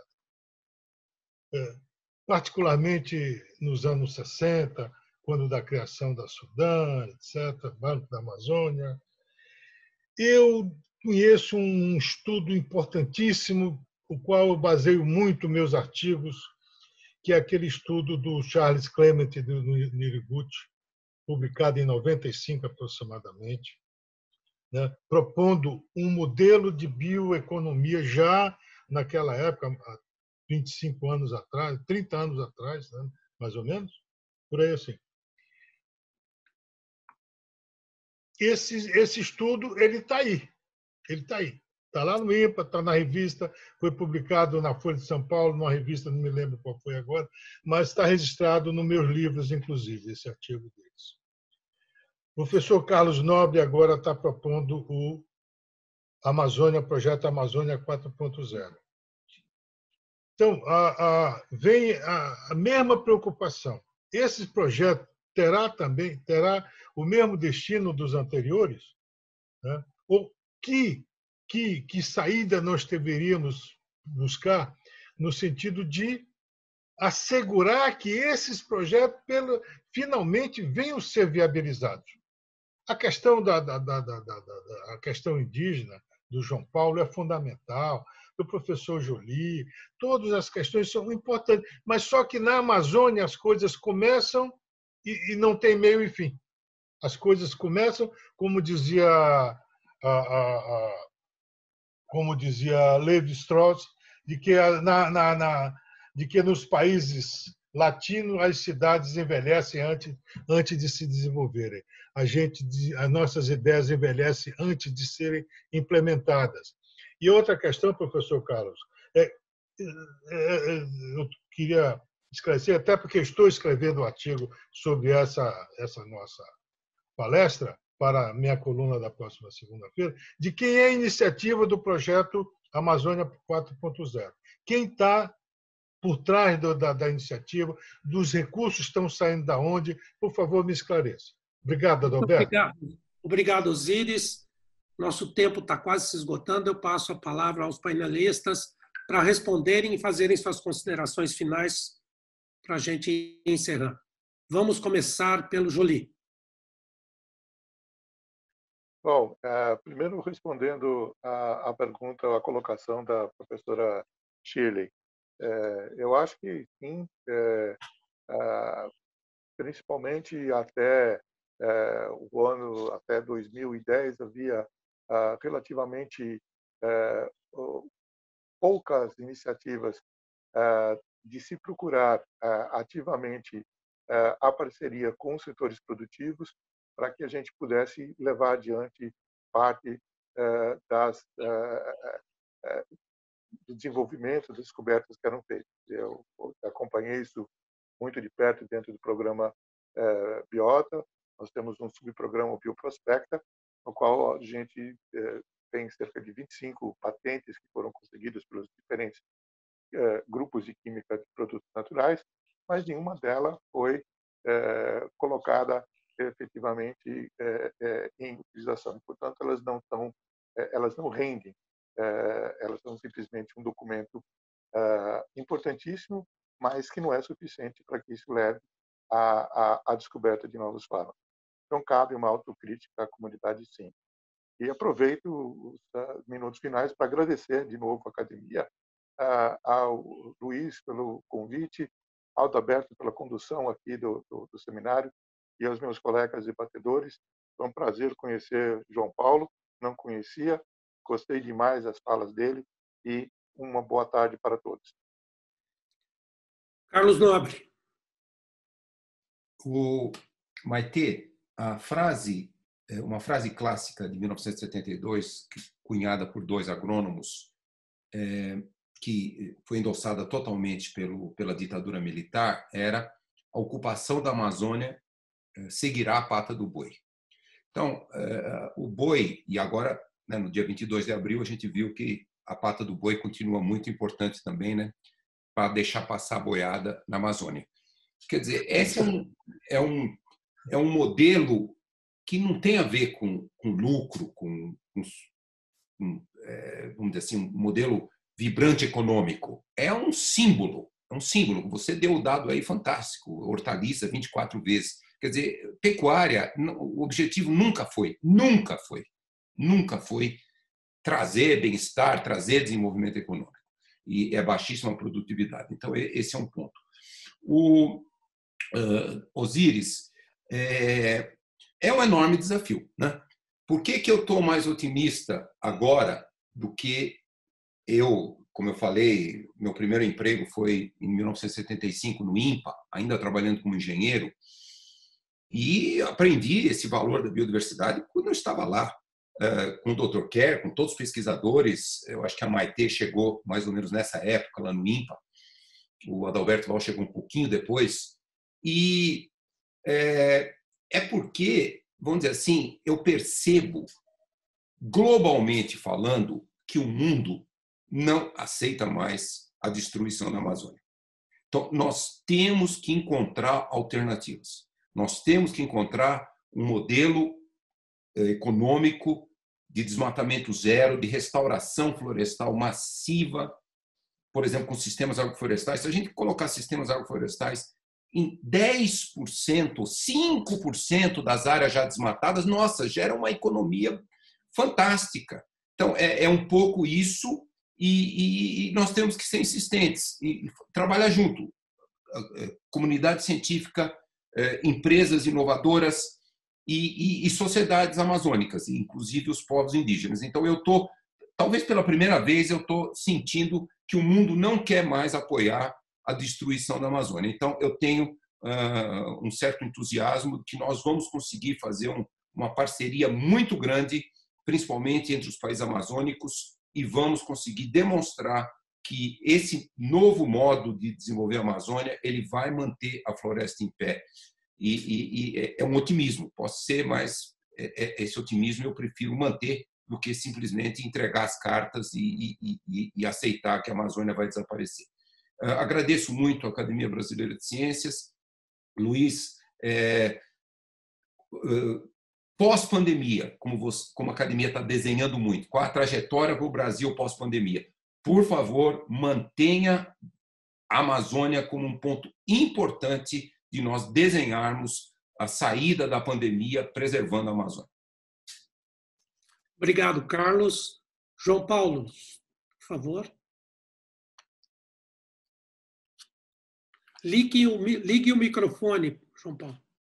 Particularmente nos anos 60, quando da criação da Sudã, etc., Banco da Amazônia. Eu conheço um estudo importantíssimo, o qual eu baseio muito meus artigos, que é aquele estudo do Charles Clement do Niriguchi, publicado em 95 aproximadamente, né, propondo um modelo de bioeconomia já naquela época, há 25 anos atrás, 30 anos atrás, né, mais ou menos, por aí assim. Esse estudo ele está aí, está lá no INPA, está na revista, foi publicado na Folha de São Paulo, numa revista, não me lembro qual foi agora, mas está registrado nos meus livros, inclusive, esse artigo deles. O professor Carlos Nobre agora está propondo o Projeto Amazônia 4.0. Então, vem a mesma preocupação. Esse projeto terá o mesmo destino dos anteriores? Né? Ou que saída nós deveríamos buscar no sentido de assegurar que esses projetos finalmente venham ser viabilizados? A questão a questão indígena do João Paulo é fundamental, do professor Joly, todas as questões são importantes, mas só que na Amazônia as coisas começam e não tem meio e fim. As coisas começam, como dizia Levi-Strauss, de que nos países latinos as cidades envelhecem antes de se desenvolverem. As nossas ideias envelhecem antes de serem implementadas. E outra questão, professor Carlos, eu queria esclarecer, até porque estou escrevendo um artigo sobre essa nossa palestra para a minha coluna da próxima segunda-feira, de quem é a iniciativa do projeto Amazônia 4.0. Quem está por trás da iniciativa, dos recursos estão saindo da onde? Por favor, me esclareça. Obrigado, Adalberto. Obrigado, Osíris. Nosso tempo está quase se esgotando. Eu passo a palavra aos painelistas para responderem e fazerem suas considerações finais para a gente ir encerrando. Vamos começar pelo Joly. Bom, primeiro respondendo à pergunta, à colocação da professora Shirley. Eu acho que sim, principalmente até até 2010 havia relativamente poucas iniciativas de se procurar ativamente a parceria com os setores produtivos para que a gente pudesse levar adiante parte do desenvolvimento, das descobertas que eram feitas. Eu acompanhei isso muito de perto dentro do programa Biota. Nós temos um subprograma Bioprospecta, no qual a gente tem cerca de 25 patentes que foram conseguidas pelos diferentes grupos de química de produtos naturais, mas nenhuma delas foi colocada efetivamente em utilização. Portanto, elas não rendem. Elas são simplesmente um documento importantíssimo, mas que não é suficiente para que isso leve à descoberta de novos fármacos. Então, cabe uma autocrítica à comunidade, sim. E aproveito os minutos finais para agradecer de novo à academia, ao Luiz pelo convite, Aldo Alberto pela condução aqui do seminário e aos meus colegas debatedores. Foi um prazer conhecer João Paulo, não conhecia, gostei demais das falas dele e uma boa tarde para todos. Carlos Nobre. O Maitê, uma frase clássica de 1972, cunhada por dois agrônomos, que foi endossada totalmente pela ditadura militar, era: a ocupação da Amazônia seguirá a pata do boi. Então, o boi, e agora, né, no dia 22 de abril, a gente viu que a pata do boi continua muito importante também, né, para deixar passar a boiada na Amazônia. Quer dizer, esse é um modelo que não tem a ver com lucro, vamos dizer assim, um modelo vibrante econômico. É um símbolo. Você deu o dado aí fantástico, hortaliça 24 vezes. Quer dizer, pecuária, o objetivo nunca foi trazer bem-estar, trazer desenvolvimento econômico. E é baixíssima produtividade. Então, esse é um ponto. O Osíris, é um enorme desafio, né? Por que eu estou mais otimista agora do que como eu falei, meu primeiro emprego foi em 1975 no INPA, ainda trabalhando como engenheiro, e aprendi esse valor da biodiversidade quando eu estava lá, com o Dr. Kerr, com todos os pesquisadores. Eu acho que a Maitê chegou mais ou menos nessa época lá no INPA, o Adalberto Val chegou um pouquinho depois, e porque, vamos dizer assim, eu percebo, globalmente falando, que o mundo não aceita mais a destruição da Amazônia. Então, nós temos que encontrar alternativas. Nós temos que encontrar um modelo econômico de desmatamento zero, de restauração florestal massiva, por exemplo, com sistemas agroflorestais. Se a gente colocar sistemas agroflorestais em 10%, 5% das áreas já desmatadas, nossa, gera uma economia fantástica. Então, é um pouco isso, e nós temos que ser insistentes e trabalhar junto. Comunidade científica, empresas inovadoras e sociedades amazônicas, inclusive os povos indígenas. Então, talvez pela primeira vez, eu estou sentindo que o mundo não quer mais apoiar a destruição da Amazônia. Então, eu tenho um certo entusiasmo de que nós vamos conseguir fazer uma parceria muito grande, principalmente entre os países amazônicos, e vamos conseguir demonstrar que esse novo modo de desenvolver a Amazônia ele vai manter a floresta em pé. E é um otimismo, posso ser, mas esse otimismo eu prefiro manter do que simplesmente entregar as cartas e aceitar que a Amazônia vai desaparecer. Agradeço muito à Academia Brasileira de Ciências. Luiz, pós-pandemia, como a Academia está desenhando muito, qual a trajetória para o Brasil pós-pandemia? Por favor, mantenha a Amazônia como um ponto importante de nós desenharmos a saída da pandemia preservando a Amazônia. Obrigado, Carlos. João Paulo, por favor. Ligue o microfone, João Paulo.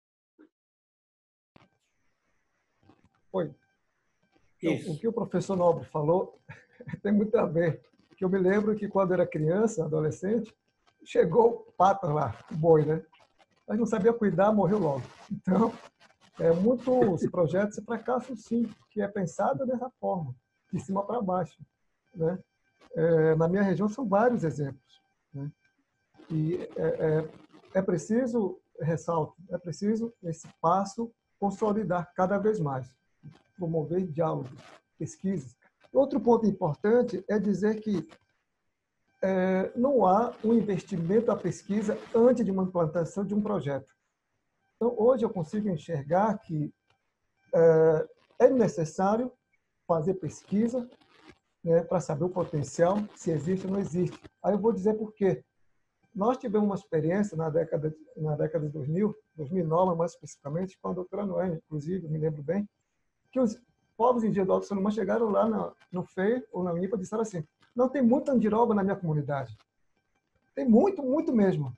Oi. Então, o que o professor Nobre falou tem muito a ver. Que eu me lembro que quando era criança, adolescente, chegou pata lá, o boi, né? Mas não sabia cuidar, morreu logo. Então, muitos projetos fracassam, sim, que é pensado dessa forma, de cima para baixo, né? Na minha região são vários exemplos, né? E é preciso, ressalto, é preciso esse passo consolidar cada vez mais, promover diálogos, pesquisas. Outro ponto importante é dizer que não há um investimento à pesquisa antes de uma implantação de um projeto. Então, hoje eu consigo enxergar que é necessário fazer pesquisa, né, para saber o potencial, se existe ou não existe. Aí eu vou dizer por quê. Nós tivemos uma experiência na década de 2000, 2009 mais especificamente, com a doutora Noé, inclusive, me lembro bem, que os povos indígenas do Alto Solimã chegaram lá no FEI ou na UNIPA e disseram assim: não tem muita andiroba na minha comunidade. Tem muito, muito mesmo.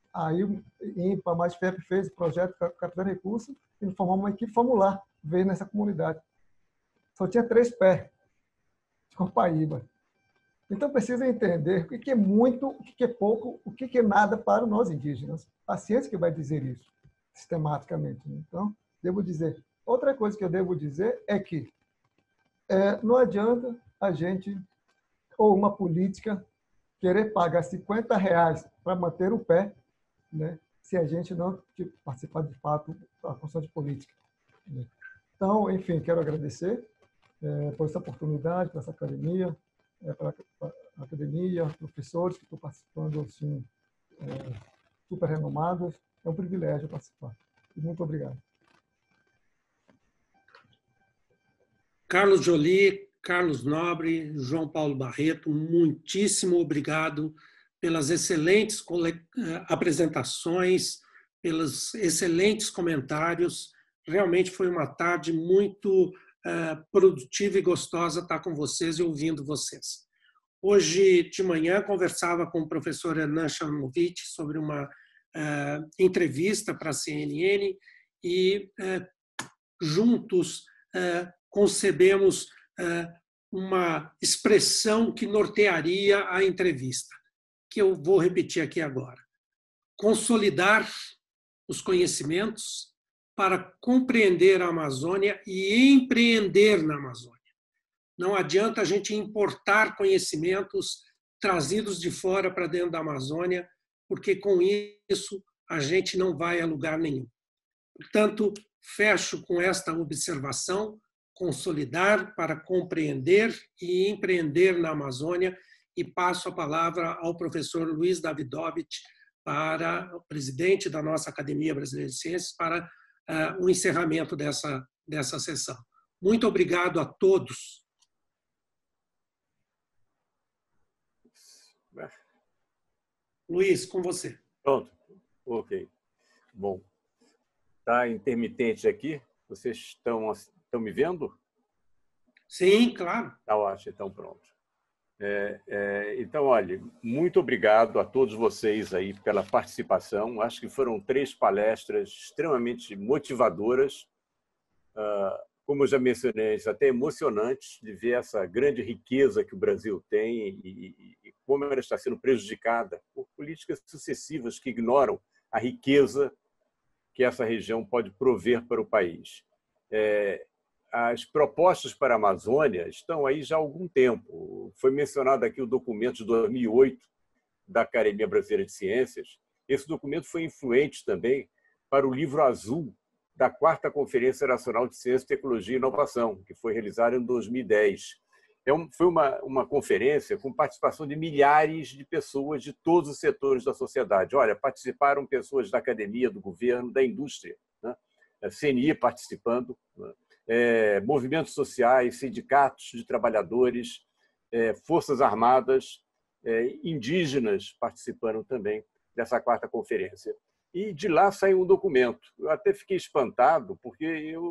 Aí o INPA mais FEP fez o projeto Capitão Recursos e formou uma equipe formular, veio nessa comunidade. Só tinha 3 pés de Copaíba. Então, precisa entender o que é muito, o que é pouco, o que é nada para nós indígenas. A ciência que vai dizer isso, sistematicamente. Então, devo dizer. Outra coisa que eu devo dizer é que não adianta a gente, ou uma política, querer pagar R$50 para manter o pé, né, se a gente não participar de fato da função de política. Né? Então, enfim, quero agradecer por essa oportunidade, por essa academia, para a academia, professores que estão participando, assim, super renomados. É um privilégio participar. E muito obrigado. Carlos Joly, Carlos Nobre, João Paulo Barreto, muitíssimo obrigado pelas excelentes apresentações, pelos excelentes comentários. Realmente foi uma tarde muito produtiva e gostosa estar com vocês e ouvindo vocês. Hoje de manhã conversava com o professor Hernan Chamovitch sobre uma entrevista para a CNN e juntos concebemos uma expressão que nortearia a entrevista, que eu vou repetir aqui agora. Consolidar os conhecimentos para compreender a Amazônia e empreender na Amazônia. Não adianta a gente importar conhecimentos trazidos de fora para dentro da Amazônia, porque com isso a gente não vai a lugar nenhum. Portanto, fecho com esta observação: consolidar para compreender e empreender na Amazônia, e passo a palavra ao professor Luiz Davidovich, para o presidente da nossa Academia Brasileira de Ciências, para o encerramento dessa sessão. Muito obrigado a todos. Luiz, com você. Pronto. Ok. Bom, está intermitente aqui. Vocês estão me vendo? Sim, claro. Tá ótimo, então pronto. Então, olha, muito obrigado a todos vocês aí pela participação. Acho que foram 3 palestras extremamente motivadoras. Como eu já mencionei, até emocionantes de ver essa grande riqueza que o Brasil tem e como ela está sendo prejudicada por políticas sucessivas que ignoram a riqueza que essa região pode prover para o país. As propostas para a Amazônia estão aí já há algum tempo. Foi mencionado aqui o documento de 2008 da Academia Brasileira de Ciências. Esse documento foi influente também para o livro azul da 4ª Conferência Nacional de Ciência, Tecnologia e Inovação, que foi realizada em 2010. Foi uma conferência com participação de milhares de pessoas de todos os setores da sociedade. Olha, participaram pessoas da academia, do governo, da indústria, né? A CNI participando, né? Movimentos sociais, sindicatos de trabalhadores, forças armadas, indígenas participaram também dessa 4ª conferência. E de lá saiu um documento. Eu até fiquei espantado, porque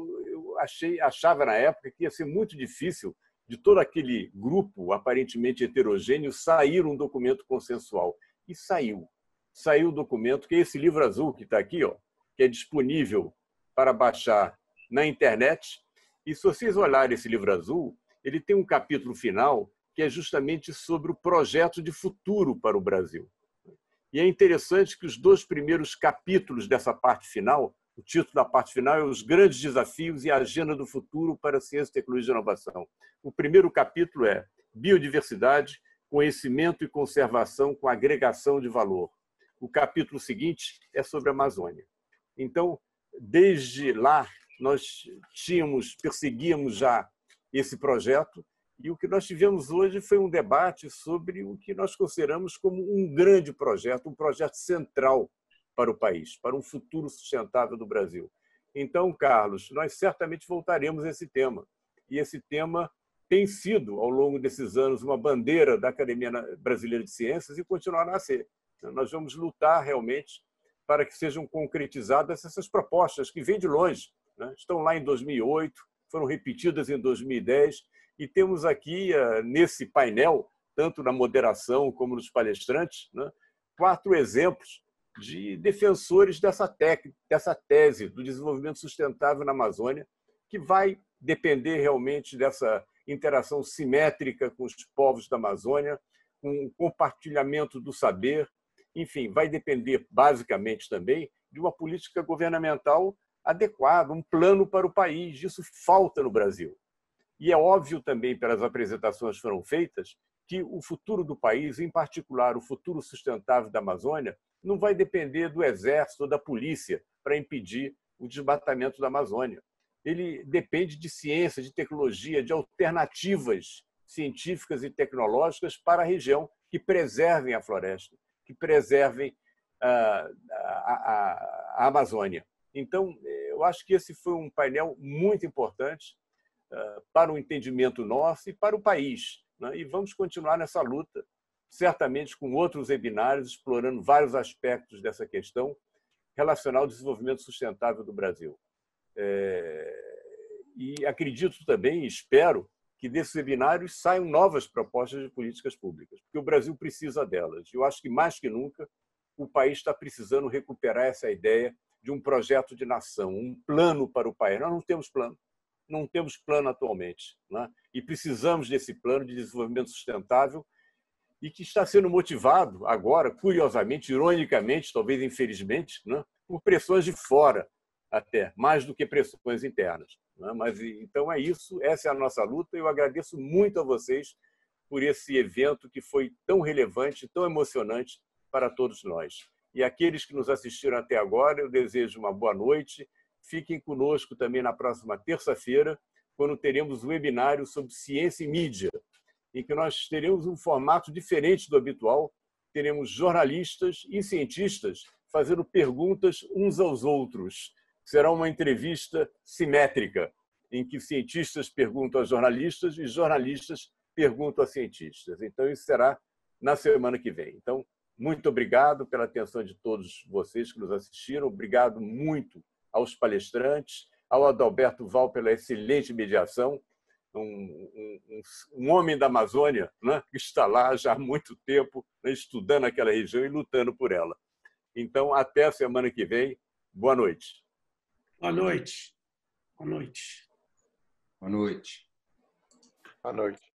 eu achava na época que ia ser muito difícil de todo aquele grupo aparentemente heterogêneo sair um documento consensual. E saiu. Saiu o documento, que é esse livro azul que está aqui, ó, que é disponível para baixar na internet. E se vocês olharem esse livro azul, ele tem um capítulo final que é justamente sobre o projeto de futuro para o Brasil. E é interessante que os 2 primeiros capítulos dessa parte final, o título da parte final é Os Grandes Desafios e a Agenda do Futuro para a Ciência, Tecnologia e Inovação. O primeiro capítulo é Biodiversidade, Conhecimento e Conservação com Agregação de Valor. O capítulo seguinte é sobre a Amazônia. Então, desde lá, nós perseguíamos já esse projeto, e o que nós tivemos hoje foi um debate sobre o que nós consideramos como um grande projeto, um projeto central para o país, para um futuro sustentável do Brasil. Então, Carlos, nós certamente voltaremos a esse tema. E esse tema tem sido, ao longo desses anos, uma bandeira da Academia Brasileira de Ciências e continuará a ser. Nós vamos lutar realmente para que sejam concretizadas essas propostas que vêm de longe, né? Estão lá em 2008, foram repetidas em 2010, e temos aqui, nesse painel, tanto na moderação como nos palestrantes, né, 4 exemplos de defensores dessa tese do desenvolvimento sustentável na Amazônia, que vai depender realmente dessa interação simétrica com os povos da Amazônia, com o compartilhamento do saber. Enfim, vai depender basicamente também de uma política governamental adequada, um plano para o país. Isso falta no Brasil. E é óbvio também, pelas apresentações que foram feitas, que o futuro do país, em particular o futuro sustentável da Amazônia, não vai depender do Exército ou da polícia para impedir o desmatamento da Amazônia. Ele depende de ciência, de tecnologia, de alternativas científicas e tecnológicas para a região que preservem a floresta, que preservem a Amazônia. Então, eu acho que esse foi um painel muito importante para o entendimento nosso e para o país, né? E vamos continuar nessa luta, certamente com outros webinários, explorando vários aspectos dessa questão relacionada ao desenvolvimento sustentável do Brasil. E acredito também, espero, que desses webinários saiam novas propostas de políticas públicas, porque o Brasil precisa delas. Eu acho que, mais que nunca, o país está precisando recuperar essa ideia de um projeto de nação, um plano para o país. Nós não temos plano. Não temos plano atualmente, né? E precisamos desse plano de desenvolvimento sustentável e que está sendo motivado agora, curiosamente, ironicamente, talvez infelizmente, né, por pressões de fora, até, mais do que pressões internas, né? Mas então é isso, essa é a nossa luta. Eu agradeço muito a vocês por esse evento que foi tão relevante, tão emocionante para todos nós. E aqueles que nos assistiram até agora, eu desejo uma boa noite. Fiquem conosco também na próxima terça-feira, quando teremos um webinário sobre ciência e mídia, em que nós teremos um formato diferente do habitual. Teremos jornalistas e cientistas fazendo perguntas uns aos outros. Será uma entrevista simétrica, em que cientistas perguntam a jornalistas e jornalistas perguntam a cientistas. Então, isso será na semana que vem. Então, muito obrigado pela atenção de todos vocês que nos assistiram. Obrigado muito aos palestrantes, ao Adalberto Val pela excelente mediação, um homem da Amazônia, né, que está lá já há muito tempo, né, estudando aquela região e lutando por ela. Então, até a semana que vem. Boa noite. Boa noite. Boa noite. Boa noite. Boa noite.